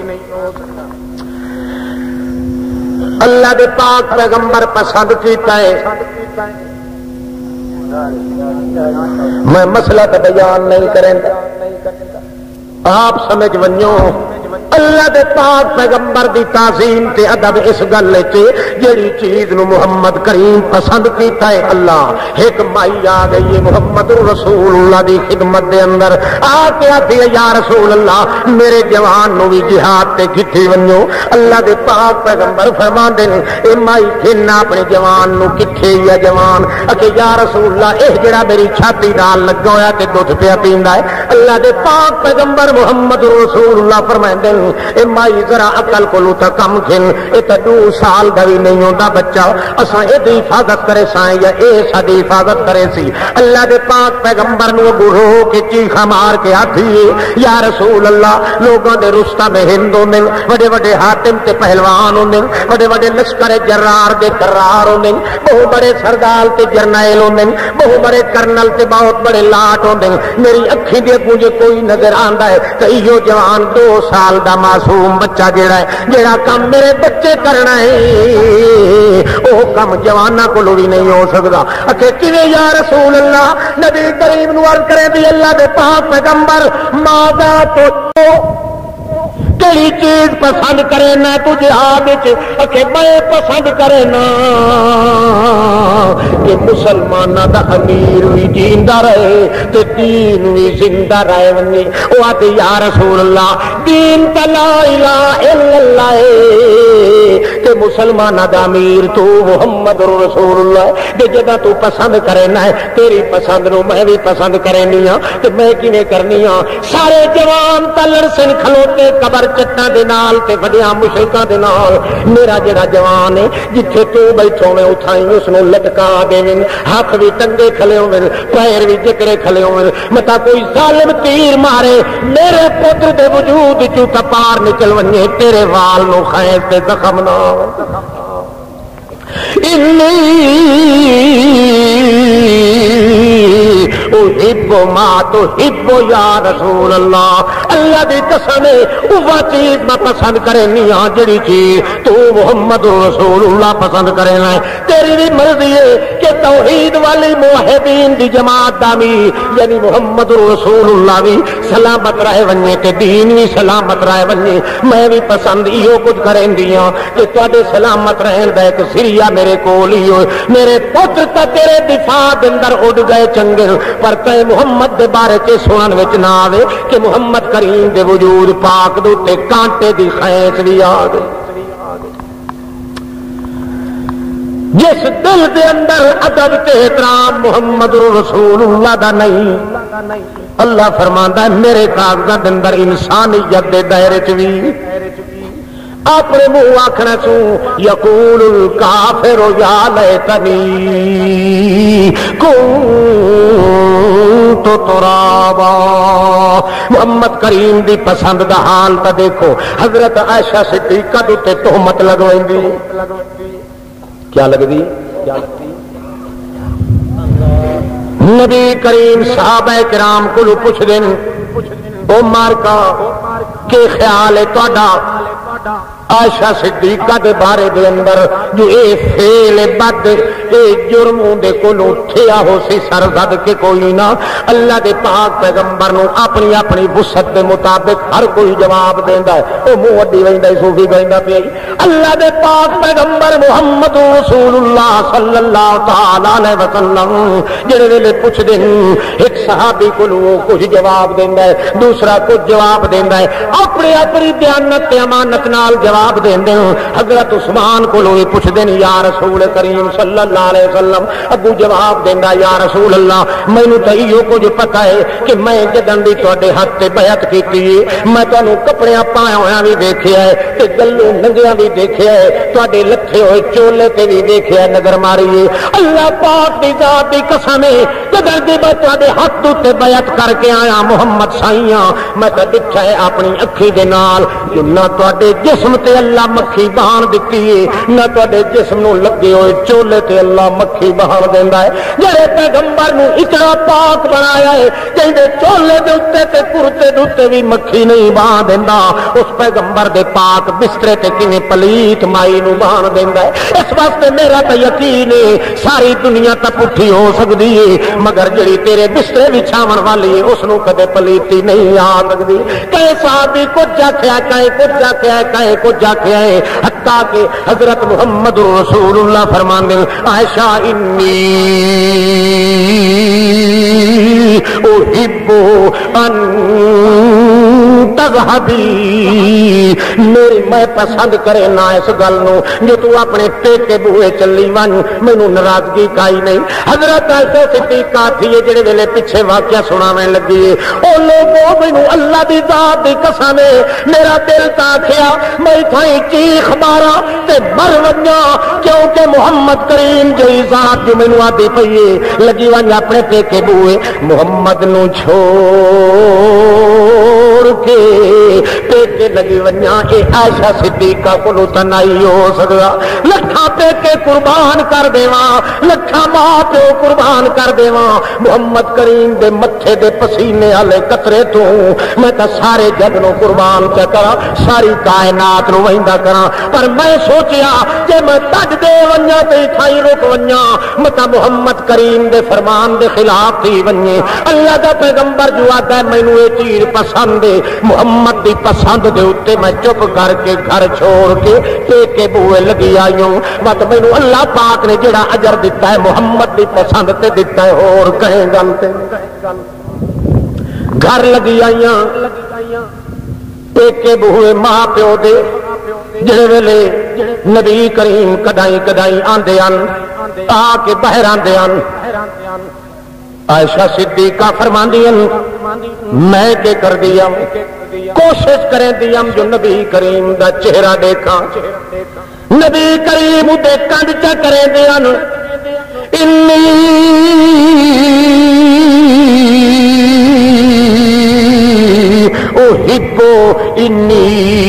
اللہ دے پاک پیغمبر پسند کیتا ہے. میں مسئلہ تو بیان نہیں کریں آپ سمجھ ونجو. اللہ دے پاک پیغمبر دی تعظیم تے ادب اس گل تے جڑی چیز نو محمد کریم پسند کیتا ہے. اللہ ایک مائی آ گئی ہے محمد رسول اللہ دی خدمت دے اندر آ کے آتی ہے یا رسول اللہ میرے جوان نو بھی جہاد تے کٹھی ونجو. اللہ دے پاک پیغمبر فرماندے نے اے مائی کھنا اپنے جوان نو کٹھے یا جوان اکے یا رسول اللہ اے جڑا میری چھاتی نال لگا ہویا تے دودھ پیا پیندا ہے. اللہ دے پاک پیغمبر محمد رسول اللہ فرماندے اے مائی ذرا عقل کولو تا کم کھن اے تا دو سال دا بھی نہیں ہوندا بچہ اساں اے دی حفاظت کرے سائیں یا اے ساڈی حفاظت کرے سی اللہ دے پاک پیغمبر نو گرو کے چیخا مار کے آکھیے یا رسول اللہ لوگاں دے رستم ہند ہوندے بڑے بڑے حاتم تے پہلوان ہوندے بڑے بڑے لشکر جرار دے کرار ہوندے بہت بڑے سردار تے جرنیل ہوندے بہت بڑے کرنل تے بہت بڑے لاٹ ہوندے میری اکھی دے مجھے کوئی نظر آندا ہے تے ایو جوان دو سال دا معصوم بچہ جیڑا ہے جیڑا کم میرے بچے کرنا ہے او کم جواناں کولوں بھی نہیں ہو سکدا اکھے کیویں یا رسول اللہ نبی کریم نو عرض کرے بھی اللہ دے پاک پیغمبر ماذا تو کئی چیز پسند کرے نا تو جہاد اکھے میں پسند کرے نا کہ مسلمانہ دا امیر بھی جیندہ رہے تے دین بھی زندہ رہے ونی وہ آتے یا رسول اللہ دین تا لا الہ الا اللہ کہ مسلمانہ دا امیر تو محمد رسول اللہ دے جدہ تو پسند کرے نا تیری پسند نو میں بھی پسند کرے نیا تے میں کیویں کرنی ہاں سارے جوان تلڑ سن کھلوتے قبر چٹاں دے نال تے وڈیاں مشرکاں دے نال میرا جڑا جوان ہے جتھے تو بیٹھو میں اٹھائی اس نو لٹکا دیویں ہاتھ بھی ٹنگے کھلے ہوویں پیر بھی جکڑے کھلے ہوویں متا کوئی ظالم تیر مارے میرے پتر دے وجود چوں کپار نکل ونجے تیرے وال نو خیر تے زخم نہ احب ما تحب یا رسول اللہ اللہ دی قسم وہ چیز میں پسند کرنی ہاں جڑی چیز تو محمد رسول اللہ پسند کرنا ہے تیری بھی مرضی ہے کہ توحید والی موحدین دی جماعت دامی یعنی محمد رسول اللہ بھی سلامت رہے ونجے تے دین بھی سلامت رہے ونجے میں بھی پسند ایو کچھ کریں دیاں کہ تواڈے سلامت رہن دا ایک سریا میرے کول ہی ہوئے میرے پتر تا تیرے دفاع دے اندر اڑ گئے چنگے پر تے محمد دے بارے چ سنن وچ نہ آوے کہ محمد کریم دے وجود پاک دے تے کانٹے دی خیس بھی آ گئی جس دل دے اندر ادب تے احترام محمد رسول اللہ دا نہیں اللہ فرماندا ہے میرے کاغذاں دے اندر انسانیت دے دائرے چ بھی اپنے منہ آخنا سو یقول الکافر یا لیتنی کنت ترابا محمد کریم دی پسند دا حال تا دیکھو حضرت عائشہ صدیقہ تے تہمت لگویندی کیا لگدی نبی کریم صحابہ کرام کو پوچھ دین او مارکا کے خیال ہے تہاڈا عائشہ صدیقہ دے بارے دے اندر جو اے فعل بد اے جرم دے کولوں تھیا ہو سی سرزد کے کوئی نہ اللہ دے پاک پیغمبر نو اپنی اپنی وسعت دے مطابق ہر کوئی جواب دیندا ہے او منہ وڈی ویندا صوفی کہندا پیا اللہ دے پاک پیغمبر محمد رسول اللہ صلی اللہ تعالی علیہ وسلم جڑے ویلے پوچھ دے ایک صحابی کولوں کچھ جواب دیندا ہے دوسرا کچھ جواب دیندا ہے اپنی اپنی دیانت تے امانت نال جواب دیندے حضرت عثمان کو لوگ پوچھ دین یا رسول کریم صلی اللہ علیہ وسلم ابو جواب دیندا یا رسول اللہ مینوں تے ایو کچھ پتہ ہے کہ میں جدن دی تواڈے ہاتھ تے بیعت کیتی ہے میں تانوں کپڑے پایا ہویا بھی دیکھیا ہے تے گلوں ننگیاں بھی دیکھیا ہے تواڈے لٹھے ہوئے چولے تے بھی دیکھیا ہے نظر ماری ہے اللہ پاک دی ذات دی قسم ہے جدن دی میں تواڈے ہاتھ تے بیعت کر کے آیا محمد سائیاں میں تے دکھیا ہے اپنی اکھی دے نال کہ نہ تواڈے جسم تے اللہ مکھی بہان دتی ہے نہ تواڈے جسم نو لگے ہوئے چولے تے اللہ مکھی بہان دیندا ہے جڑے پیغمبر نو اتنا پاک بنایا ہے کہندے چولے دے اوتے تے کرتے دے اوتے بھی مکھی نہیں بہان دیندا اس پیغمبر دے پاک بسترے تے کیویں پلیت مائی نو بہان دیندا ہے اس واسطے میرا تے یقین ہے ساری دنیا تے پٹھی ہو سکدی ہے مگر جڑی تیرے بسترے وچھاون والی ہے اس نو کدے پلیتی نہیں آ سکدی کئی صحابی کچھ آکھیا کئی کچھ آکھیا کئی کچھ آکھیا ہے حتیٰ کہ حضرت محمد رسول اللہ فرماندے عائشہ انی احب ان مذہبی، میری میں پسند کرے نہ اس گل نو جو تو اپنے پیکے بوئے چلی ون مینوں ناراضگی کائی نہیں۔ حضرت عائشہ صدیقہ تھی جڑے ویلے پیچھے واقعہ سناویں لگی او لوگوں مینوں اللہ دی ذات دی قسم ہے میرا دل تا کھیا میں تھائی چیخ مارا تے مر ونجا کیونکہ محمد کریم جی ذات جو مینوں آدی پئی لگی ون اپنے پیکے بوئے محمد نو چھوڑ کے پیکے لگی ونجا اے عائشہ صدیقہ کولو تنائی ہو سکدا لکھاں پیکے قربان کر دیواں لکھاں ماں پیو قربان کر دیواں محمد کریم دے متھے دے پسینے والے قطرے تو میں تا سارے جگ نو قربان کیا کراں ساری کائنات نو وہندا کراں پر میں سوچیا کہ میں تج دے ونجا تے تھائی رک ونجا متا محمد کریم دے فرمان دے خلاف تھی ونجے اللہ دا پیغمبر جو آتا ہے مینوں یہ چیز پسند ہے محمد دی پسند دے اوتے میں چپ کر کے گھر چھوڑ کے پیکے بوئے لگی آئی ہوں مت مینوں اللہ پاک نے جڑا اجر دیتا ہے محمد دی پسند تے دیتا ہے اور کہیں گل تے گھر لگی آئیاں پیکے بوئے ماں پیو دے جڑے ویلے نبی کریم کدائی کدائی آندے ان آ کے باہر آندے ان عائشہ صدیقہ فرماندی ہیں میں کے کر دیا کوشش کریں دیام جو نبی کریم دا چہرہ دیکھا نبی کریم دے کنڈ چا کریں دیان انی احبو انی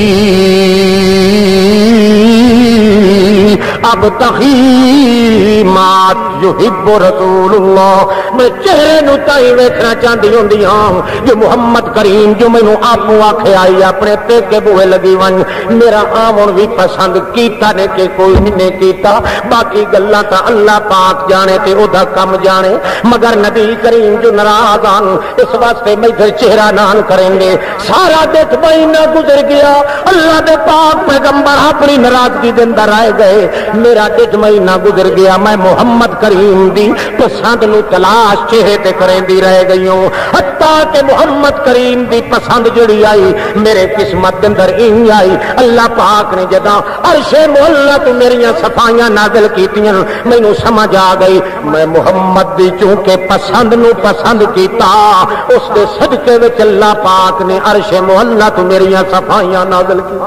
اب تخیمات یحب رسول اللہ میں چہرے نو تائی ویکھنا چاہتی ہوں ہاں جو محمد کریم جو مینوں آپ آکھے آئی اپنے پیکے بوئے لگی ون میرا آمن بھی پسند کیتا نے کہ کوئی نہیں کیتا باقی گلاں تا اللہ پاک جانے تے او دا کم جانے مگر نبی کریم جو ناراض آن اس واسطے میں چہرہ نان کریں گے سارا دت مہینہ گزر گیا اللہ دے پاک پیغمبر اپنی ناراضگی دے اندر آئے گئے میرا ڈیڑھ مہینہ گزر گیا میں محمد کریم دی پسند نو تلاش چہرے تے کریں دی رہ گئی ہوں حتیٰ کہ محمد کریم دی پسند جڑی آئی میرے قسمت دے اندر این آئی اللہ پاک نے جداں عرش مولا تو میریاں صفائیاں نازل کیتیاں مینوں سمجھ آ گئی میں محمد دی چونکہ پسند نو پسند کیتا اس دے صدقے وچ اللہ پاک نے عرش مولا تو میریاں صفائیاں نازل کی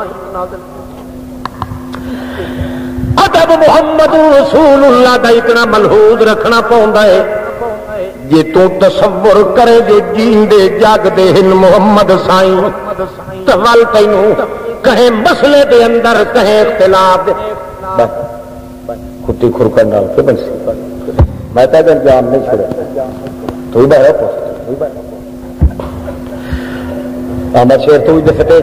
ادب محمد رسول اللہ دا اتنا ملحوظ رکھنا پوندا ہے جی تو تصور کرے جو جیندے جاگ دے ہن محمد سائیں تو ول تینوں کہیں مسئلے دے اندر کہیں اختلاف دے کھٹی کھرکن ڈال کے بنسی میں تو انجام نہیں چھوڑا تو ہی باہر احمد شیر تو بھی دفتے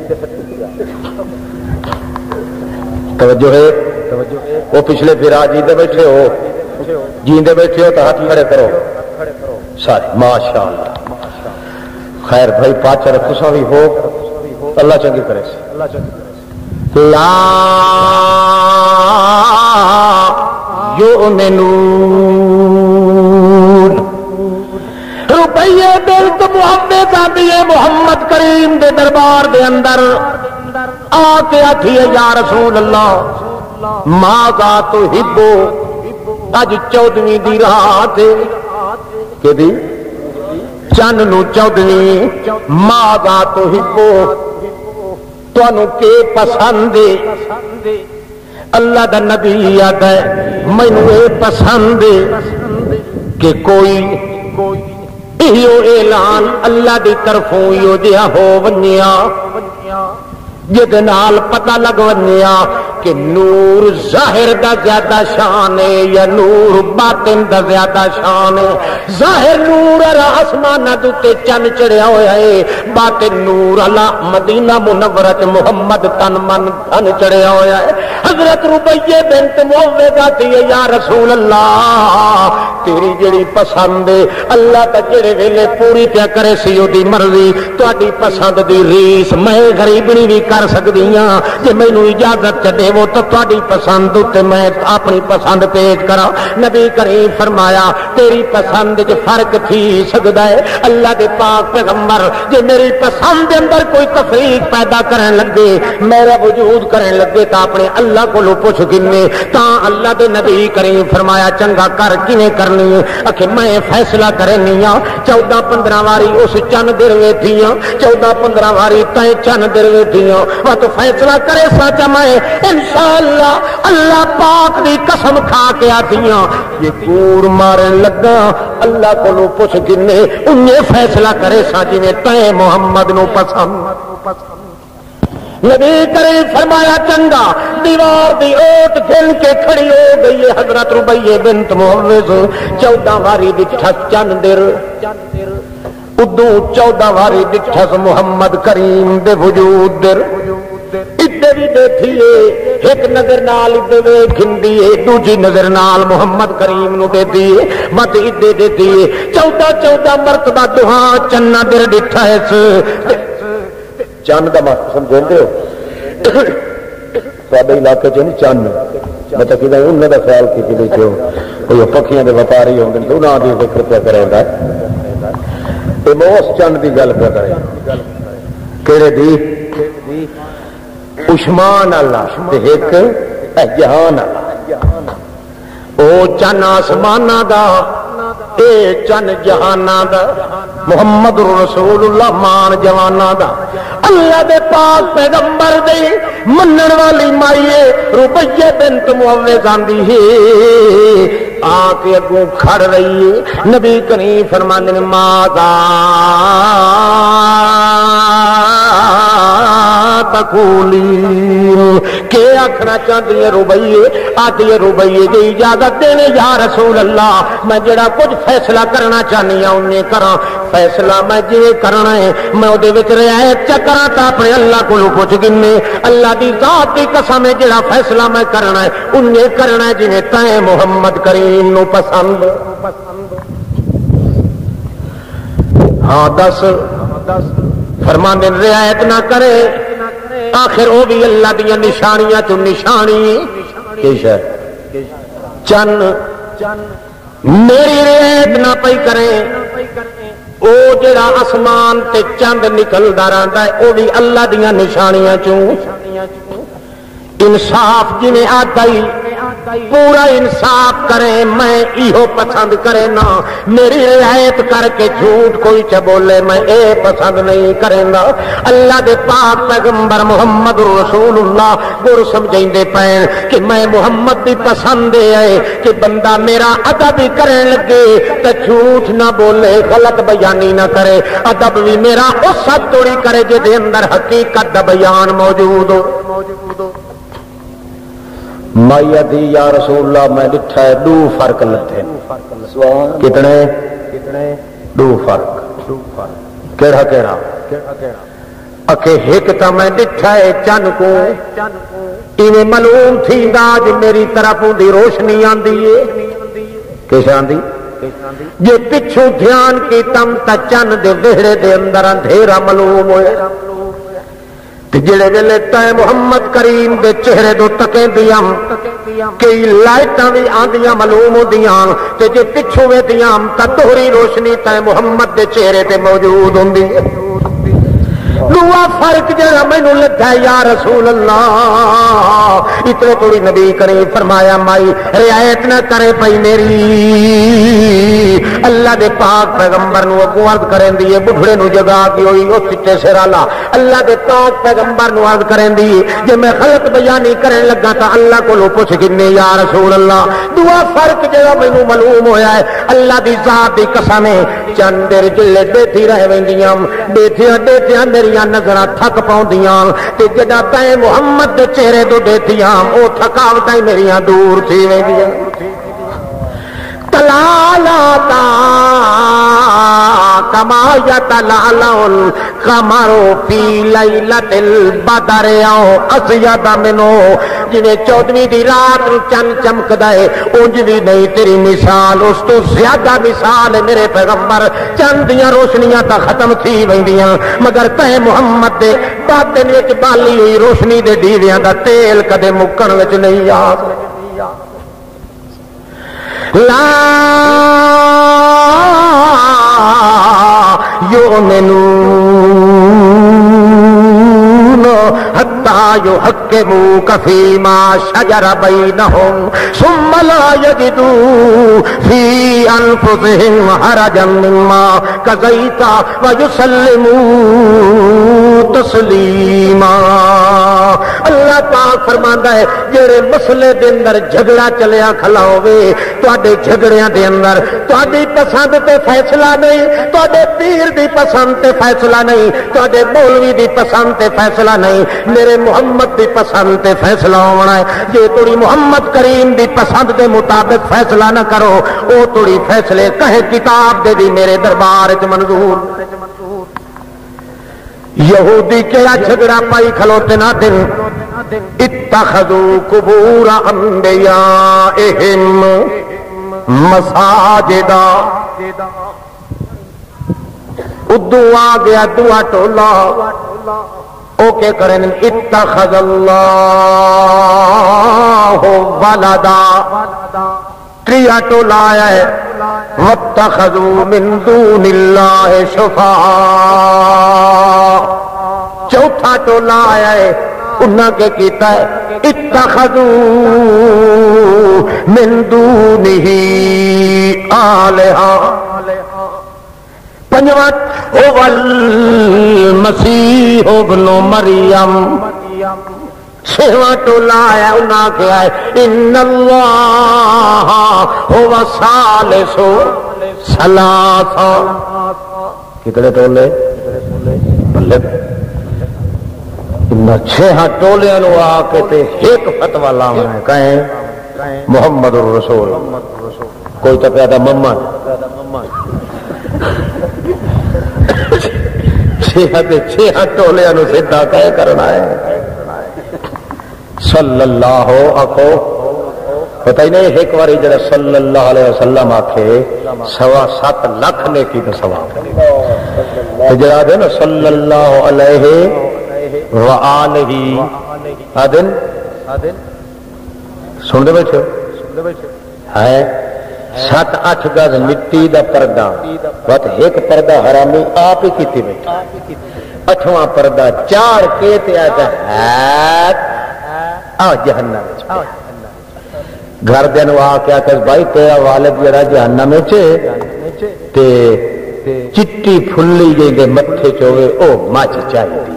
توجہ ہے وہ پچھلے پھر آج جیندے بیٹھے ہو جیندے بیٹھے ہو تو ہاتھ کھڑے کرو سارے ماشاء اللہ خیر بھائی پاچا رکھو سا بھی ہو اللہ چنگی کرے سے لا یؤمنون روپیے دل تو محمد آتی ہے محمد کریم دے دربار دے اندر آ کے آتی ہے یا رسول اللہ ماں کا تو ہبو اج چودویں دی رات کہ دی چند نو چودویں ماں کا تو ہبو تانوں کے پسند اللہ دا نبی آتا ہے مینوں اے پسند کہ کوئی ایو اعلان اللہ دی طرفوں ایو جہا ہو ونیا جد نال پتہ لگ ونیا کہ نور ظاہر دا زیادہ شان ہے یا نور باطن دا زیادہ شان ہے ظاہر نور علی آسمان تے چن چڑھیا ہوا ہے باطن نور علی مدینہ منورہ محمد تن من تن چڑھیا ہوا ہے حضرت ربیہ بنت معوذ آتی ہے یا رسول اللہ تیری جڑی پسند ہے اللہ تا جڑے ویلے پوری پیا کرے سی دی مرضی تہاڈی پسند دی ریس میں غریبنی بھی کر سکدی ہاں جے مینوں اجازت دے وہ تو تہاڈی پسند تے میں اپنی پسند پیش کراں نبی کریم فرمایا تیری پسند وچ فرق تھی سکدا ہے اللہ دے پاک پیغمبر جے میری پسند دے اندر کوئی تفریق پیدا کرن لگے میرا وجود کرن لگے تا اپنے اللہ کولوں پوچھ گنے تا اللہ دے نبی کریم فرمایا چنگا کر کیویں کرنی ہے کہ میں فیصلہ کرنی ہاں چودہ پندرہ واری اس چند دیر ویٹھی ہاں چودہ پندرہ واری تائیں چند دیر ویٹھی ہاں وہ تو فیصلہ کرے سچ میں انشاءاللہ اللہ پاک دی قسم کھا کے آتی ہاں یہ کور مارن لگا اللہ کو پوچھ گنے انہیں فیصلہ کرے سا جی میں تے محمد نو پسند نبی کریم فرمایا چنگا دیوار دی اوٹ گھن کے کھڑی ہو گئی ہے حضرت ربیہ بنت معوذ چودہ واری ڈٹھا چند دیر ادو چودہ واری ڈٹھا محمد کریم دے وجود در ادھے بھی بیٹھیے ایک نظر نال ادھے گھندیے دوجی نظر نال محمد کریم نو دے دیے مت ادھے دے دیے چودہ چودہ مرتبہ دہاں چنہ در ڈٹھا ہے چند کا مت سمجھتے ہو سارے علاقے چ نہیں چند میں تو کہ انہوں کا خیال کی دیکھو کوئی پکھیاں کے وپاری ہوں تو انہوں کی فکر پہ کرے گا میں اس چند کی گل پہ کرے کہڑے دی عثمان اللہ ایک جہان اللہ او چن آسمان دا اے چن جہانا دا محمد رسول اللہ مان جوانا دا اللہ دے پاک پیغمبر دے منن والی مائیے ربیہ بنت معوذ آندی ہے آ کے اگوں کھڑ رہی ہے نبی کریم فرماندے نے ماذا تقولین کہ آخنا چاہتی ہے ربیہ آتی ہے ربیہ جی اجازت دینے یا رسول اللہ میں جڑا کچھ فیصلہ کرنا چاہنی ہوں انہیں کراں فیصلہ میں جی کرنا ہے میں وہ رعایت چ کراں تا اپنے اللہ کو پوچھ گنے اللہ دی ذات کی قسم ہے جڑا فیصلہ میں کرنا ہے انہیں کرنا ہے جی تے محمد کریم نو پسند ہاں دس فرماندے رعایت نہ کرے آخر وہ بھی اللہ دیا نشانیاں تو نشانی چن میری رعایت نہ پئی کرے او جڑا آسمان تے چند نکلدا رہندا ہے وہ بھی اللہ دیا نشانیاں چوں انصاف جویں آتا ہی پورا انصاف کرے میں ایہو پسند کرے نا میری رعایت کر کے جھوٹ کوئی چ بولے میں اے پسند نہیں کرے نا اللہ دے پاک پیغمبر محمد رسول اللہ گر سمجھیندے پین کہ میں محمد دی پسند ہے کہ بندہ میرا ادب ہی کرنے لگے تے جھوٹ نہ بولے غلط بیانی نہ کرے ادب بھی میرا اس حد توڑی کرے جے دے اندر حقیقت دا بیان موجود ہو مائی دی یا رسول اللہ میں ڈٹھا ہے دو فرق لتے کتنے دو فرق کیڑا کیڑا اکے ایک تا میں ڈٹھا ہے چن کو ایویں معلوم تھی آج میری طرف دی روشنی آندی ہے کیسے آندی جے پچھو دھیان کی تم تا چن دے وہڑے دے اندر اندھیرا معلوم ہوئے جڑے ویلے تے محمد کریم دے چہرے دو تکیں دیاں کئی لائٹاں بھی آندیاں معلوم ہوندیاں تے جے پچھوں ویندیاں تا دوہری روشنی تے محمد دے چہرے تے موجود ہوندی دعا فرق جڑا مینوں لگا یا رسول اللہ اتنے تھوڑی نبی کریم فرمایا مائی رعایت نہ کرے پئی میری اللہ دے پاک پیغمبر نو اگوں عرض کریں دی بڈھڑے نو جگا کے ہوئی او چٹے سر والا اللہ دے پاک پیغمبر نو عرض کریں دی جے میں غلط بیانی کرنے لگا تا اللہ کولوں پوچھ گنے یا رسول اللہ دعا فرق جڑا مینوں معلوم ہویا ہے اللہ دی ذات دی قسم چند دیر جلے بیٹھی رہ ویندیاں بیٹھیاں بیٹھیاں میری نظر تھک پاؤندیاں تے جدا تے محمد دے چہرے تو دیتیاں او تھکاوٹاں میریاں دور تھی ویندیاں تلالا تا کما یتلالع القمر فی لیلۃ البدر او ازید منہ جویں چودھویں دی رات نوں چند چمکدا ہے اونج بھی نہیں تیری مثال اس تو زیادہ مثال ہے میرے پیغمبر چند دیاں روشنیاں تا ختم تھی ویندیاں مگر تے محمد دے باطن وچ بالی ہوئی روشنی دے دیویاں دا تیل کدے مکن وچ نہیں آ لا یؤمنون حتی یحکموک فیما شجر بینہم ثم لا یجدوا فی انفسہم حرجا مما قضیت ویسلموا تسلیما اللہ پاک فرماندا ہے جڑے مسئلے دے اندر جھگڑا چلیا کھلا ہوے تواڈے جھگڑیاں دے اندر تواڈی پسند تے فیصلہ نہیں تواڈے پیر دی پسند تے فیصلہ نہیں تواڈے مولوی دی پسند تے فیصلہ نہیں میرے محمد دی پسند تے فیصلہ ہونا ہے جے تھوڑی محمد کریم دی پسند دے مطابق فیصلہ نہ کرو او تھوڑی فیصلے کہے کتاب دے دی میرے دربار وچ منظور یہودی کیڑا جھگڑا پائی کھلوتے نہ دن اتخذوا قبور انبیائہم مساجدا ادو آ گیا دعا ٹولا او کے کریں اتخذ اللہ ولدا تریا ٹولا آیا ہے واتخذوا من دون اللہ شفعاء چوتھا ٹولا آیا ہے انہاں کے کیتا ہے اتخذوا من دونہ آلہا پنجواں هو المسیح ابن مریم چھواں ٹولا آیا انہاں کیا ہے ان اللہ هو ثالث ثلاثہ کتنے ٹولے بلے ان چھ ٹولیاں نو آ کے تے ایک فتوی لاونا ہے کہیں محمد الرسول کوئی تو پیدا محمد چھ ٹولیاں نو سیدھا کہے کرنا ہے صلی اللہ آخو پتہ ہی نہیں ایک باری جڑا صلی اللہ علیہ وسلم آکھے سوا سات لاکھ نے کی تو ثواب جڑا دے نا صلی اللہ علیہ وآلہ آدن سن دے بیٹھو ہے سات اٹھ گز مٹی دا پردہ بات ایک پردہ حرامی آپ ہی کیتی بیٹھا اٹھواں پردہ چار کے تے آتا ہے آ جہنم گھر دے نو آ کے آتا بھائی تیرا والد جڑا جہنم چھے تے چٹی پھلی جے دے متھے چوے او ماچ چاہی دی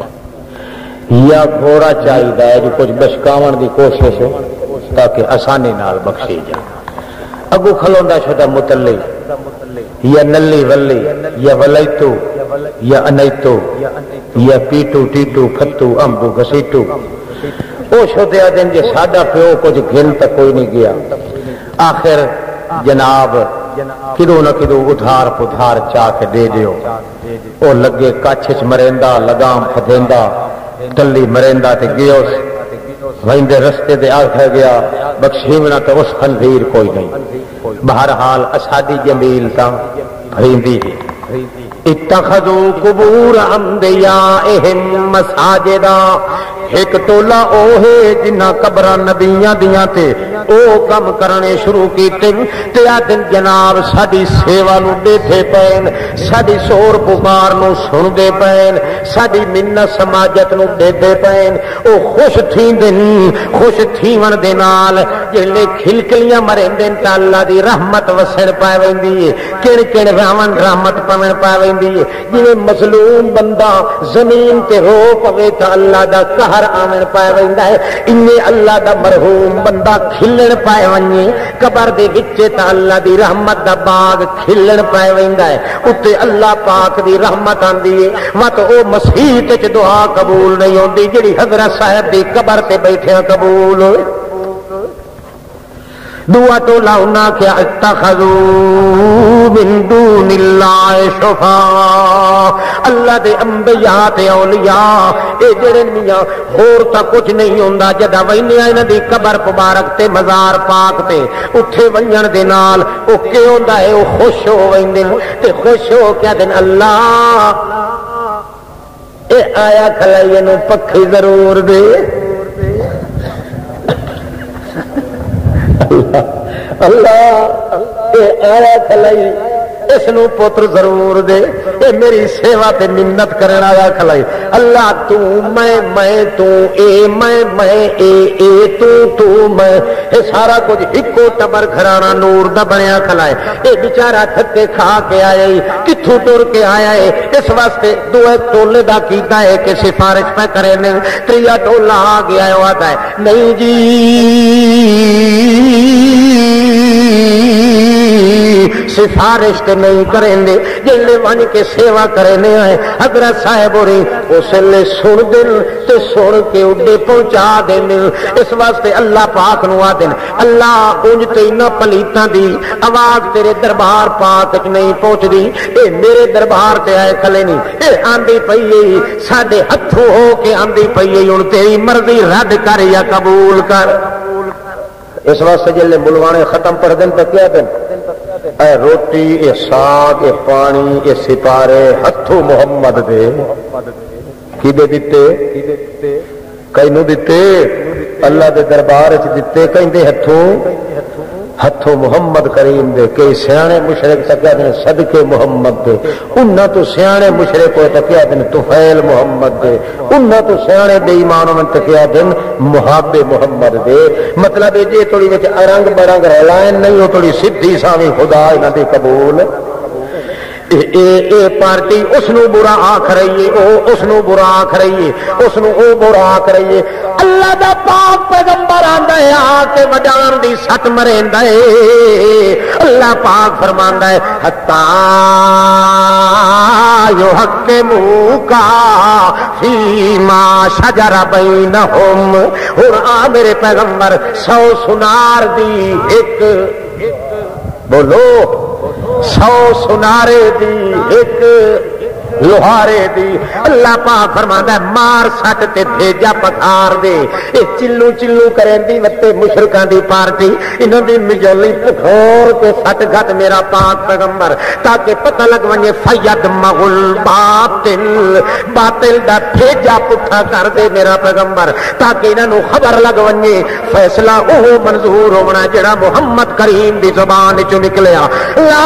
یا گھوڑا چاہی دا ہے جو کچھ بشکاون دی کوشش ہے تاکہ آسانی نال بخشی جائے اگو کھلوندا شدہ متلی یا نلی ولی یا ولیتو یا انیتو یا پیٹو ٹیٹو پھتو امبو گھسیٹو او شدہ دن جے ساڈا پیو کچھ گھن تک کوئی نہیں گیا آخر جناب کدو نہ کدو ادھار پدھار چاہ کے دے دیو او لگے کچھ مریندا لگام پھدیندا ٹلی مریندا تے گیوس ویندے رستے دے آکھا گیا بخشیونا تو اس خنزیر کوئی نہیں بہرحال اسادی جمیل تا بھریندی ہی اتخذوا قبور انبیائہم مساجدا ایک ٹولا او ہے جنہ قبرہ نبیاں دیاں تے او کم کرنے شروع کیتے تے آدن جناب ساڈی سیوا نو دیتے پین ساڈی سور پکار نو سن دے پین ساڈی منت سماجت نو دے دے پین او خوش تھیں دن خوش تھیون دے نال جلے کھلکلیاں مرین دن تا اللہ دی رحمت وسن پائے ویندی ہے کن کن راون رحمت پاون پائے ویندی ہے جویں مظلوم بندہ زمین تے رو پوے تا اللہ دا قہر آمن پائے ویندا ہے انہیں اللہ دا مرحوم بندہ کھلن پائے ونجے قبر دے وچ تے اللہ دی رحمت دا باغ کھلن پائے ویندا ہے اتے اللہ پاک دی رحمت آندی ہے مت او مسیح تے دعا قبول نہیں ہوندی جڑی حضرت صاحب دی قبر تے بیٹھے قبول ہوئے دعا ٹولا انہاں کیا اتخذوا من دون اللہ شفاء اللہ دے انبیاء تے اولیاء اے جڑے میاں ہور تا کچھ نہیں ہوندا جدا وینے انہاں دی قبر مبارک تے مزار پاک تے اٹھے ونجن دے نال او کی ہوندا ہے او خوش ہو ویندے تے خوش ہو کیا دن اللہ اے آیا کھلائی نو پکھی ضرور دے اللہ اے آیا کھلائی اس نو پتر ضرور دے اے میری سیوا تے منت کرن والا کھلائی اللہ تو میں میں تو اے میں میں اے اے تو تو میں اے سارا کچھ اکو ٹبر گھرانا نور دا بنیا کھلائے اے بیچارہ تھکے کھا کے آیا ہے کتھوں ٹر کے آیا ہے اس واسطے دو ایک ٹولے دا کیتا ہے کہ سفارش پہ کرے نے تریا ٹولا آ گیا ہے آتا ہے نہیں جی سفارش تے نہیں کریں دے جلے ون کے سیوا کرنے آئے حضرت صاحب ہو رہی اس لئے سن دن تے سن کے اڈے پہنچا دن اس واسطے اللہ پاک نو آ دن اللہ انج تے نہ پلیتاں دی آواز تیرے دربار پاک نہیں پہنچ دی اے میرے دربار تے آئے کھلے نہیں اے آندی پئی ساڈے ہتھوں ہو کے آندی پئی ہن تیری مرضی رد کر یا قبول کر اس واسطے جلے ملوانے ختم پڑھ دن پہ کیا دن اے روٹی اے ساگ اے پانی اے سپارے ہتھوں محمد دے کی دے دیتے کئی نو دیتے اللہ دے دربار وچ دیتے کہیں دے ہتھوں ہتھوں محمد کریم دے کئی سیانے مشرک تکیا دن صدقے محمد دے انہاں تو سیانے مشرک کو تکیا دن طفیل محمد دے انہاں تو سیانے بے ایمانوں میں تکیا دن محاب محمد دے مطلب جے تھوڑی وچ ارنگ برنگ رلائن نہیں ہو تھوڑی سدھی ساویں خدا انہاں دی قبول اے اے اے پارٹی اس نو برا آکھ رہی ہے او اس نو برا آکھ رہی ہے اس نو او برا آکھ رہی ہے اللہ دا پاک پیغمبر آندا ہے آ کے وڈان دی سٹ مریندا ہے اللہ پاک فرماندا ہے حتا یحکموک فیما شجر بینہم اور آ میرے پیغمبر سو سنار دی ایک بولو سو سنارے دی ایک لوہارے دی اللہ پاک فرماندا ہے مار سٹ تے بھیجا پکار دے اے چلو چلو کریں دی وتے مشرکاں دی پارٹی انہاں دی مجولی پھور کے سٹ گھٹ میرا پاک پیغمبر تاکہ پتہ لگ ونجے فید مغل باطل باطل دا بھیجا پٹھا کر دے میرا پیغمبر تاکہ انہاں نو خبر لگ ونجے فیصلہ او منظور ہونا جڑا محمد کریم دی زبان چوں نکلیا لا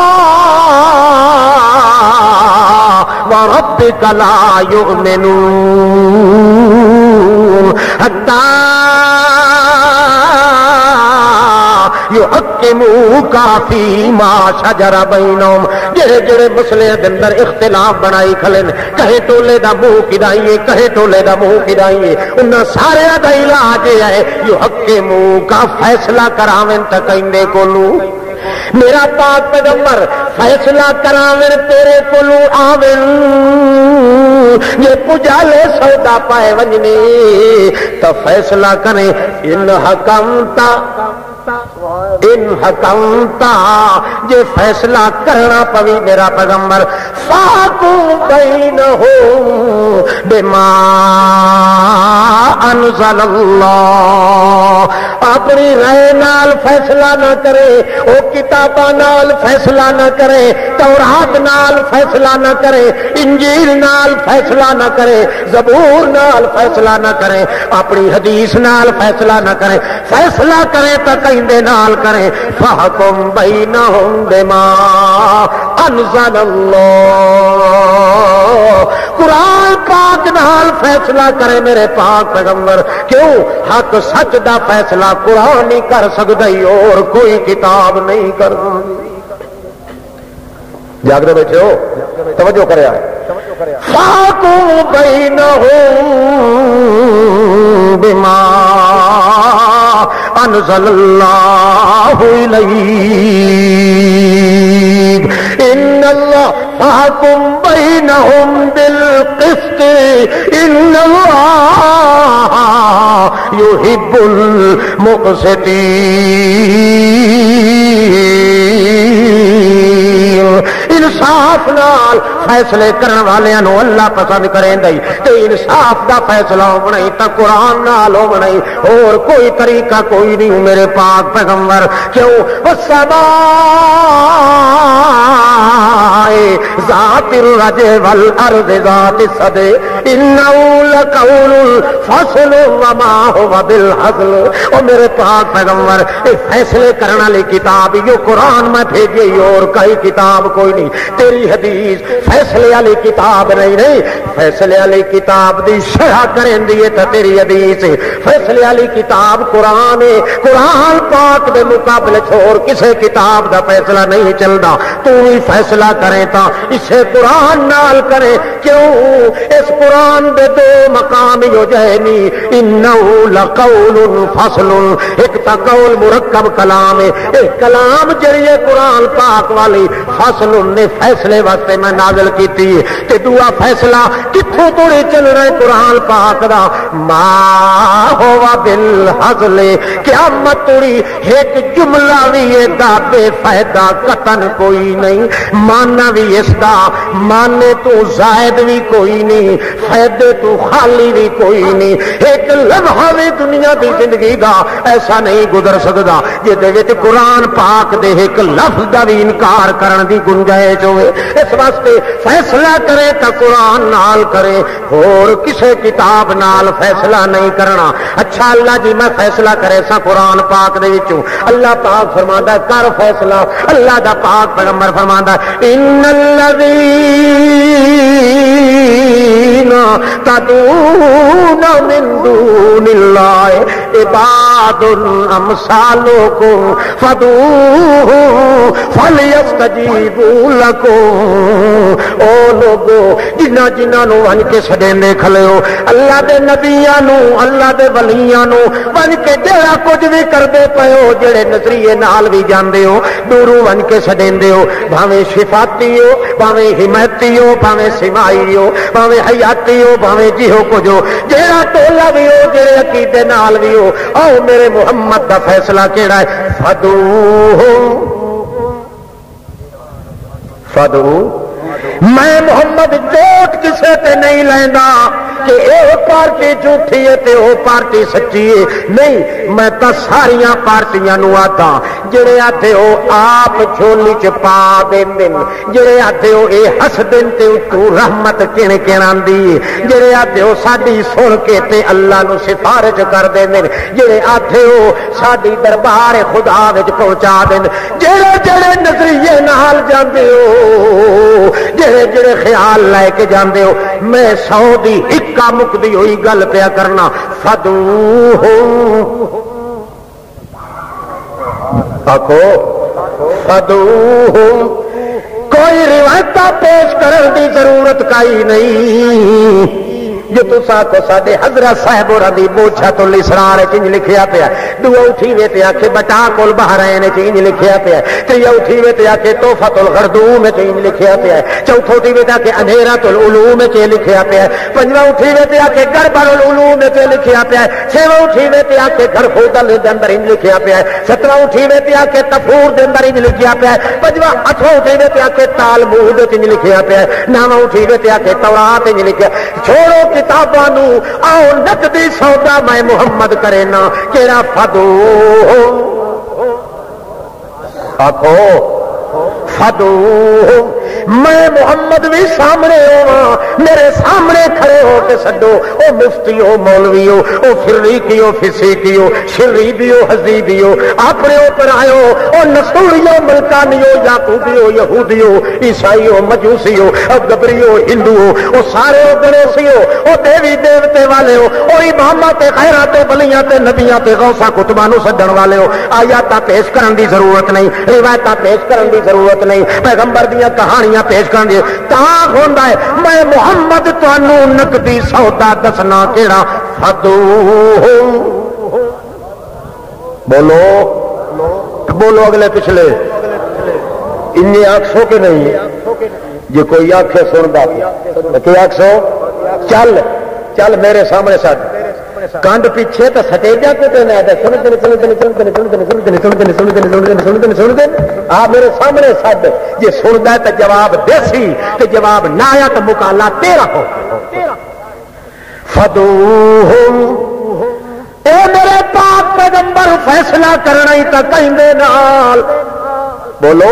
وَرَبِّكَ لَا يُؤْمِنُونَ حَتَّى يُحَكِّمُوكَ فِيمَا شَجَرَ بَيْنَهُمْ جڑے جڑے مسئلے دے اندر اختلاف بنائی کھلن کہے ٹولے دا منہ کڈائیے کہے ٹولے دا منہ کڈائیے انہاں سارے دا علاج ہے يُحَكِّمُوكَ فیصلہ کراویں تے کہندے کولو میرا پاک پیغمبر فیصلہ کراویں تیرے کولو آویں یہ پجالے سودا پائے ونجنے تو فیصلہ کریں ان حکمتا ان حکمتا یہ فیصلہ کرنا پوی میرا پیغمبر فاقم بینہم بما انزل اللہ اپنی رائے نال فیصلہ نہ کرے او کتاباں نال فیصلہ نہ کرے تورات نال فیصلہ نہ کرے انجیل نال فیصلہ نہ کرے زبور نال فیصلہ نہ کرے اپنی حدیث نال فیصلہ نہ کرے فیصلہ کرے تو کہندے نال کرے فحکم بینہم بما انزل اللہ قرآن پاک نال فیصلہ کرے میرے پاک پیغمبر کیوں حق سچ دا فیصلہ قرآن نہیں کر سکتا اور کوئی کتاب نہیں کر جاگرے بیٹھے ہو توجہ کرے فاقم بینہم بما انزل اللہ الیک ان اللہ فاقم بینہم بالقسط ان اللہ يحب المقسطين انصاف نال فیصلے کرن والےاں نو اللہ پسند کریندا اے تے انصاف دا فیصلہ ہونا ہی تے قرآن نال ہونا ہی اور کوئی طریقہ کوئی نہیں میرے پاک پیغمبر کیوں والسماء ذات الرج والارض ذات الصدع انه لقول فصل وما هو بالهزل او میرے پاک پیغمبر اے فیصلے کرنے والی کتاب یہ قرآن میں بھیجی اور کوئی کتاب کوئی نہیں تیری حدیث فیصلے والی کتاب نہیں نہیں فیصلے والی کتاب دی شرح کریں دی تے تیری حدیث فیصلے والی کتاب قرآن ہے قرآن پاک دے مقابلے چھوڑ کسے کتاب دا فیصلہ نہیں چلدا تو ہی فیصلہ کرے تا اسے قرآن نال کرے کیوں اس قرآن دے دو مقام یو جہنی انه لقول فصل ایک تا قول مرکب کلام ہے ایک کلام جڑی قرآن پاک والی فصل نے فیصلے واسطے میں نازل کیتی تے دعا فیصلہ کتھوں توڑے چل رہے قرآن پاک دا ما ہوا بالحزل قیامت توڑی ایک جملہ بھی دا بے فائدہ قطن کوئی نہیں ماننا بھی اس دا ماننے تو زائد بھی کوئی نہیں فائدے تو خالی بھی کوئی نہیں ایک لمحہ بھی دنیا دی زندگی دا ایسا نہیں گزر سکتا جے دے وچ قرآن پاک دے ایک لفظ دا بھی انکار کرن دی گنجائش ہوئے اس واسطے فیصلہ کرے تا قرآن نال کرے اور کسے کتاب نال فیصلہ نہیں کرنا اچھا اللہ جی میں فیصلہ کرے سا قرآن پاک دے وچوں اللہ پاک فرماندا ہے کر فیصلہ اللہ دا پاک پیغمبر فرماندا ہے ان الذین تدعون من دون اللہ عباد امثالکم فدعوہم فلیستجیبوا لکم او لوگو جنہ جنہ نو ون کے سڈیندے کھلے ہو اللہ دے نبیاں نو اللہ دے ولیاں نو ون کے جڑا کچھ بھی کردے پئے ہو جڑے نظریے نال بھی جاندے ہو دوروں ون کے سڈیندے ہو بھاویں صفاتی ہو بھاویں حمایتی ہو بھاویں سمائی ہو بھاویں حیاتی ہو بھاویں جی ہو کچھ ہو جڑا ٹولا بھی ہو جڑے عقیدے نال بھی ہو آؤ میرے محمد دا فیصلہ کیڑا ہے فدعوہم فدعو میں محمد جوٹ کسے تے نہیں لیندا کہ اے پارٹی جھوٹھی ہے تے او پارٹی سچی ہے نہیں میں تا ساریاں پارٹیاں نو آتا جڑے آتے ہو آپ جھولی چ پا دیندے جڑے آتے ہو اے ہس دین تے تو رحمت کن کن آندی جڑے آتے ہو ساڈی سن کے تے اللہ نو سفارش کر دیندے جڑے آتے ہو ساڈی دربار خدا وچ پہنچا دین جڑے جڑے نظریے نال جاندے ہو جڑے جڑے خیال لے کے جاندے ہو میں سو دی اکا مکدی ہوئی گل پیا کرنا فدعوہم آکھو فدعوہم کوئی روایت پیش کرنے کی ضرورت کائی نہیں جو تو ساتھ ساڈے حضرت صاحب اور دی بوچھا تو لسرار چنج لکھیا پیا دو اٹھی وے تے آکھے بٹا کول بحرین چنج لکھیا پیا تے اٹھی وے تے آکھے توفۃ الغردوم چنج لکھیا پیا چوتھا اٹھی وے تے آکھے اندھیرۃ العلوم چ لکھیا پیا پنجواں اٹھی وے تے آکھے گڑبڑ العلوم چ لکھیا پیا چھواں اٹھی وے تے آکھے گھرفودل دے اندر انج لکھیا پیا ستواں اٹھی وے تے آکھے تفور دے اندر انج لکھیا پیا پنجواں اٹھواں اٹھی وے تے آکھے تالمود چنج لکھیا پیا نواں اٹھی وے تے آکھے تورات چنج لکھیا چھوڑو کتاباں نو آؤ نقدی سودا میں محمد کرے نا کیڑا فدو آکھو فدو میں محمد بھی سامنے ہوا میرے سامنے کھڑے ہو کے سڈو او مفتی ہو مولوی ہو او فریقی ہو فسیقی ہو شریبی ہو حزیبی ہو اپنے اوپر آئے ہو او نصوری ہو ملکانی ہو یعقوبی ہو یہودی ہو عیسائی ہو مجوسی ہو گبری ہو ہندو ہو او سارے ہو گنیسی ہو او دیوی دیوتے والے ہو او امامات خیرات ولیات نبیات غوثہ کتبانو سڈن والے ہو آیاتاں پیش کرن دی ضرورت نہیں روایتاں پیش کرن دی ضرورت نہیں پیغمبر دیاں کہانیاں پیش کر دے تاں ہوندا ہے میں محمد تانوں نقدی سودا دسنا کیڑا فدو بولو بولو اگلے پچھلے انہیں آکسو کہ نہیں جی کوئی آنکھیں سندا کہ آکسو چل چل میرے سامنے سڈ کنڈ پیچھے تو سٹیجا کو آپ میرے سامنے سد جی سنتا ہے تو جواب دیسی تو جواب نہ آیا تو مکالا تیرا ہو فدوہم اے میرے پاک پیغمبر فیصلہ کرنا ہی تو کہیں نال بولو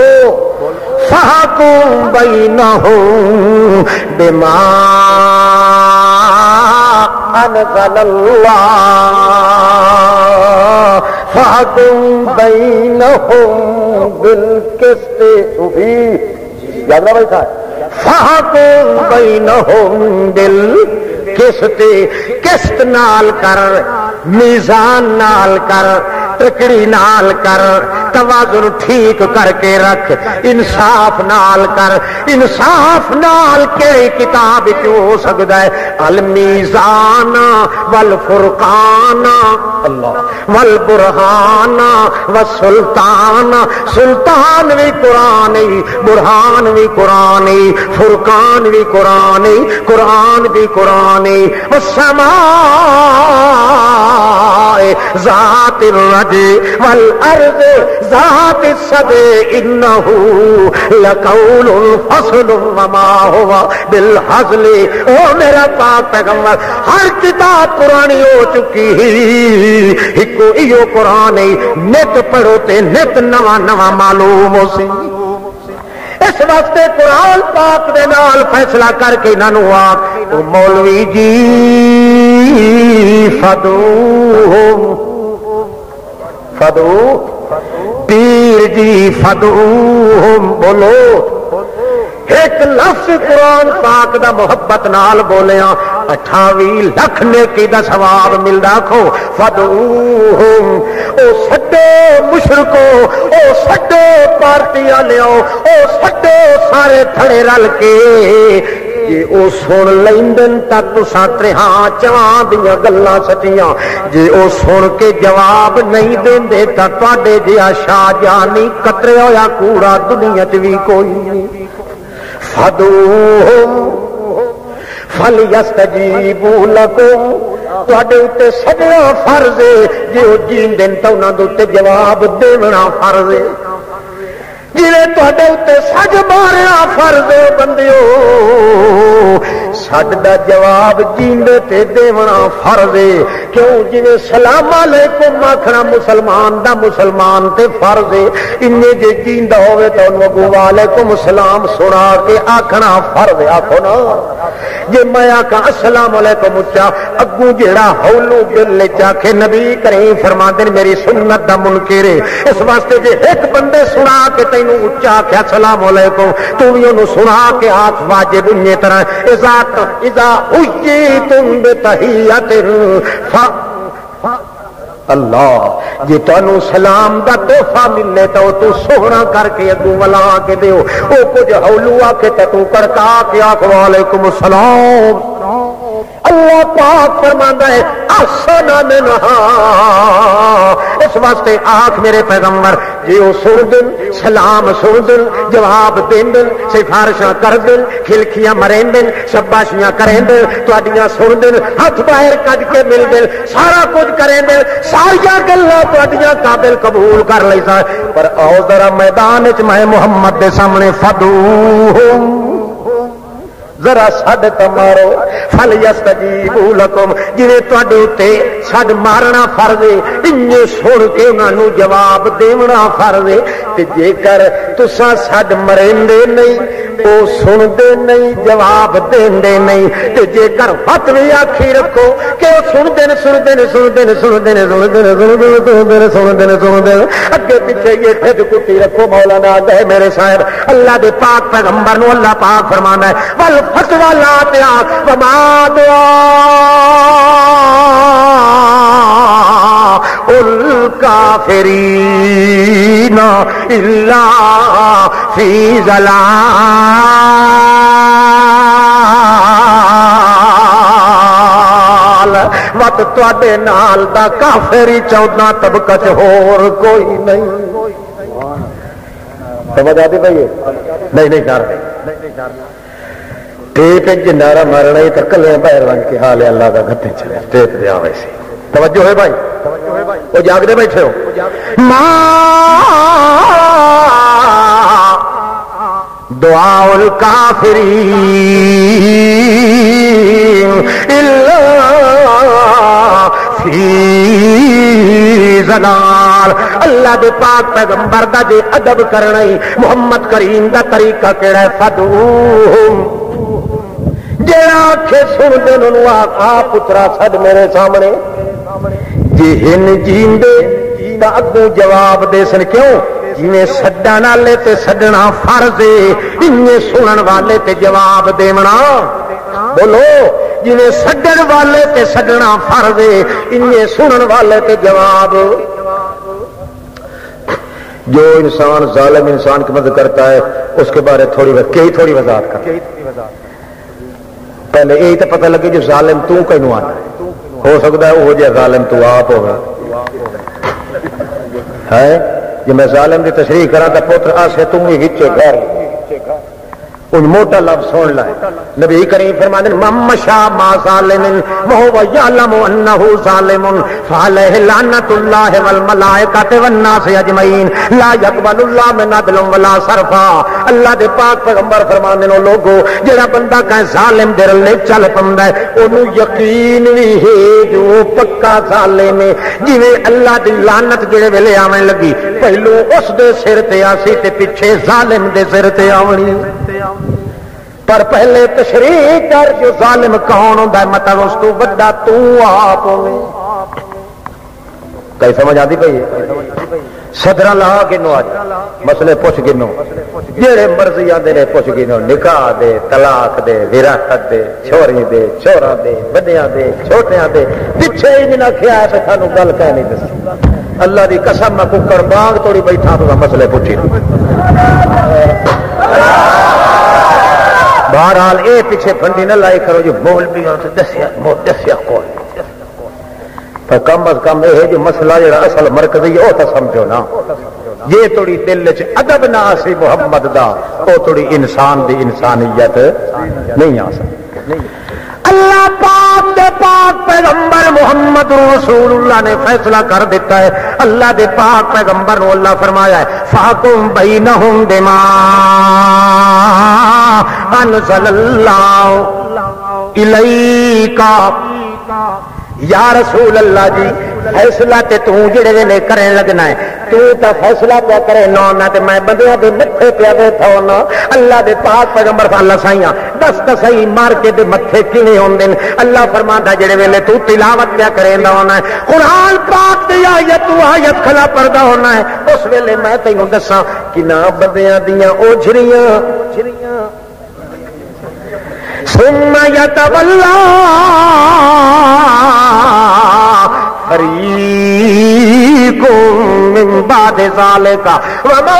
فحکم بینہم بما انزل اللہ فحکم بینہم بالقسط صوفی یاد رہا بھائی صاحب فحکم بینہم بالقسط قسط نال کر میزان نال کر تکڑی نال کر توازن ٹھیک کر کے رکھ انصاف نال کر انصاف نال کیڑی کتاب کیوں ہو سکتا ہے المیزان والفرقان اللہ والبرہان والسلطان سلطان بھی قرآن ہی برہان بھی قرآن ہی فرقان بھی قرآن ہی قرآن بھی قرآن ہی والسماء ذات الرجع والارض ذات الصدع انه لقول فصل وما هو بالحزل او میرا پاک پیغمبر ہر کتاب پرانی ہو چکی ایک ایو قرآن نت پڑھو تے نت نواں نواں معلوم ہو سی اس واسطے قرآن پاک دے نال فیصلہ کر کے انہاں نوں آکھ او مولوی جی فدوہم فدو پیر جی فدوہم بولو ایک لفظ قرآن پاک دا محبت نال بولیا اٹھاوی لکھ نیکی دا ثواب ملدا کھو فدوہم او سڈو مشرکو او سڈو پارٹیاں لیاؤ او سڈو سارے تھڑے رل کے جی او سن لیندن تک تساں تریہاں چواں دیاں گلاں سچیاں جی او سن کے جواب نہیں دیندے تا تواڈے جیا شاہ جانی کترے ہویا کوڑا دنیا چ وی کوئی نہیں فدوہم فلیستجیبوا لکم تواڈے اُتے سجنا فرض ہے جی او جیندن تے انہاں دے اُتے جواب دینا فرض ہے جنہیں تواڈے اُتے سج ماریا فرض ہے بندیو سج دا جواب جیندے تے دیونا فرض ہے کیوں جنہیں سلام علیکم آکھنا مسلمان دا مسلمان تے فرض ہے انہیں جے جیندا ہوئے تو انہوں وعلیکم السلام سنا کے آکھنا فرض ہے آکھو نا جے میں آکھا السلام علیکم اچھا اگوں جیڑا ہولو دل چاکھے نبی کریم فرماندے نے میری سنت دا منکر ہے اس واسطے جے ایک بندے سنا کے تینوں اچھا آکھیا السلام علیکم تو بھی انہوں سنا کے آکھ واجب انہی طرح اذا اذا حییتم بتحیت اللہ جی تانوں سلام دا تحفہ ملے تو تو سونا کر کے اگوں ولا کے دیو او کچھ ہولو آ کے تو کڑکا کے آکھ وعلیکم السلام اللہ پاک فرماندا ہے احسن منہا اس واسطے آنکھ میرے پیغمبر جی وہ سن دن سلام سن دن جواب دین دن سفارشاں کر دن کھلکیاں مرین دن شباشیاں کریں دن تواڈیاں سن دن ہاتھ باہر کج کے مل دن سارا کچھ کریں دن سارا گلاں تواڈیاں قابل قبول کر لئی سا پر آؤ ذرا میدان وچ میں محمد دے سامنے فدوہم ذرا سڈ تو مارو فلیستجیبوا لکم جویں تواڈے اُتے سڈ مارنا فرض ہے انجے سن کے انہاں نوں جواب دینا فرض ہے تے جے کر تساں سڈ مریندے نہیں او سندے نہیں جواب دیندے نہیں تے جے کر وت بھی آکھی رکھو کہ او سندے نے سندے نے سندے نے سندے نے سندے نے سندے نے سندے نے سندے نے اگے پیچھے یہ ٹھڈ کٹی رکھو مولانا دے میرے صاحب اللہ دے پاک پیغمبر نوں اللہ پاک فرمانا ہے ول فتوا لا تیا وما دعا الکافرین الا فی ضلال وت تواڈے نال دا کافری چودہ طبقہ چ ہور کوئی نہیں سمجھ آتی بھائی نہیں نہیں کر ٹیپ جنارا مارنا ہی تو کلے باہر بن کے حال اللہ کا گھٹے چلے ٹیپ دیا ویسے توجہ ہے بھائی، وہ جاگتے بیٹھے ہو. ماں دعاء الکافرین الا فی ضلال. اللہ دے پاک پیغمبر دا جے ادب کرنا ہی محمد کریم دا طریقہ کیڑا ہے؟ فدعوہم، جیڑا آنکھیں سن دے انہوں آ پترا سد میرے سامنے جی ہن جیندے تا اگوں جواب دے سن. کیوں؟ جویں سڈن والے تے سڈنا فرض ہے، انہیں سنن والے تے جواب دیونا. بولو، جویں سڈن والے تے سڈنا فرض ہے، انہیں سنن والے تے جواب. جو انسان ظالم انسان کی مدد کرتا ہے اس کے بارے تھوڑی کئی تھوڑی وضاحت کر. پہلے یہی تو پتہ لگے جو ظالم تو کینوں آنا ہے. ہو سکتا ہے وہ جہ ظالم تو آپ ہوگا ہے. جی میں ظالم کی تشریح کرا تو پتر آسے تم ہی وچے گھر ان موٹا لفظ سن لائے. نبی کریم فرماتے ہیں من مشى مع ظالم وهو يعلم انه ظالم فعليه لعنة الله والملائكة والناس اجمعين لا يقبل الله من عدل ولا صرفا. اللہ دے پاک پیغمبر فرماندے نے لوگو جڑا بندہ کہے ظالم دے رلے چل پوندا ہے اونوں یقین وی ہے جو پکا ظالم ہے. جویں اللہ دی لعنت جڑے ویلے آویں لگی پہلو اس دے سر تے آسی تے پیچھے ظالم دے سر تے آونی. پر پہلے تشریح کر جو ظالم کون ہوتا ہے، مطلب اس کو بڑا تو آپ ہوئے. کئی سمجھ آتی پئی؟ صدرہ لا گنو آج مسئلے پوچھ گنو جڑے مرضی آدھے نے پوچھ گنو. نکاح دے، طلاق دے، وراثت دے، چھوری دے، چھوڑا دے، بڑیاں دے، چھوٹیاں دے. پیچھے ہی نہیں رکھیا ہے تو سانو گل کہہ نہیں دسی. اللہ دی قسم میں ککڑ بانگ توڑی بیٹھا تو مسئلے پوچھی. بہرحال اے پیچھے پھنڈی نہ لائی کرو جو بول بھی ہو تو دسیا دسیا کون. پر کم از کم یہ جو مسئلہ جڑا اصل مرکزی ہے وہ تو سمجھو نا. یہ تھوڑی دل چ ادب نہ آسی محمد دا وہ تھوڑی انسان دی انسانیت نہیں آ سکتی. اللہ پاک دے پاک پیغمبر محمد رسول اللہ نے فیصلہ کر دیتا ہے. اللہ دے پاک پیغمبر نے اللہ فرمایا ہے فاحکم بینہم بما انزل اللہ الیک. یا رسول اللہ جی فیصلہ تے تو جڑے ویلے کرنے لگنا ہے تو تا فیصلہ پیا کرے نہ نہ تے میں بندیاں دے متھے پیا بیٹھا ہونا. اللہ دے پاک پیغمبر اللہ سائیاں دس دس صحیح مار کے دے متھے کیویں ہوندے نے. اللہ فرماندا جڑے ویلے تو تلاوت پیا کریندا ہونا ہے قرآن پاک دی آیت تو آیت کھلا پڑدا ہونا ہے اس ویلے میں تینوں دساں کنا بندیاں دیاں اوجھریاں ثم يتولى فريق من بعد ذلك وما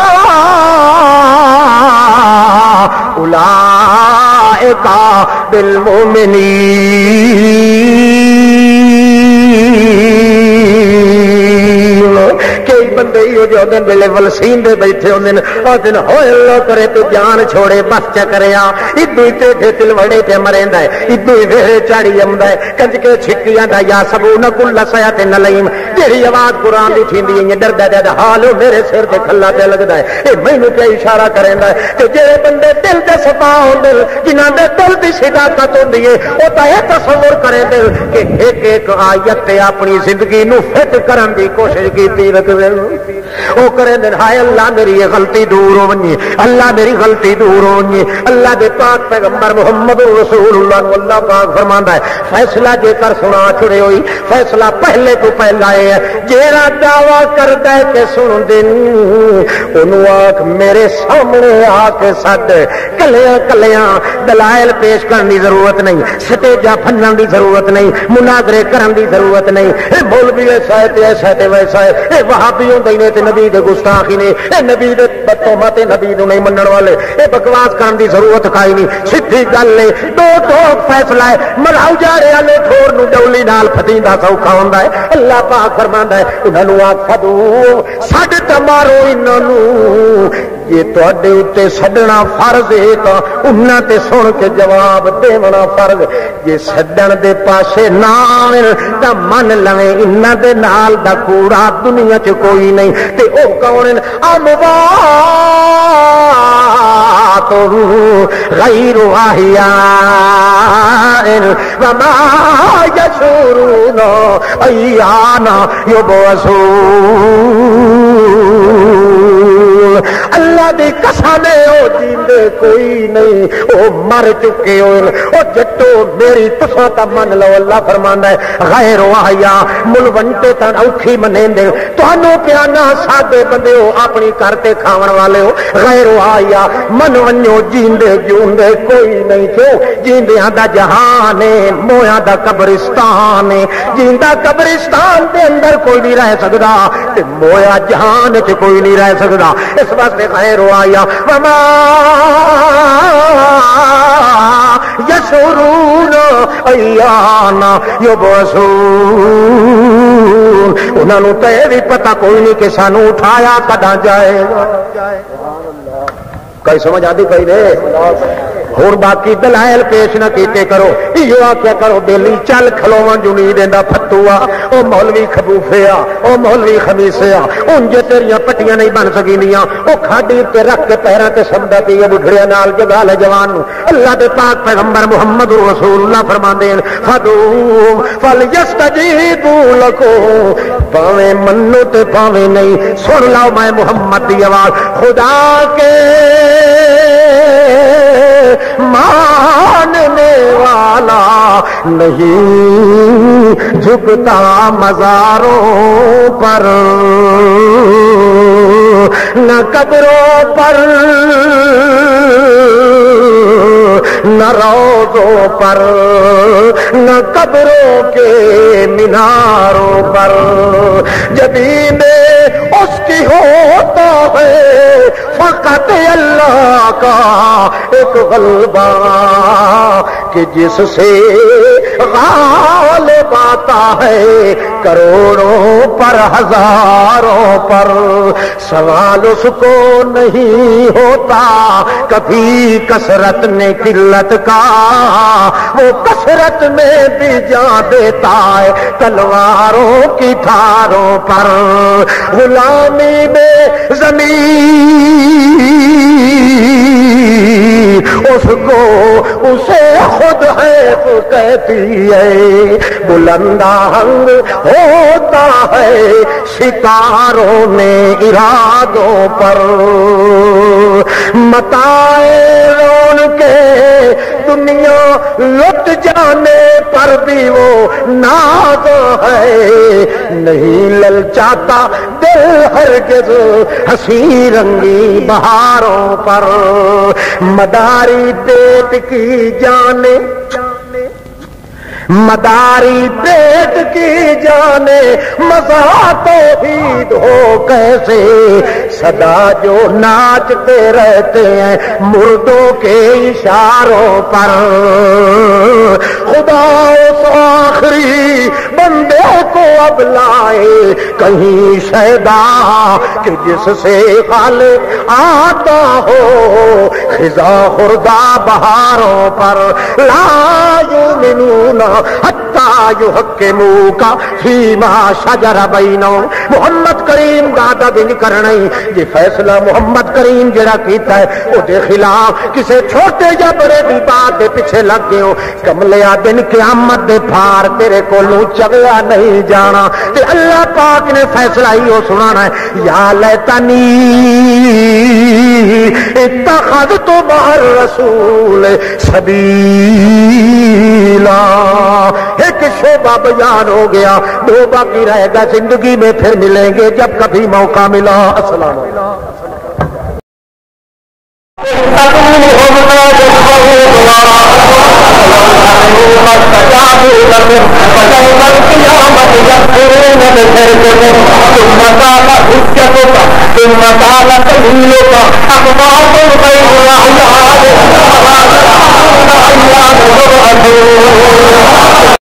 أولئك بالمؤمنين. کئی بندے ہی جو دن ویلے ولسین دے بیٹھے ہوندے نے او دن ہوئے اللہ کرے تو جان چھوڑے بس چ کریا ادو ہی ٹیڈے تل وڑے تے مریندا ہے ادو ہی ویڑے چاڑی آوندا ہے کنج کے چھکیاں دا یا سبون کل سیات نلیم. جیڑی آواز قرآن دی تھیندی ہے ڈردا ڈردا حال میرے سر تے کھلا تے لگدا ہے اے مینوں تے اشارہ کریندا ہے. تے جڑے بندے دل تے صفا ہوندے جنہاں دے دل دی صداقت ہوندی ہے او تا اے تصور کرے دے کہ ایک ایک آیت تے اپنی زندگی نو فٹ کرن دی کوشش کیتی رکھدے او کرے دے ہائے اللہ میری یہ غلطی دور ہونی اللہ میری غلطی دور ہونی. اللہ دے پاک پیغمبر محمد رسول اللہ اللہ پاک فرماندا ہے فیصلہ جے کر سنا چھڑے ہوئی فیصلہ پہلے تو پہلا ہے جیڑا دعویٰ کردا ہے کہ سن دین اونوں آکھ میرے سامنے آ کے سد کلیاں کلیاں دلائل پیش کرن دی ضرورت نہیں سٹیجا پھنن دی ضرورت نہیں مناظرے کرن دی ضرورت نہیں. اے مولوی ایسا ہے تے ایسا تے ویسا ہے اے وہابی ہوندے نے تے نبی دے گستاخی نے اے نبی دے بتومت نبی نو نہیں منن والے اے بکواس کرن دی ضرورت کائی نہیں. سیدھی گل ہے دو دو فیصلہ ہے ملاؤ جا رہے والے ٹھور نو ڈولی نال پھدیندا سوکھا ہوندا ہے. اللہ پاک فرماندا ہے انہاں نو آکھ دو سڈ تے مارو انہاں نو جے تواڈے اُتے سڈنا فرض ہے تاں انہاں تے سن کے جواب دیونا فرض ہے. جے سڈن دے پاسے نہ آویں تاں من لویں انہاں دے نال دا کوڑا دنیا چ کوئی نہیں. تے او کون اموات غیر احیاء وما یشعرون ایان یبعثون. اللہ دی قسم ہے او جیندے کوئی نہیں، او مر چکے ہو. او جٹو میری تساں تا من لو، اللہ فرماندا ہے غیر احیاء ملونٹے تن اوکھی منیندے تانوں پیانا سادے بندے ہو اپنی کرتے کھاون والے ہو. غیر احیاء من ونجو جیندے جیندے کوئی نہیں. کیوں جیندیاں دا جہان ہے، مویاں دا قبرستان ہے. جیندا قبرستان دے اندر کوئی نہیں رہ سکدا تے مویا جہان وچ کوئی نہیں رہ سکدا. اس واسطے غیر احیاء وما یشعرون ایان یبعثون. انہاں نوں تے بھی پتہ کوئی نہیں کہ سانو اٹھایا کداں جائے گا. کئی سمجھ آتی پئی نے؟ ہوں باقی دلائل پیش نہ کیتے کرو. یہ آخیا کرو بیلی چل کھلوا جو نہیں دینا فتو آ وہ مولوی خبوفے آ وہ مولوی خمیسے آ انج تیریاں پٹیاں نہیں بن سکینیاں. وہ کھاڈی تے رکھ کے پیروں تے سمدا پی ہے بڈھڑیا نال جگا لے جوان نو. اللہ دے پاک پیغمبر محمد رسول اللہ فرماندے ہیں فدعوا فلیستجیبوا لکم. پاویں منو تے پاویں نہیں سن لو میں محمد دی آواز. خدا کے ماننے والا نہیں جھکتا مزاروں پر نہ قبروں پر نہ روضوں پر نہ قبروں کے میناروں پر. جبین اس کی ہوتا ہے فقط اللہ کا ایک غلبہ کہ جس سے غالب آتا ہے کروڑوں پر ہزاروں پر. سوال اس کو نہیں ہوتا کبھی کثرت نے قلت کا، وہ کثرت میں بھی جان دیتا ہے تلواروں کی دھاروں پر. غلامی میں زمین اس کو اسے خود ہے کہتی ہے. بلندہ ہنگ ہوتا ہے ستاروں میں ارادوں پر. متائے رون کے دنیا لٹ جانے پر بھی وہ ناز ہے. نہیں للچاتا دل ہرگز ہنسی رنگی بہاروں پر. مداری پیٹ کی جانے مداری پیٹ کی جانے مزہ توحید ہو کیسے. صدا جو ناچتے رہتے ہیں مردوں کے اشاروں پر. خدا اس آخری بندے کو اب لائے کہیں شیدا کہ جس سے خالق آتا ہو خزاں خردہ بہاروں پر. لا یؤمنون حتی یحکموک فیما شجر بینہم. محمد کریم دا ادب نہیں کرنا جی فیصلہ محمد کریم جڑا کیتا ہے وہ دے خلاف کسے چھوٹے یا بڑے بھی بات دے پیچھے لگ گئے ہو. کملیا دن قیامت دے پھار تیرے کولوں چگیا نہیں جانا. تے اللہ پاک نے فیصلہ ہی وہ سنانا ہے. یا لیتنی اتخذت مع الرسول سبیلا. ایک شعبہ بیان ہو گیا، دو باقی رہے گا. زندگی میں پھر ملیں گے جب کبھی موقع ملا. السلام علیکم. ثم قال سبيلك أقطعت الخير وعياد